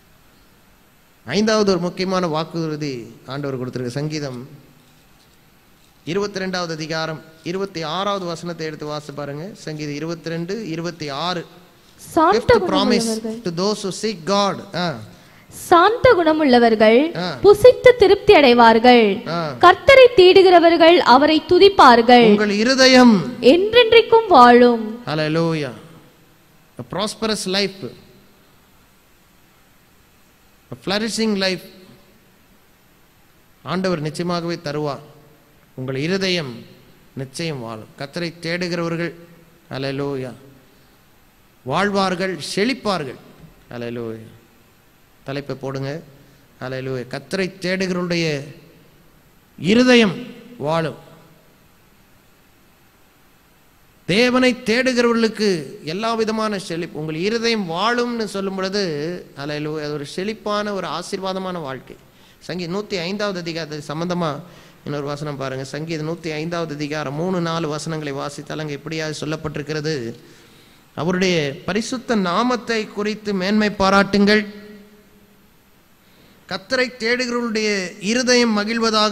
5வது ஒரு முக்கியமான வாக்குறுதி ஆண்டவர் கொடுத்திருக்க சங்கீதம் 22வது அதிகாரம் 26வது வசனத்தை எடுத்து வாசி பாருங்க. சங்கீதம் 22:26. சாந்த promise to those who seek God. சாந்த குணமுள்ளவர்கள் புசித்து திருப்தி அடைவார்கள், கர்த்தரை தேடுகிறவர்கள் அவரை துதிப்பார்கள், உங்கள் இருதயம் என்றென்றைக்கும் வாழும். Hallelujah. A prosperous life, a flourishing life ஆண்டவர் நிச்சயமாகவே தருவார். உங்கள் இருதயம் நிச்சயம் வாழும். கர்த்தரை தேடுகிறவர்கள் ஹல்லேலூயா வாழ்வார்கள், செழிப்பார்கள். ஹல்லேலூயா. தலைப்பை போடுங்க. ஹல்லேலூயா. கர்த்தரை தேடுகிறவருடைய இருதயம் வாழும். தேவனை தேடுகிறவர்களுக்கு எல்லா விதமான செழிப்பு. உங்கள் இருதயம் வாழும்னு சொல்லும் பொழுது ஹல்லேலூயா, அது ஒரு செழிப்பான ஒரு ஆசீர்வாதமான வாழ்க்கை. சங்கீதம் 105வது அதிகாரத்துக்கு சம்பந்தமாக இன்னொரு வசனம் பாருங்க. சங்கீதம் 105வது அதிகாரம் 3-4 வசனங்களை வாசித்தால் அங்கே இப்படியாக சொல்லப்பட்டிருக்கிறது. அவருடைய பரிசுத்த நாமத்தை குறித்து மேன்மை பாராட்டுங்கள். கர்த்தரை தேடுகிறவருடைய இருதயம் மகிழ்வதாக.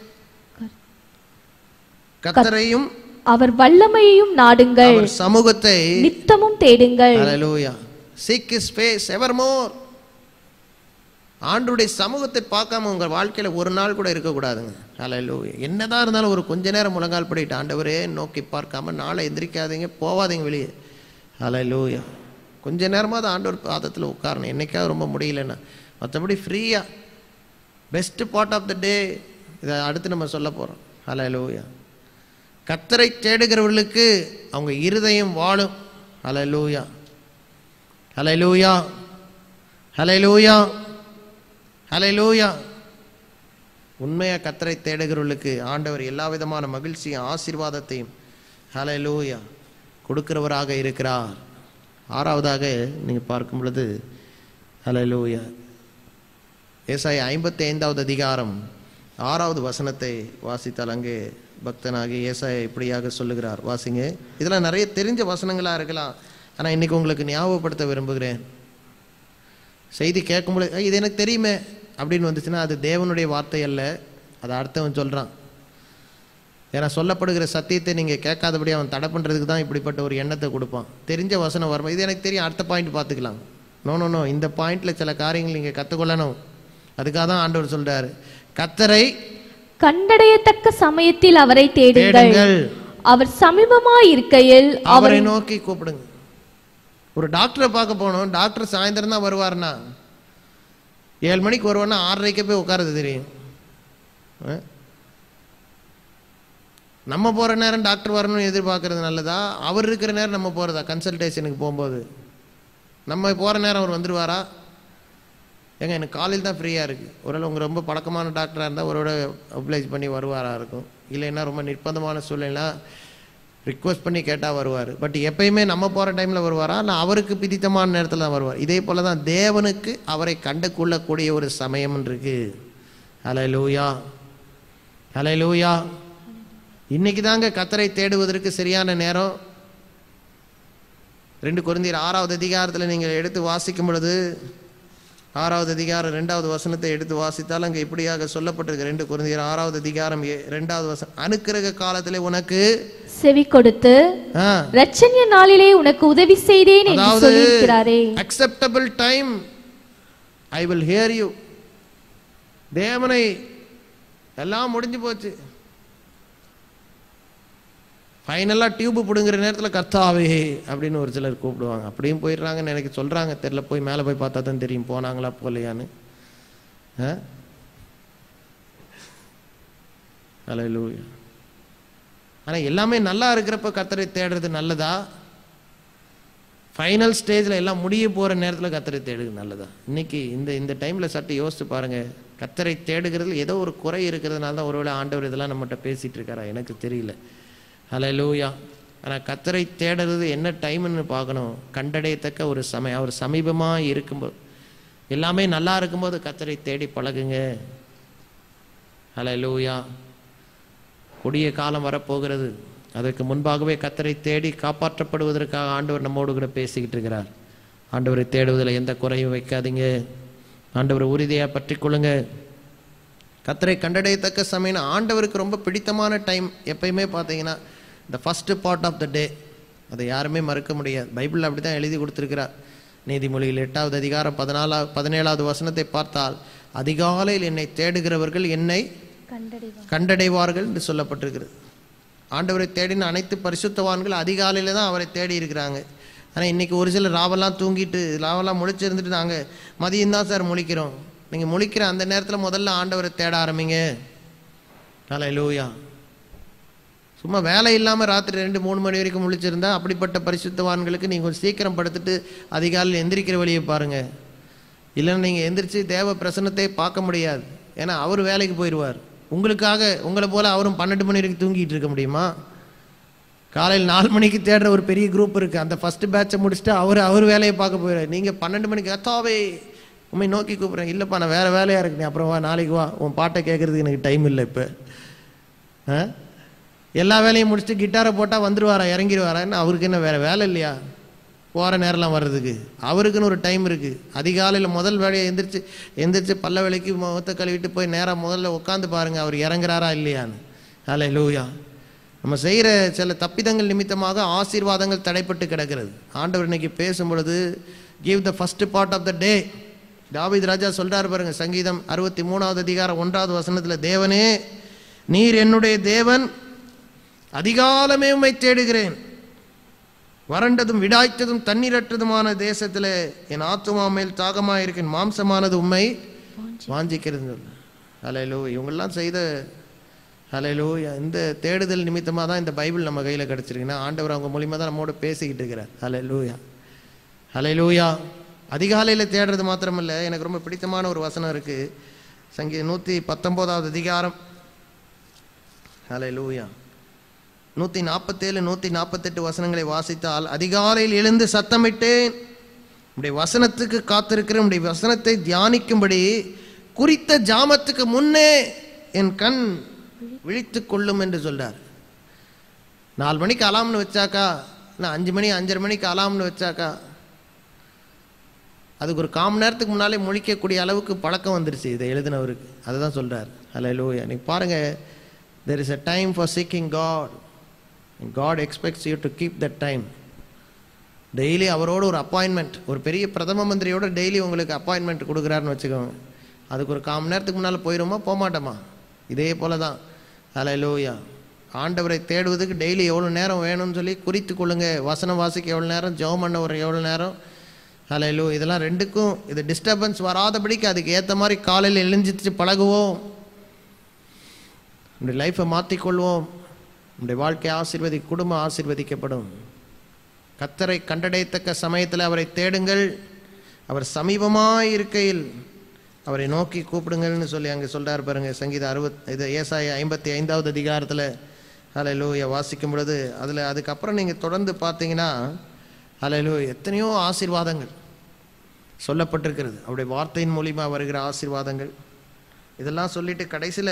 கர்த்தரையும் அவர் வல்லமையையும் நாடுங்கள், அவர் சமூகத்தை நித்தமும் தேடுங்கள். ஹல்லேலூயா. Seek his face evermore. ஆண்டவருடைய சமூகத்தை பார்க்காம உங்கள் வாழ்க்கையில் ஒரு நாள் கூட இருக்கக்கூடாதுங்க. ஹல்லேலூயா. என்னதான் இருந்தாலும் ஒரு கொஞ்ச நேரம் முழங்கால் படிட்டு ஆண்டவரே நோக்கி பார்க்காம நாளை எந்திரிக்காதீங்க, போவாதீங்க வெளியே. ஹல்லேலூயா. கொஞ்ச நேரமாவது ஆண்டவர் பாதத்தில் உட்காரணும். என்னைக்காவது ரொம்ப முடியலன்னா. மற்றபடி ஃப்ரீயாக best part of the day இதை அடுத்து நம்ம சொல்ல போகிறோம். ஹல்லேலூயா. கர்த்தரை தேடுகிறவர்களுக்கு அவங்க இருதயம் வாழும். ஹல்லேலூயா. ஹல்லேலூயா. ஹல்லேலூயா. ஹல்லேலூயா. உண்மையாக கர்த்தரை தேடுகிறவர்களுக்கு ஆண்டவர் எல்லா விதமான மகிழ்ச்சியும் ஆசீர்வாதத்தையும் ஹல்லேலூயா கொடுக்கிறவராக இருக்கிறார். 6வதாக நீங்கள் பார்க்கும் பொழுது ஹல்லேலூயா, ஏசாயா 55வது அதிகாரம் 6வது வசனத்தை வாசித்தால் அங்கே பக்தனாகி ஏசாயா இப்படியாக சொல்லுகிறார். வாசிங்க. இதெல்லாம் நிறைய தெரிஞ்ச வசனங்களாக இருக்கலாம். ஆனால் இன்றைக்கி உங்களுக்கு ஞாபகப்படுத்த விரும்புகிறேன். செய்தி கேட்கும்போது இது எனக்கு தெரியுமே அப்படின்னு வந்துச்சுன்னா அது தேவனுடைய வார்த்தை அல்ல, அதை அடுத்தவன் சொல்கிறான். ஏன்னா சொல்லப்படுகிற சத்தியத்தை நீங்கள் கேட்காதபடி அவன் தடை பண்ணுறதுக்கு தான் இப்படிப்பட்ட ஒரு எண்ணத்தை கொடுப்பான். தெரிஞ்ச வசனம் வருமா, இது எனக்கு தெரியும், அடுத்த பாயிண்ட் பார்த்துக்கலாம். நோ, இந்த பாயிண்டில் சில காரியங்கள் நீங்கள் கற்றுக்கொள்ளணும். அதுக்காக தான் ஆண்டவர் சொல்கிறார், கர்த்தரை கண்டடையத்தக்க சமயத்தில் அவரை தேடுங்கள், அவர் சமீபமாய் இருக்கையில் அவரை நோக்கி கூப்பிடுங்க. ஒரு டாக்டரை பார்க்க போனோம், டாக்டர் சாயந்தரம் தான் வருவார்னா 7 மணிக்கு வருவார்னா 6:30 போய் உட்காரது தெரியும். நம்ம போகிற நேரம் டாக்டர் வரணும்னு எதிர்பார்க்கறது நல்லதா, அவர் இருக்கிற நேரம் நம்ம போகிறதா? கன்சல்டேஷனுக்கு போகும்போது நம்ம போகிற நேரம் அவர் வந்துடுவாரா? ஏங்க எனக்கு காலையில் தான் ஃப்ரீயாக இருக்குது. ஒருவேளை உங்கள் ரொம்ப பழக்கமான டாக்டராக இருந்தால் ஒருவோட அப்ளைஸ் பண்ணி வருவாராக இருக்கும். இல்லைன்னா ரொம்ப நிர்பந்தமான சூழ்நிலை ரிக்வஸ்ட் பண்ணி கேட்டால் வருவார். பட் எப்பயுமே நம்ம போகிற டைமில் வருவாரா, இல்லை அவருக்கு பிடித்தமான நேரத்தில் தான் வருவார்? இதே போல் தான் தேவனுக்கு அவரை கண்டு கொள்ளக்கூடிய ஒரு சமயம் இருக்குது. ஹல்லேலூயா. ஹல்லேலூயா. இன்னைக்கு தாங்க கர்த்தரை தேடுவதற்கு சரியான நேரம். 2 கொரிந்தியர் 6வது அதிகாரத்தில் நீங்கள் எடுத்து வாசிக்கும் பொழுது 6வது அதிகாரம் 2வது வசனத்தை எடுத்து வாசித்தால் அங்கே இப்படியாக சொல்லப்பட்டிருக்கு. 2 கொரிந்தியர் 6வது அதிகாரம் 2வது வசனம், அனுக்கிரக காலத்திலே உனக்கு செவி கொடுத்து இரட்சணிய நாளிலே உனக்கு உதவி செய்தேன் என்று சொல்லியிருக்கிறாரே. acceptable time I will hear you. தேவனை எல்லாம் முடிஞ்சு போச்சு, ஃபைனலாக டியூப்பு பிடுங்குற நேரத்தில் கர்த்தாவே அப்படின்னு ஒரு சிலர் கூப்பிடுவாங்க. அப்படியும் போயிடுறாங்கன்னு எனக்கு சொல்கிறாங்க. தெரில, போய் மேலே போய் பார்த்தா தான் தெரியும் போனாங்களா போகலையான்னு. ஹல்லேலூயா. ஆனால் எல்லாமே நல்லா இருக்கிறப்ப கர்த்தரை தேடுறது நல்லதா? ஃபைனல் ஸ்டேஜில் எல்லாம் முடிய போகிற நேரத்தில் கர்த்தரை தேடுறது நல்லதா? இன்னைக்கு இந்த டைமில் சற்று யோசித்து பாருங்கள். கர்த்தரை தேடுகிறதுல ஏதோ ஒரு குறை இருக்கிறதுனால தான் ஒருவேளை ஆண்டவர் இதெல்லாம் நம்மகிட்ட பேசிகிட்டு இருக்காரா எனக்கு தெரியல. ஹல்லேலூயா. ஆனால் கர்த்தரை தேடுறது என்ன டைம்னு பார்க்கணும். கண்டடையத்தக்க ஒரு சமயம், அவர் சமீபமாக இருக்கும்போது, எல்லாமே நல்லா இருக்கும்போது கர்த்தரை தேடி பழகுங்க. ஹல்லேலூயா. கொடிய காலம் வரப்போகிறது. அதற்கு முன்பாகவே கர்த்தரை தேடி காப்பாற்றப்படுவதற்காக ஆண்டவர் நம்மோடு கூட பேசிக்கிட்டு இருக்கிறார். ஆண்டவரை தேடுவதில் எந்த குறையும் வைக்காதீங்க. ஆண்டவரை உறுதியாக பற்றி கொள்ளுங்க. கர்த்தரை கண்டடையத்தக்க சமயம் ஆண்டவருக்கு ரொம்ப பிடித்தமான டைம். எப்பயுமே பார்த்தீங்கன்னா இந்த first part of the day, அதை யாருமே மறுக்க முடியாது. பைபிளில் அப்படி தான் எழுதி கொடுத்துருக்கிறார். நீதிமொழியில் 8வது அதிகாரம் 17வது வசனத்தை பார்த்தால், அதிகாலையில் என்னை தேடுகிறவர்கள் என்னை கண்டடைவார்கள் என்று சொல்லப்பட்டிருக்கிறது. ஆண்டவரை தேடின அனைத்து பரிசுத்தவான்கள் அதிகாலையில் தான் அவரை தேடி இருக்கிறாங்க. ஆனால் இன்றைக்கி ஒரு சிலர் ராவெல்லாம் தூங்கிட்டு ராவெல்லாம் முழிச்சிருந்துட்டு நாங்கள் மதியம்தான் சார் முழிக்கிறோம். நீங்கள் முழிக்கிற அந்த நேரத்தில் முதல்ல ஆண்டவரை தேட ஆரம்பிங்க. ஹல்லேலூயா. சும்மா வேலை இல்லாமல் ராத்திரி 2-3 மணி வரைக்கும் முழிச்சிருந்தா அப்படிப்பட்ட பரிசுத்தவான்களுக்கு நீங்கள் கொஞ்சம் சீக்கிரம் படுத்துட்டு அதிகாலையில் எந்திரிக்கிற வழியை பாருங்கள். இல்லைன்னா நீங்கள் எந்திரிச்சு தேவ பிரசன்னத்தை பார்க்க முடியாது. ஏன்னா அவர் வேலைக்கு போயிடுவார். உங்களுக்காக உங்களை போல் அவரும் 12 மணி வரைக்கும் தூங்கிட்டு இருக்க முடியுமா? காலையில் 4 மணிக்கு தேடுற ஒரு பெரிய குரூப் இருக்குது. அந்த ஃபஸ்ட்டு பேட்சை முடிச்சுட்டு அவர் வேலையை பார்க்க போயிடுவார். நீங்கள் 12 மணிக்கு அத்தாவே உண்மை நோக்கி கூப்பிட்றேன். இல்லைப்பா நான் வேறு வேலையாக இருக்கேன், அப்புறம் வா நாளைக்கு வா, உன் பாட்டை கேட்குறதுக்கு எனக்கு டைம் இல்லை. இப்போ எல்லா வேலையும் முடிச்சுட்டு கிட்டாரை போட்டால் வந்துடுவாரா, இறங்கிடுவாரா? என்ன அவருக்கு என்ன வேறு வேலை இல்லையா போகிற நேரம்லாம் வர்றதுக்கு? அவருக்குன்னு ஒரு டைம் இருக்குது. அதிகாலையில் முதல் வேலையை எந்திரிச்சு பல்ல வேலைக்கு முகத்தை கழுவிட்டு போய் நேராக முதல்ல உட்காந்து பாருங்கள் அவர் இறங்குறாரா இல்லையான்னு. ஹல்லேலூயா. நம்ம செய்கிற சில தப்பிதங்கள் நிமித்தமாக ஆசீர்வாதங்கள் தடைப்பட்டு கிடக்கிறது. ஆண்டவர் இன்னைக்கு பேசும் பொழுது give the first part of the day. தாவீது ராஜா சொல்றாரு பாருங்க, சங்கீதம் 63வது அதிகாரம் 1வது வசனத்தில், தேவனே நீர் என்னுடைய தேவன், அதிகாலமே உம்மை தேடுகிறேன், வறண்டதும் விடாய்த்ததும் தண்ணீரற்றதுமான தேசத்தில் என் ஆத்துமா மேல் தாகமாக இருக்கேன், மாம்சமானது உம்மை வாஞ்சிக்கிறது. ஹல்லேலூயா. இவங்கெல்லாம் செய்த ஹல்லேலூயா இந்த தேடுதல் நிமித்தமாக தான் இந்த பைபிள் நம்ம கையில் கிடச்சிருக்குன்னா ஆண்டவர் அவங்க மூலியமாக தான் நம்மோட பேசிக்கிட்டு இருக்கிறார். ஹல்லேலூயா. ஹல்லேலூயா. அதிகாலையில் தேடுறது மாத்திரமில்லை, எனக்கு ரொம்ப பிடித்தமான ஒரு வசனம் இருக்குது. சங்கீதம் 119வது அதிகாரம், ஹல்லேலூயா, 147 148 வசனங்களை வாசித்தால், அதிகாலையில் எழுந்து சத்தமிட்டேன், உடைய வசனத்துக்கு காத்திருக்கிறேன், உடைய வசனத்தை தியானிக்கும்படி குறித்த ஜாமத்துக்கு முன்னே என் கண் விழித்து கொள்ளும் என்று சொல்றார். 4 மணிக்கு அலாம்னு வச்சாக்கா, இல்லை 5 மணி 5:30 மணிக்கு அலாம்னு வச்சாக்கா, அதுக்கு ஒரு 1/4 மணி நேரத்துக்கு முன்னாலே முழிக்கக்கூடிய அளவுக்கு பழக்கம் வந்துருச்சு இதை எழுதினவருக்கு. அதை தான் சொல்கிறார். ஹல்லேலூயா. நீ பாருங்கள், there is a time for seeking God and God expects you to keep that time. Daily அவரோட ஒரு அப்பாயின்மெண்ட், ஒரு பெரிய பிரதம மந்திரியோட டெய்லி உங்களுக்கு அப்பாயின்மெண்ட் கொடுக்குறாருன்னு வச்சுக்கோங்க. அதுக்கு ஒரு 1/4 மணி நேரத்துக்கு முன்னால் போயிடுமா, போக மாட்டோமா? இதே போல தான். ஹல்லேலூயா. ஆண்டவரை தேடுவதுக்கு டெய்லி எவ்வளோ நேரம் வேணும்னு சொல்லி குறித்து கொள்ளுங்க. வசனம் வாசிக்க எவ்வளோ நேரம், ஜெபம் பண்ண ஒரு எவ்வளோ நேரம். ஹல்லேலூயா. இதெல்லாம் ரெண்டுக்கும் இது டிஸ்டர்பன்ஸ் வராதபடிக்கு அதுக்கு ஏற்ற மாதிரி காலையில் எழுந்திரிச்சு பழகுவோம். நம்முடைய லைஃப்பை மாற்றிக்கொள்வோம். நம்முடைய வாழ்க்கை குடும்பம் ஆசீர்வதிக்கப்படும். கர்த்தரை கண்டடையத்தக்க சமயத்தில் அவரை தேடுங்கள், அவர் சமீபமாக இருக்கையில் அவரை நோக்கி கூப்பிடுங்கள்னு சொல்லி அங்கே சொல்கிறார் பாருங்க. சங்கீதம் ஏசாயா 55வது அதிகாரத்தில் ஹல்லேலூயா வாசிக்கும் பொழுது அதில் அதுக்கப்புறம் நீங்கள் தொடர்ந்து பார்த்தீங்கன்னா ஹல்லேலூயா எத்தனையோ ஆசீர்வாதங்கள் சொல்லப்பட்டிருக்கிறது. அவருடைய வார்த்தையின் மூலியமாக வருகிற ஆசீர்வாதங்கள் இதெல்லாம் சொல்லிட்டு கடைசியில்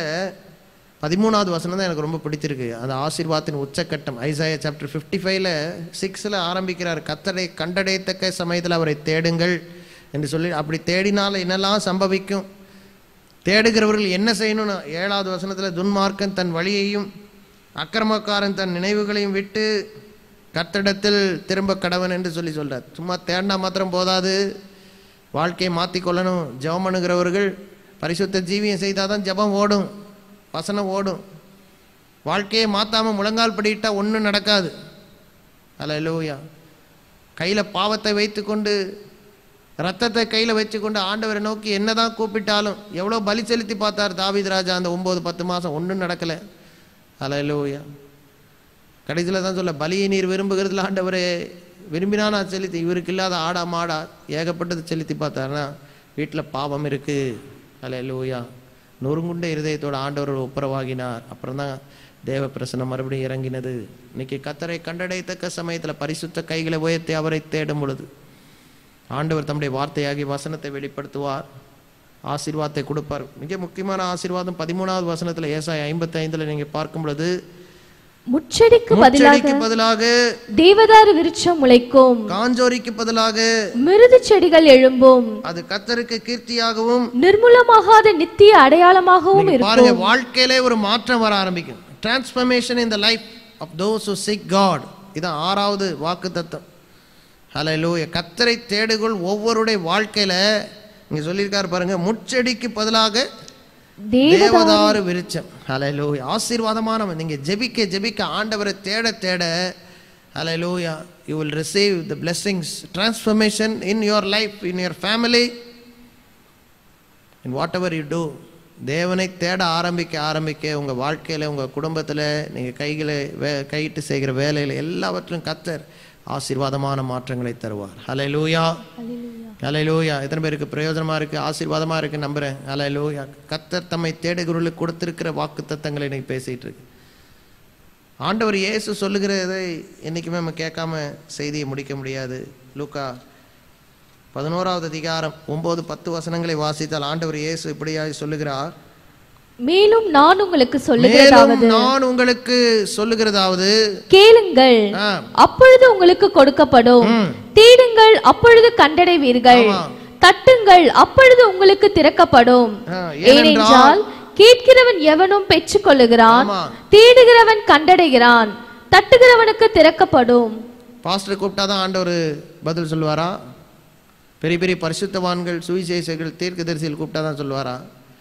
13வது வசனம் தான் எனக்கு ரொம்ப பிடிச்சிருக்கு. அந்த ஆசீர்வாதத்தின் உச்சக்கட்டம் ஐசாயா சாப்டர் 55ல் 6ல் ஆரம்பிக்கிறார். கர்த்தரை கண்டடையத்தக்க சமயத்தில் அவரை தேடுங்கள் என்று சொல்லி, அப்படி தேடினால் என்னெல்லாம் சம்பவிக்கும், தேடுகிறவர்கள் என்ன செய்யணும்னு 7வது வசனத்தில், துன்மார்க்கன் தன் வழியையும் அக்கிரமக்காரன் தன் நினைவுகளையும் விட்டு கர்த்தரிடத்தில் திரும்ப கடவன் என்று சொல்லி சொல்கிறார். சும்மா தேடினா மாத்திரம் போதாது, வாழ்க்கையை மாற்றிக்கொள்ளணும். ஜெபம் பண்ணுகிறவர்கள் பரிசுத்த ஜீவியம் செய்தால் தான் ஜெபம் ஓடும், வசனம் ஓடும். வாழ்க்கையை மாற்றாமல் முழங்கால் படிக்கிட்டால் ஒன்றும் நடக்காது. ஹல்லேலூயா. கையில் பாவத்தை வைத்து கொண்டு, ரத்தத்தை கையில் வச்சு கொண்டு ஆண்டவரை நோக்கி என்னதான் கூப்பிட்டாலும், எவ்வளோ பலி செலுத்தி பார்த்தார் தாவீது ராஜா அந்த 9-10 மாதம், ஒன்றும் நடக்கலை. ஹல்லேலூயா. கடைசியில் தான் சொல்ல, பலியை நீர் விரும்புகிறதுல ஆண்டவரே விரும்பினா நான் செலுத்தி, இவருக்கு இல்லாத ஆடா மாடா ஏகப்பட்டது செலுத்தி பார்த்தாருன்னா வீட்டில் பாவம் இருக்குது. ஹல்லேலூயா. நொறுங்குண்ட இருதயத்தோட ஆண்டவர் ஒப்புரவாகினார். அப்புறம் தான் தேவ பிரசனம் மறுபடியும் இறங்கினது. இன்னைக்கு கர்த்தரை கண்டடையத்தக்க சமயத்தில் பரிசுத்த கைகளை உயர்த்தி அவரை தேடும் பொழுது ஆண்டவர் தம்முடைய வார்த்தையாகி வசனத்தை வெளிப்படுத்துவார், ஆசீர்வாதத்தை கொடுப்பார். மிக முக்கியமான ஆசீர்வாதம் 13வது வசனத்தில் ஏசாயா 55ல் நீங்கள் பார்க்கும் பொழுது, முச்செடிக்கு பதிலாக தேவதாரு விருட்சம் முளைக்கும், காஞ்சோரிக்கு பதிலாக மிருது செடிகள் எழும்பும், அது கர்த்தருக்கு கீர்த்தியாகவும் நிர்மூலமாகாத நித்திய அடையாளமாகவும் இருக்கும். பாருங்க, வாழ்க்கையிலே ஒரு மாற்றம் வர ஆரம்பிக்கும். Transformation in the life of those who seek God. இதான் 6வது வாக்குத்தத்தம். ஹல்லேலூயா. கர்த்தரை தேடுகள் ஒவ்வொருடைய வாழ்க்கையில இங்க சொல்லியிருக்காரு பாருங்க, முச்செடிக்கு பதிலாக தேவதாரு விருட்சம். ஹல்லேலூயா. ஆசீர்வாதமான நீங்க ஜெபிக்க ஜெபிக்க ஆண்டவரை தேட தேட ஹல்லேலூயா you will receive the blessings, transformation in your life, in your family, in whatever you do. தேவனை தேட ஆரம்பிக்க ஆரம்பிக்க உங்க வாழ்க்கையில உங்க குடும்பத்துல நீங்க கையிட்டு செய்கிற வேலையில எல்லாவற்றிலும் கர்த்தர் ஆசீர்வாதமான மாற்றங்களை தருவார். ஹல்லேலூயா. ஹல்லேலூயா. எத்தனை பேருக்கு பிரயோஜனமாக இருக்குது, ஆசீர்வாதமாக இருக்குது நம்புகிறேன். ஹல்லேலூயா. கர்த்தர் தம்மை தேடுகிறவர்களுக்கு கொடுத்திருக்கிற வாக்குத்தத்தங்களை இன்னைக்கு பேசிகிட்டு இருக்கு. ஆண்டவர் இயேசு சொல்லுகிறதை என்றைக்குமே நம்ம கேட்காம செய்தியை முடிக்க முடியாது. லூக்கா 11வது அதிகாரம் 9-10 வசனங்களை வாசித்தால் ஆண்டவர் இயேசு இப்படியாக சொல்லுகிறார். மேலும் நான் உங்களுக்கு சொல்லுகிறதாவது கேளுங்கள், அப்பொழுது உங்களுக்கு கொடுக்கப்படும். தேடுங்கள், அப்பொழுது கண்டடைவீர்கள். தட்டுங்கள், அப்பொழுது உங்களுக்கு திறக்கப்படும். ஏனென்றால் கேட்கிறவன் எவனும் பெற்றுக் கொள்ளுகிறான், தேடுகிறவன் கண்டடைகிறான், தட்டுகிறவனுக்கு திறக்கப்படும். பாஸ்டர் கூப்பிட்டாதான் ஆண்டவர் பதில் சொல்லுவாரா? பெரிய பெரிய பரிசுத்தவான்கள், சுவிசேஷர்கள், தீர்க்கதரிசிகள் கூப்பிட்டாதான் சொல்லுவாரா?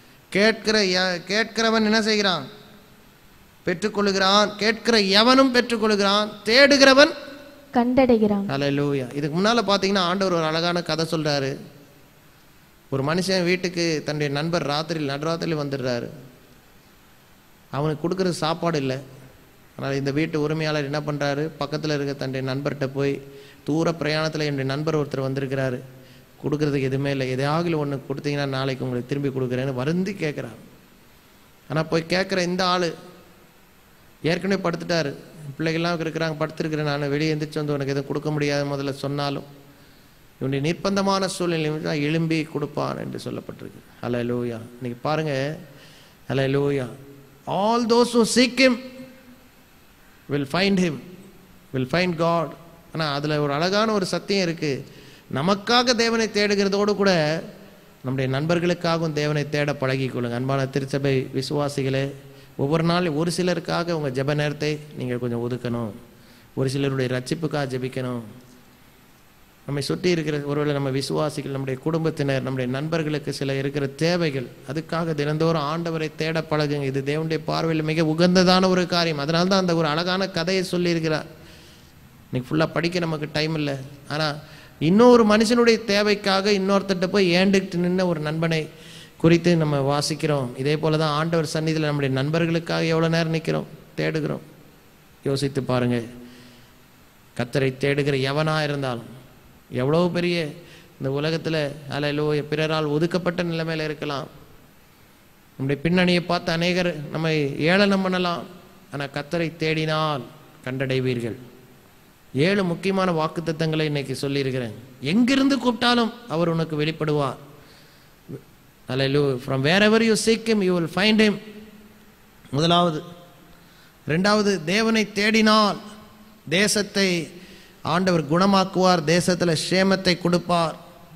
கேட்கிறவன் என்ன செய்கிறான்? பெற்றுக்கொள்ளுகிறான். கேட்கிற எவனும் பெற்றுக்கொள்ளுகிறான், தேடுகிறவன் கண்டடைகிறான். ஹல்லேலூயா. இதுக்கு முன்னால பாத்தீங்கன்னா ஆண்டவர் ஒரு அழகான கதை சொல்றாரு. ஒரு மனுஷன் வீட்டுக்கு தன்னுடைய நண்பர் நடுராத்திரியில் வந்துடுறாரு. அவனுக்கு கொடுக்குற சாப்பாடு இல்லை. ஆனால் இந்த வீட்டு உரிமையாளர் என்ன பண்ணுறாரு, பக்கத்தில் இருக்க தன்னுடைய நண்பர்கிட்ட போய், தூர பிரயாணத்தில் என்னுடைய நண்பர் ஒருத்தர் வந்திருக்கிறாரு, கொடுக்குறதுக்கு எதுவுமே இல்லை, எதையாவது ஒன்று கொடுத்தீங்கன்னா நாளைக்கு உங்களுக்கு திரும்பி கொடுக்குறேன்னு வருந்தி கேட்குறாரு. ஆனால் போய் கேட்குற இந்த ஆள் ஏற்கனவே படுத்துட்டாரு. பிள்ளைகள்லாம் இருக்கிறாங்க, படுத்துருக்கிறேன், நான் வெளியே எந்திரிச்சு வந்து உனக்கு எதுவும் கொடுக்க முடியாது முதல்ல சொன்னாலும் இவனுடைய நிர்பந்தமான சூழ்நிலையில் தான் எழும்பி கொடுப்பான் என்று சொல்லப்பட்டிருக்கு. ஹல்லேலூயா. இன்னைக்கு பாருங்க, ஹல்லேலூயா. All those who seek him will find him, will find God. ஆனால் அதில் ஒரு அழகான ஒரு சத்தியம் இருக்குது. நமக்காக தேவனை தேடுகிறதோடு கூட நம்முடைய நண்பர்களுக்காகவும் தேவனை தேட பழகிக்கொள்ளுங்க. அன்பான திருச்சபை விசுவாசிகளே, ஒவ்வொரு நாள் ஒரு சிலருக்காக உங்கள் ஜெப நேரத்தை நீங்கள் கொஞ்சம் ஒதுக்கணும். ஒரு சிலருடைய ரட்சிப்புக்காக ஜெபிக்கணும். நம்மை சுற்றி இருக்கிற ஒருவேளை நம்ம விசுவாசிகள், நம்முடைய குடும்பத்தினர், நம்முடைய நண்பர்களுக்கு சில இருக்கிற தேவைகள், அதுக்காக தினந்தோறும் ஆண்டவரை தேட பழகுங்க. இது தேவனுடைய பார்வையில் மிக உகந்ததான ஒரு காரியம். அதனால தான் அந்த ஒரு அழகான கதையை சொல்லியிருக்கிறார். இன்னைக்கு ஃபுல்லாக படிக்க நமக்கு டைம் இல்லை. ஆனால் இன்னொரு மனுஷனுடைய தேவைக்காக இன்னொருத்தட்ட போய் ஏண்டுக்கிட்டு நின்று ஒரு நண்பனை குறித்து நம்ம வாசிக்கிறோம். இதே போல தான் ஆண்டவர் சந்நிதியில் நம்முடைய நண்பர்களுக்காக எவ்வளோ நேரம் நிற்கிறோம், தேடுகிறோம். யோசித்து பாருங்கள். கர்த்தரை தேடுகிற எவனாக இருந்தாலும், எவ்வளோ பெரிய இந்த உலகத்தில் ஹல்லேலூயா பிறரால் ஒதுக்கப்பட்ட நிலைமையில் இருக்கலாம். நம்முடைய பின்னணியை பார்த்து அநேகர் நம்மை ஏளனம் பண்ணலாம். ஆனால் கர்த்தரை தேடினால் கண்டடைவீர்கள். 7 முக்கியமான வாக்குத்தத்தங்களை இன்னைக்கு சொல்லியிருக்கிறேன். எங்கிருந்து கூப்பிட்டாலும் அவர் உனக்கு வெளிப்படுவார். ஹல்லேலூயா. From wherever you seek him, you will find him. முதலாவது. 2வது, தேவனை தேடினால் தேசத்தை ஆண்டவர் குணமாக்குவார், தேசத்தில் சேமத்தை கொடுப்பார்.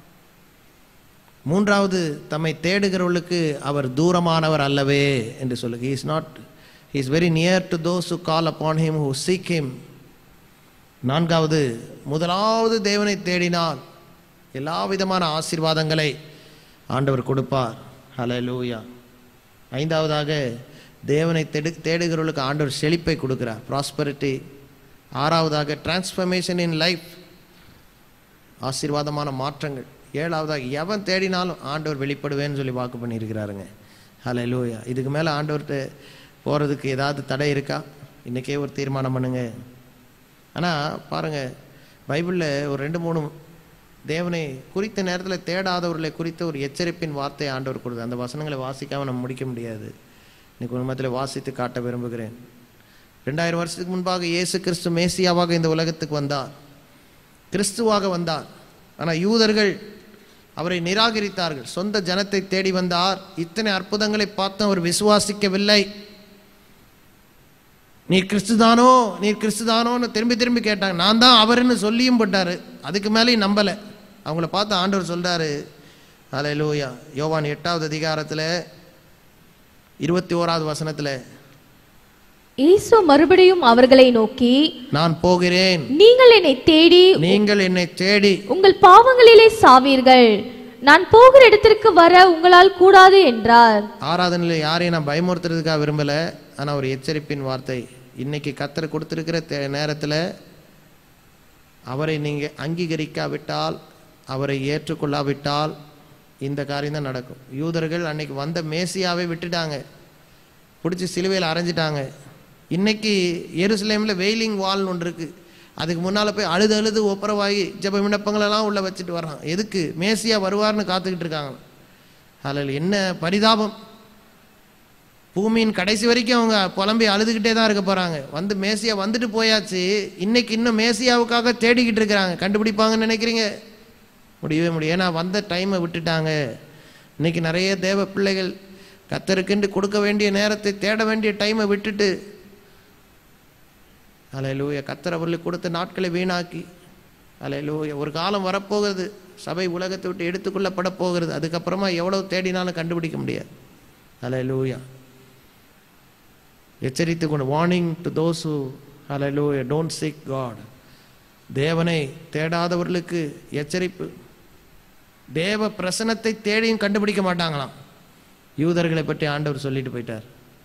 3வது, தம்மை தேடுகிறவர்களுக்கு அவர் தூரமானவர் அல்லவே என்று சொல்லுங்க. he is very near to those who call upon him, who seek him. 4வது, முதலாவது தேவனை தேடினால் எல்லா விதமான ஆசீர்வாதங்களை ஆண்டவர் கொடுப்பார். ஹல்லேலூயா. 5வதாக, தேவனை தேடுகிறவர்களுக்கு ஆண்டவர் செழிப்பை கொடுக்கிறார், ப்ராஸ்பரிட்டி. 6வதாக, டிரான்ஸ்ஃபர்மேஷன் இன் லைஃப், ஆசீர்வாதமான மாற்றங்கள். 7வதாக, எவன் தேடினாலும் ஆண்டவர் வெளிப்படுவேன்னு சொல்லி வாக்கு பண்ணியிருக்கிறாருங்க. ஹல்லேலூயா. இதுக்கு மேலே ஆண்டவர்கிட்ட போகிறதுக்கு ஏதாவது தடை இருக்கா? இன்றைக்கே ஒரு தீர்மானம் பண்ணுங்க. ஆனால் பாருங்கள், பைபிளில் ஒரு 2-3 தேவனை குறித்த நேரத்தில் தேடாதவர்களை குறித்த ஒரு எச்சரிப்பின் வார்த்தை ஆண்டவர் கொடுத்து, அந்த வசனங்களை வாசிக்காமல் நம்ம முடிக்க முடியாது. இன்னைக்கு உண்மத்தில் வாசித்து காட்ட விரும்புகிறேன். 2000 வருஷத்துக்கு முன்பாக இயேசு கிறிஸ்து மேசியாவாக இந்த உலகத்துக்கு வந்தார், கிறிஸ்துவாக வந்தார். ஆனால் யூதர்கள் அவரை நிராகரித்தார்கள். சொந்த ஜனத்தை தேடி வந்தார். இத்தனை அற்புதங்களை பார்த்தும் அவர் விசுவாசிக்கவில்லை. நீர் கிறிஸ்துதானோ, நீர் கிறிஸ்துதானோன்னு திரும்பி திரும்பி கேட்டாங்க. நான் தான் அவருன்னு சொல்லியும் போட்டார். அதுக்கு மேலேயும் நம்பலை. அவங்கள பார்த்து ஆண்டவர் சொல்றாரு, ஹல்லேலூயா, யோவான் 8வது அதிகாரத்தில் 21வது வசனத்தில், இயேசு மறுபடியும் அவர்களை நோக்கி, நான் போகிறேன், நீங்கள் என்னை தேடி உங்கள் பாவங்களிலே சாவீர்கள், நான் போகிற இடத்திற்கு வர உங்களால் கூடாது என்றார். ஆராதனையில் யாரையும் நான் பயமுறுத்துறதுக்காக விரும்பல. ஆனால் ஒரு எச்சரிப்பின் வார்த்தை. இன்னைக்கு கர்த்தர் கொடுத்திருக்கிற நேரத்தில் அவரை நீங்கள் அங்கீகரிக்காவிட்டால், அவரை ஏற்றுக்கொள்ளாவிட்டால் இந்த காரியம் தான் நடக்கும். யூதர்கள் அன்னைக்கு வந்த மேசியாவை விட்டுட்டாங்க, பிடிச்சி சிலுவையில் அரைஞ்சிட்டாங்க. இன்னைக்கு எருசலேமில் வெயிலிங் வால்னு ஒன்று இருக்குது. அதுக்கு முன்னால் போய் அழுது அழுது ஒப்புரவாகி ஜெப விண்ணப்பங்களெல்லாம் உள்ளே வச்சுட்டு வர்றான். எதுக்கு? மேசியா வருவார்னு காத்துக்கிட்டு இருக்காங்க. அதில் என்ன பரிதாபம்! பூமியின் கடைசி வரைக்கும் அவங்க புலம்பி அழுதுகிட்டே தான் இருக்க போகிறாங்க. வந்து மேசியா வந்துட்டு போயாச்சு, இன்னைக்கு இன்னும் மேசியாவுக்காக தேடிக்கிட்டு இருக்கிறாங்க. கண்டுபிடிப்பாங்கன்னு நினைக்கிறீங்க? முடியவே முடியும். ஏன்னா வந்த டைமை விட்டுட்டாங்க. இன்னைக்கு நிறைய தேவ பிள்ளைகள் கர்த்தருக்கென்று கொடுக்க வேண்டிய நேரத்தை தேட வேண்டிய டைமை விட்டுட்டு, அல்லேலூயா, கர்த்தர் அவர்களுக்கு கொடுத்த நாட்களை வீணாக்கி, அல்லேலூயா, ஒரு காலம் வரப்போகிறது, சபை உலகத்தை விட்டு எடுத்துக்கொள்ளப்பட போகிறது. அதுக்கப்புறமா எவ்வளவு தேடினாலும் கண்டுபிடிக்க முடியாது. அல்லேலூயா. எச்சரித்து கொண்டு, வார்னிங் டு தோஸ் ஹூ அல்லேலூயா டோன்ட் சீக் காட். தேவனை தேடாதவர்களுக்கு எச்சரிப்பு. தேவ பிரசனத்தை தேடியும் கண்டுபிடிக்க மாட்டாங்களாம். யூதர்களை பற்றி ஆண்டவர் சொல்லிட்டு போயிட்டார்.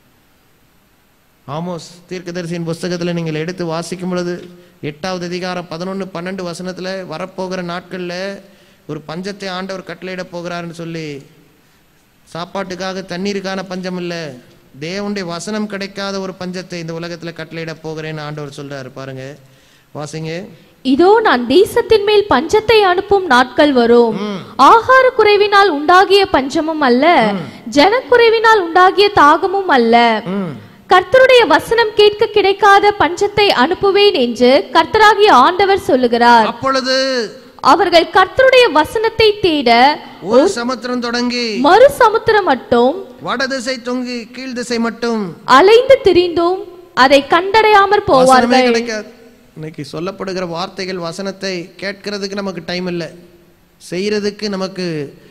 ஆமோஸ் தீர்க்கதரிசியின் புஸ்தகத்தில் நீங்கள் எடுத்து வாசிக்கும் பொழுது 8வது அதிகாரம் 11, 12 வசனத்தில் வரப்போகிற நாட்களில் ஒரு பஞ்சத்தை ஆண்டவர் கட்டளையிட போகிறாருன்னு சொல்லி, சாப்பாட்டுக்காக தண்ணீருக்கான பஞ்சம் இல்லை, தேவனுடைய வசனம் கிடைக்காத ஒரு பஞ்சத்தை இந்த உலகத்தில் கட்டளையிட போகிறேன்னு ஆண்டவர் சொல்றாரு. பாருங்க, வாசிங்க. இதோ நான் தேசத்தின் மேல் பஞ்சத்தை அனுப்பும் நாட்கள் வரும். ஆகார குறைவினால் உண்டாகிய பஞ்சமும் அல்ல, ஜனக்குறைவினால் உண்டாகிய தாகமும் அல்ல. கர்த்தருடைய வசனம் கேட்க கிடைக்காத பஞ்சத்தை அனுப்புவேன் என்று கர்த்தராகிய ஆண்டவர் சொல்லுகிறார். அப்பொழுது அவர்கள் கர்த்தருடைய வசனத்தை தேட ஒரு சமுத்திரம் தொடங்கி மறு சமுத்திரம் மட்டும், வடதிசை தொங்கி கீழ் திசை மட்டும் அலைந்து திரிந்தும் அதை கண்டடையாமற் போவார்கள். இன்னைக்கு சொல்லப்படுகிற வார்த்தைகள், வசனத்தை கேட்கறதுக்கு நமக்கு டைம் இல்லை, செய்யறதுக்கு நமக்கு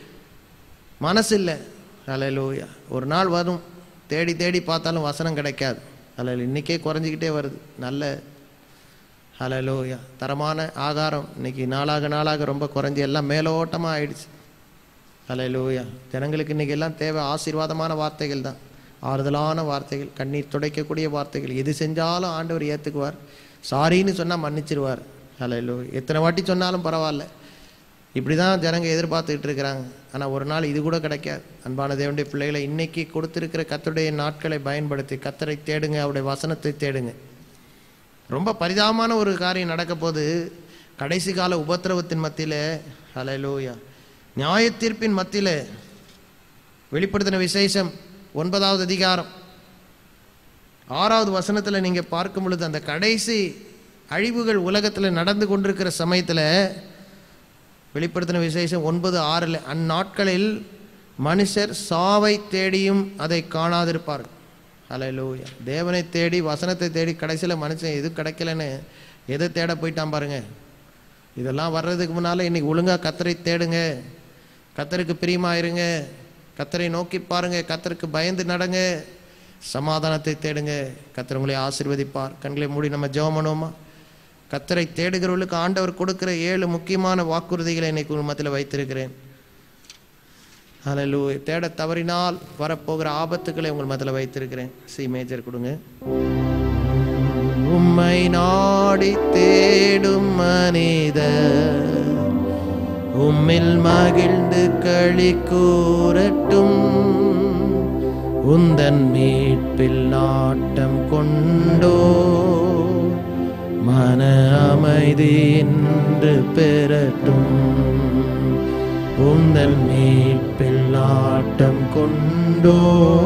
மனசு இல்லை. அல்லேலூயா. ஒரு நாள் வரும், தேடி தேடி பார்த்தாலும் வசனம் கிடைக்காது. அல்ல, இன்னைக்கே குறைஞ்சிக்கிட்டே வருது. நல்ல அல்லேலூயா தரமான ஆகாரம் இன்னைக்கு நாளாக நாளாக ரொம்ப குறைஞ்சி எல்லாம் மேலோட்டமாக ஆயிடுச்சு. அல்லேலூயா. ஜனங்களுக்கு இன்னைக்கு எல்லாம் தேவை ஆசீர்வாதமான வார்த்தைகள் தான், ஆறுதலான வார்த்தைகள், கண்ணீர் துடைக்கக்கூடிய வார்த்தைகள். எது செஞ்சாலும் ஆண்டவர் ஏற்றுக்குவார். சாரின்னு சொன்னால் மன்னிச்சிருவார். அல்லேலூயா. எத்தனை வாட்டி சொன்னாலும் பரவாயில்ல. இப்படி தான் ஜனங்க எதிர்பார்த்துக்கிட்டு இருக்கிறாங்க. ஆனால் ஒரு நாள் இது கூட கிடைக்காது. அன்பான தேவனுடைய பிள்ளைகளை, இன்னைக்கு கொடுத்திருக்கிற கர்த்தருடைய நாட்களை பயன்படுத்தி கர்த்தரை தேடுங்க, அவருடைய வசனத்தை தேடுங்க. ரொம்ப பரிதாபமான ஒரு காரியம் நடக்க போது, கடைசி கால உபத்திரவத்தின் மத்தியில், அல்லேலூயா, நியாய தீர்ப்பின் மத்தியில், வெளிப்படுத்தின விசேஷம் 9வது அதிகாரம் 6வது வசனத்தில் நீங்கள் பார்க்கும் பொழுது, அந்த கடைசி அழிவுகள் உலகத்தில் நடந்து கொண்டிருக்கிற சமயத்தில், வெளிப்படுத்தின விசேஷம் 9:6, அந்நாட்களில் மனுஷர் சாவை தேடியும் அதை காணாதிருப்பார்கள். அல்லேலூயா. தேவனை தேடி வசனத்தை தேடி கடைசியில் மனுஷன் எது கிடைக்கலன்னு எதை தேட போயிட்டான் பாருங்க. இதெல்லாம் வர்றதுக்கு முன்னால் இன்னைக்கு ஒழுங்காக கர்த்தரை தேடுங்க, கர்த்தருக்கு பிரியமாயிருங்க, கர்த்தரை நோக்கி பாருங்க, கர்த்தருக்கு பயந்து நடங்க, சமாதானத்தை தேடுங்க, கர்த்தர் உங்களை ஆசீர்வதிப்பார். கண்களை மூடி நம்ம ஜெபம் பண்ணுவோமா? கர்த்தரை தேடுகிறவர்களுக்கு ஆண்டவர் கொடுக்கிற 7 முக்கியமான வாக்குறுதிகளை இன்னைக்கு உங்கள் மத்தியில் வைத்திருக்கிறேன். அல்லேலூயா. தேட தவறினால் வரப்போகிற ஆபத்துக்களை உங்கள் மத்தியில் வைத்திருக்கிறேன். சி மேஜர் கொடுங்க. உம்மை நாடி தேடும் மனிதர் உம்மில் மகிழ்ந்து களி கூறட்டும். உந்தன் மீட்பில் நாட்டம் கொண்டோ மன அமைதி என்று பெறட்டும். உந்தன் மீட்பில் நாட்டம் கொண்டோ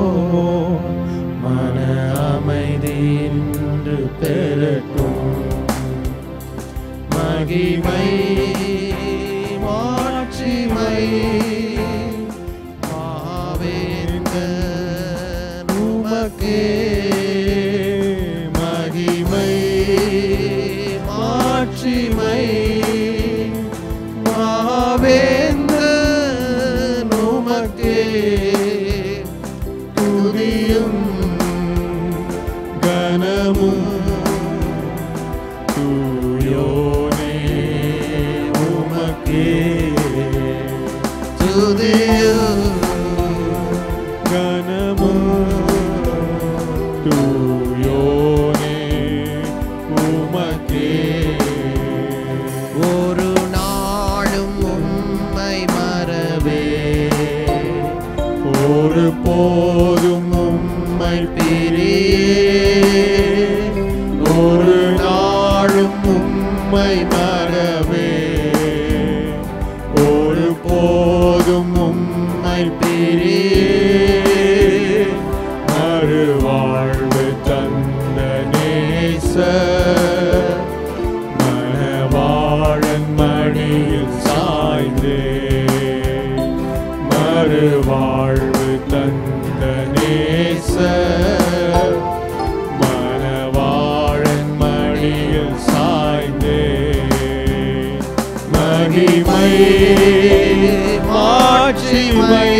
மன அமைதி என்று பெறட்டும். மகிமை மாட்சிமை மாவேந்தன் உமக்கே. மகிமை மாட்சிமை மாவேந்தன் உமக்கே. துதியும் கனமும் தூயோனே உமக்கே. துதியும் கனமும் தூயோனே உமக்கே. ஒரு நாளும் உம்மை மறவே, ஒரு போதும் உம்மை பிரியே. ஒரு நாளும் மாட்சிமை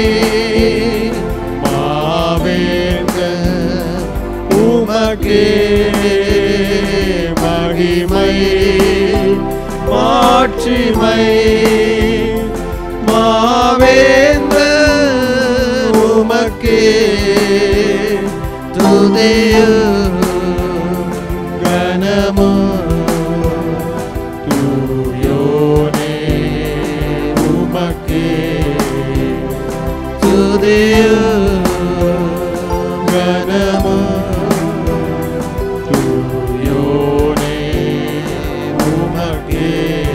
மாவேந்தர் உமக்கே மகிமை மாட்சிமை மாவேந்தர் உமக்கே துதியும் கனமும் தூயோனே உமக்கே துதியும் கனமும் தூயோனே உமக்கே.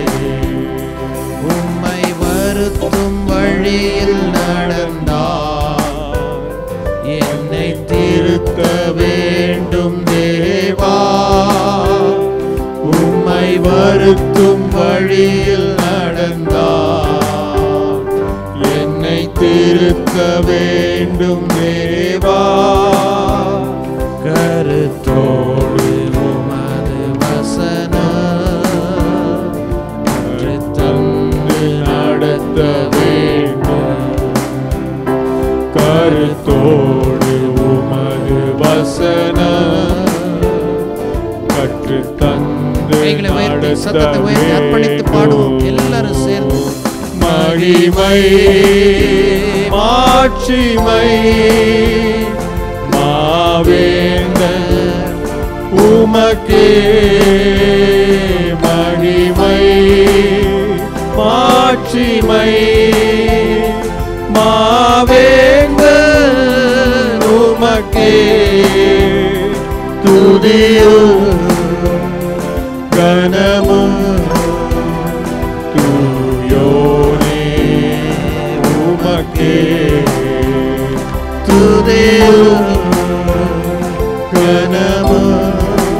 உம்மை வருத்தும் வழியில் நடந்தார் என்னை திருத்த வேண்டும் தேவா. உம்மை வருத்தும் வழியில் நடந்தார் என்னை திருத்த வேண்டும் தேவா. கருத்தோடு உமது வசனம் தந்து நடத்த வேண்டும். கருத்தோடு உமது வசனம் கற்று தந்து அர்ப்பணித்து பாடுவோம் எல்லாரும் சேர்ந்து. மகிமை மாட்சிமை மாவேந்தர் உமக்கே மகிமை மாட்சிமை மாவேந்தர் உமக்கே துதியும் கனமும் தூயோனே உமக்கே துதியும் கனமும்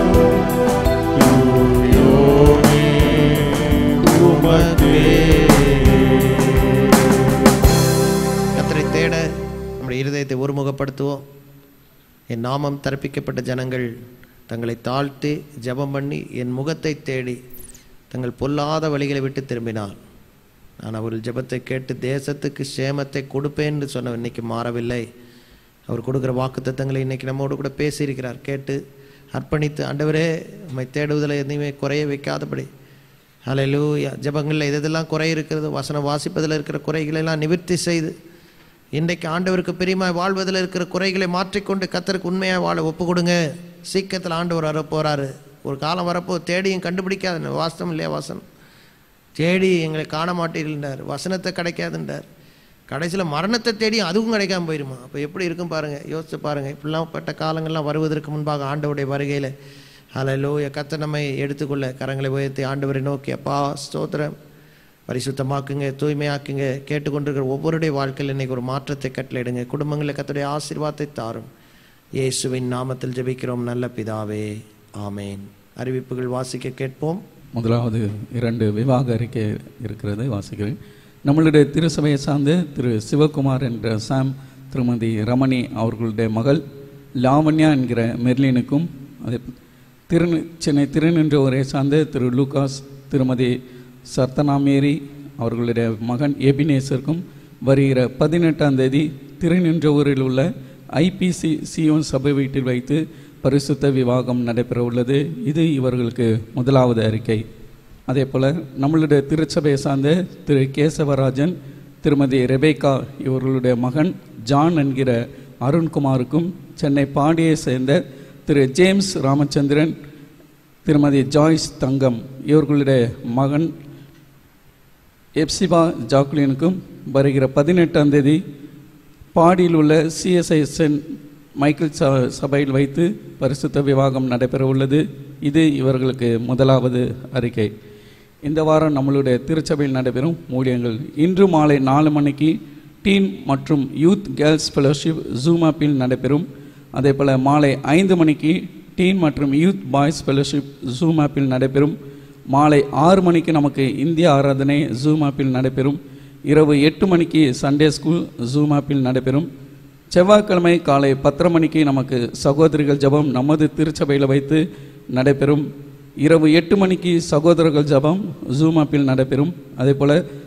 தூயோனே உமக்கே. கர்த்தரை தேட நம்முடைய இருதயத்தை ஒருமுகப்படுத்துவோம். என் நாமம் தரிப்பிக்கப்பட்ட ஜனங்கள் தங்களை தாழ்த்தி ஜெபம் பண்ணி என் முகத்தை தேடி தங்கள் பொல்லாத வழிகளை விட்டு திரும்பினார் நான் அவர்கள் ஜெபத்தை கேட்டு தேசத்துக்கு சேமத்தை கொடுப்பேன் என்று சொன்ன இன்னைக்கு மாறவில்லை. அவர் கொடுக்குற வாக்குத்தத்தங்களை இன்னைக்கு நம்மோடு கூட பேசியிருக்கிறார். கேட்டு அர்ப்பணித்து ஆண்டவரே உம்மை தேடுவதில் எதையுமே குறைய வைக்காதபடி ஹல்லேலூயா. ஜெபங்களில் எதெல்லாம் குறை இருக்கிறது, வசனம் வாசிப்பதில் இருக்கிற குறைகளெல்லாம் நிவர்த்தி செய்து இன்றைக்கு ஆண்டவருக்கு பிரியமாய் வாழ்வதில் இருக்கிற குறைகளை மாற்றிக்கொண்டு கர்த்தருக்கு உண்மையாக வாழ ஒப்பு கொடுங்க. சீக்கிரத்தில் ஆண்டவர் வர போகிறாரு. ஒரு காலம் வரப்போ தேடியும் கண்டுபிடிக்காது. வாஸ்தவம் இல்லையா? வசனம் தேடி எங்களை காண மாட்டீர்கள்ன்றார், வசனத்தை கிடைக்காதுன்றார். கடைசியில் மரணத்தை தேடி அதுவும் கிடைக்காம போயிருமா? அப்போ எப்படி இருக்கும் பாருங்கள், யோசிச்சு பாருங்கள். இப்படிலாம் பட்ட காலங்கள்லாம் வருவதற்கு முன்பாக ஆண்டவருடைய வருகையில் ஹல்லேலூயா கர்த்தர் நம்மை எடுத்துக்கொள்ள கரங்களை உயர்த்தி ஆண்டவரை நோக்கி அப்பா ஸ்தோத்திரம், பரிசுத்தமாக்குங்க, தூய்மையாக்குங்க. கேட்டுக்கொண்டிருக்கிற ஒவ்வொருடைய வாழ்க்கையில் இன்றைக்கி ஒரு மாற்றத்தை கட்டளையிடுங்க. குடும்பங்களில் கர்த்தருடைய ஆசீர்வாதத்தை தாரும். இயேசுவின் நாமத்தில் ஜெபிக்கிறோம் நல்ல பிதாவே, ஆமேன். அறிவிப்புகள் வாசிக்க கேட்போம். முதலாவது 2 விவாக அறிக்கை இருக்கிறது, வாசிக்கிறேன். நம்மளுடைய திருசபையை சார்ந்து திரு சிவகுமார் என்ற சாம், திருமதி ரமணி அவர்களுடைய மகள் லாவண்யா என்கிற மெர்லினுக்கும், அதே சென்னை திருநின்றவரை சார்ந்து திரு லூகாஸ், திருமதி சர்த்தனாமேரி அவர்களுடைய மகன் எபினேசருக்கும் வருகிற 18ஆம் தேதி திருநின்றவூரில் உள்ள ஐபிசி சியோன் சபை வீட்டில் வைத்து பரிசுத்த விவாகம் நடைபெற உள்ளது. இது இவர்களுக்கு முதலாவது அறிக்கை. அதே போல் நம்மளுடைய திருச்சபையை சார்ந்த திரு கேசவராஜன், திருமதி ரெபேக்கா இவர்களுடைய மகன் ஜான் என்கிற அருண்குமாருக்கும், சென்னை பாடியை சேர்ந்த திரு ஜேம்ஸ் ராமச்சந்திரன், திருமதி ஜாய்ஸ் தங்கம் இவர்களுடைய மகன் எப்சிபா ஜாக்குலினுக்கும் வருகிற 18ஆம் தேதி பாடியில் உள்ள சிஎஸ்ஐஎஸ்என் மைக்கேல் சபையில் வைத்து பரிசுத்த விவாகம் நடைபெற உள்ளது. இது இவர்களுக்கு முதலாவது அறிக்கை. இந்த வாரம் நம்மளுடைய திருச்சபையில் நடைபெறும் ஊழியங்கள். இன்று மாலை 4 மணிக்கு டீன் மற்றும் யூத் கேர்ள்ஸ் ஃபெலோஷிப் ஜூம் ஆப்பில் நடைபெறும். அதே போல் மாலை 5 மணிக்கு டீன் மற்றும் யூத் பாய்ஸ் ஃபெலோஷிப் ஜூம் ஆப்பில் நடைபெறும். மாலை 6 மணிக்கு நமக்கு இந்திய ஆராதனை ஜூம் ஆப்பில் நடைபெறும். இரவு 8 மணிக்கு சண்டே ஸ்கூல் ஜூம் ஆப்பில் நடைபெறும். செவ்வாய்க்கிழமை காலை 10:30 மணிக்கு நமக்கு சகோதரிகள் ஜபம் நமது திருச்சபையில் வைத்து நடைபெறும். இரவு 8 மணிக்கு சகோதரர்கள் ஜபம் ஜூம் ஆப்பில் நடைபெறும். அதே போல்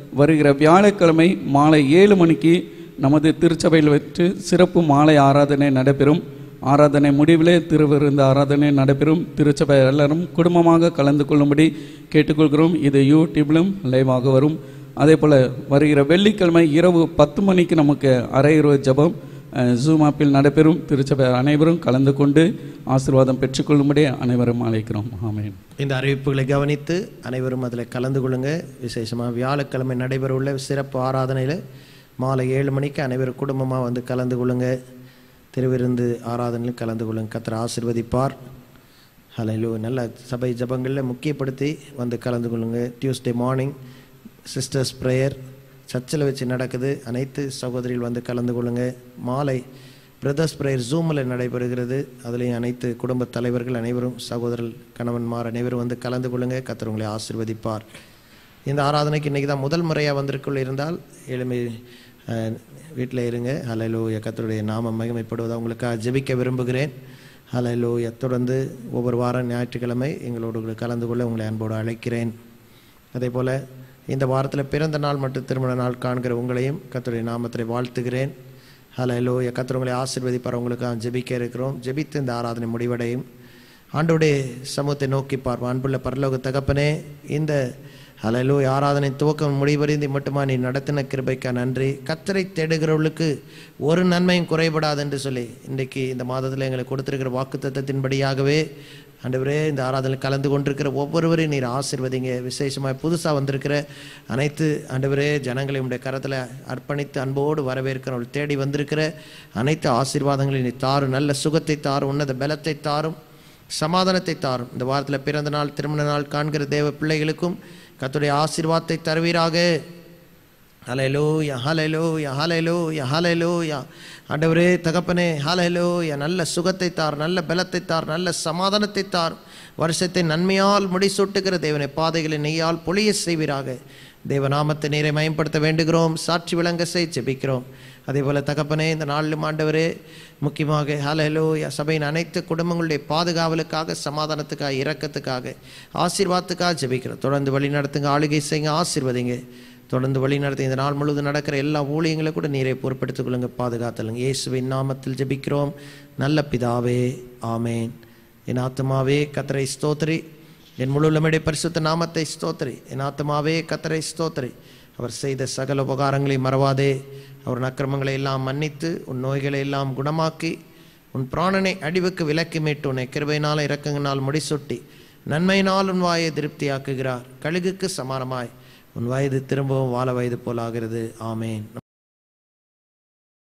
வருகிற வியாழக்கிழமை மாலை 7 மணிக்கு நமது திருச்சபையில் வச்சு சிறப்பு மாலை ஆராதனை நடைபெறும். ஆராதனை முடிவிலே திருவிருந்து ஆராதனை நடைபெறும். திருச்சபை எல்லாரும் குடும்பமாக கலந்து கொள்ளும்படி கேட்டுக்கொள்கிறோம். இது யூடியூப்லும் லைவாக வரும். அதே போல் வருகிற வெள்ளிக்கிழமை இரவு 10 மணிக்கு நமக்கு அரையிரவு ஜபம் ஜூம் ஆப்பில் நடைபெறும். திருச்சபை அனைவரும் கலந்து கொண்டு ஆசீர்வாதம் பெற்றுக்கொள்ளும்படி அனைவரும் அழைக்கிறோம். ஆமென். இந்த அறிவிப்புகளை கவனித்து அனைவரும் அதில் கலந்து கொள்ளுங்க. விசேஷமாக வியாழக்கிழமை நடைபெறவுள்ள சிறப்பு ஆராதனையில் மாலை 7 மணிக்கு அனைவரும் குடும்பமாக வந்து கலந்து கொள்ளுங்க. திருவிருந்து ஆராதனையில் கலந்து கொள்ளுங்க. கர்த்தர் ஆசீர்வதிப்பார். ஹல்லேலூயா. நல்ல சபை ஜபங்களில் முக்கியப்படுத்தி வந்து கலந்து கொள்ளுங்க. டியூஸ்டே மார்னிங் சிஸ்டர்ஸ் ப்ரேயர் சர்ச்சில் வச்சு நடக்குது. அனைத்து சகோதரிகள் வந்து கலந்து கொள்ளுங்க. மாலை பிரதர்ஸ் ப்ரேயர் ஜூமில் நடைபெறுகிறது. அதுலேயும் அனைத்து குடும்ப தலைவர்கள் அனைவரும் சகோதரர்கள் கணவன்மார் அனைவரும் வந்து கலந்து கொள்ளுங்க. கர்த்தர் உங்களை ஆசீர்வதிப்பார். இந்த ஆராதனைக்கு இன்றைக்கி தான் முதல் முறையாக வந்திருக்குள்ள இருந்தால் எளிமை வீட்டில் இருங்க. ஹல்லேலூயா. கர்த்தருடைய நாமம் மகிமைப்படுவதாக உங்களுக்காக ஜெபிக்க விரும்புகிறேன். ஹல்லேலூயா. தொடர்ந்து ஒவ்வொரு வாரம் ஞாயிற்றுக்கிழமை எங்களோடு கலந்து கொள்ள உங்களை அன்போடு அழைக்கிறேன். அதே போல் இந்த வாரத்தில் பிறந்த நாள் மற்றும் திருமண நாள் காண்கிற உங்களையும் கர்த்தருடைய நாமத்தில் வாழ்த்துகிறேன். ஹல்லேலூயா. கர்த்தர் உங்களை ஆசீர்வதிப்பார். உங்களுக்காக ஜெபிக்க இருக்கிறோம். ஜெபித்து இந்த ஆராதனை முடிவடையும். ஆண்டவருடைய சமூகத்தை நோக்கி பார்ப்போம். அன்புள்ள பரலோக தகப்பனே, இந்த ஹல்லேலூயா ஆராதனை துவக்கம் முடிவறிந்து மட்டுமா நீ நடத்தின கிருபைக்கா நன்றி. கர்த்தரை தேடுகிறவர்களுக்கு ஒரு நன்மையும் குறைபடாது என்று சொல்லி இன்றைக்கு இந்த மாதத்தில் எங்களுக்கு கொடுத்திருக்கிற வாக்குத்தத்தத்தின்படியாகவே ஆண்டவரே இந்த ஆராதனையில் கலந்து கொண்டிருக்கிற ஒவ்வொருவரையும் நீர் ஆசீர்வதிங்க. விசேஷமாக புதுசாக வந்திருக்கிற அனைத்து ஆண்டவரே ஜனங்களை உடைய கரத்தில் அர்ப்பணித்து அன்போடு வரவேற்கிறவர்கள் தேடி வந்திருக்கிற அனைத்து ஆசீர்வாதங்களையும் நீ தாரும். நல்ல சுகத்தை தாரும், உன்னத பலத்தை தாரும், சமாதானத்தை தாரும். இந்த வாரத்தில் பிறந்த நாள் திருமண நாள் காண்கிற தேவ பிள்ளைகளுக்கும் கர்த்தருடைய ஆசீர்வாதத்தை தருவீராக. ஹல்லேலூயா. ஹல்லேலூயா. ஹல்லேலூயா. ஹல்லேலூயா. ஆண்டவரே தகப்பனே, ஹல்லேலூயா. நல்ல சுகத்தை தார், நல்ல பலத்தை தார், நல்ல சமாதானத்தை தார். வருஷத்தை நன்மையால் முடிசூட்டுகிற தேவனை பாதைகளை நெய்யால் பொழிய செய்வீராக. தேவநாமத்தை நீரை மயம்படுத்த வேண்டுகிறோம். சாட்சி விளங்க செய் ஜெபிக்கிறோம். அதே போல் தகப்பனே இந்த நாளிலும் ஆண்டவரே முக்கியமாக ஹல்லேலூயா சபையின் அனைத்து குடும்பங்களுடைய பாதுகாவலுக்காக, சமாதானத்துக்காக, இரக்கத்துக்காக, ஆசீர்வாதத்துக்காக ஜெபிக்கிறோம். தொடர்ந்து வழி நடத்துங்க, ஆளுகை செய்யுங்க, ஆசீர்வதிங்க. தொடர்ந்து வழி நடத்தி இந்த நாள் முழுவதும் நடக்கிற எல்லா ஊழியங்களை கூட நீரை பொறுப்படுத்திக் கொள்ளுங்க, பாதுகாத்தலுங்க. இயேசுவின் நாமத்தில் ஜெபிக்கிறோம் நல்ல பிதாவே, ஆமேன். என் ஆத்துமாவே கர்த்தரை ஸ்தோத்திரி, என் முழு உள்ளமையுடைய பரிசுத்த நாமத்தை ஸ்தோத்திரி. என் ஆத்துமாவே கர்த்தரை ஸ்தோத்திரி. அவர் செய்த சகல உபகாரங்களை மறவாதே. அவர் அக்கிரமங்களை எல்லாம் மன்னித்து உன் நோய்களை எல்லாம் குணமாக்கி உன் பிராணனை அடிவுக்கு விலக்கி மீட்டு உன்னை கிருபையினால் இரக்கங்களினால் முடிசூட்டி நன்மையினால் உன் வாயை திருப்தியாக்குகிறார். கழுகுக்கு சமானமாய் உன் வயது திரும்பவும் வாழ வயது போலாகிறது. ஆமேன்.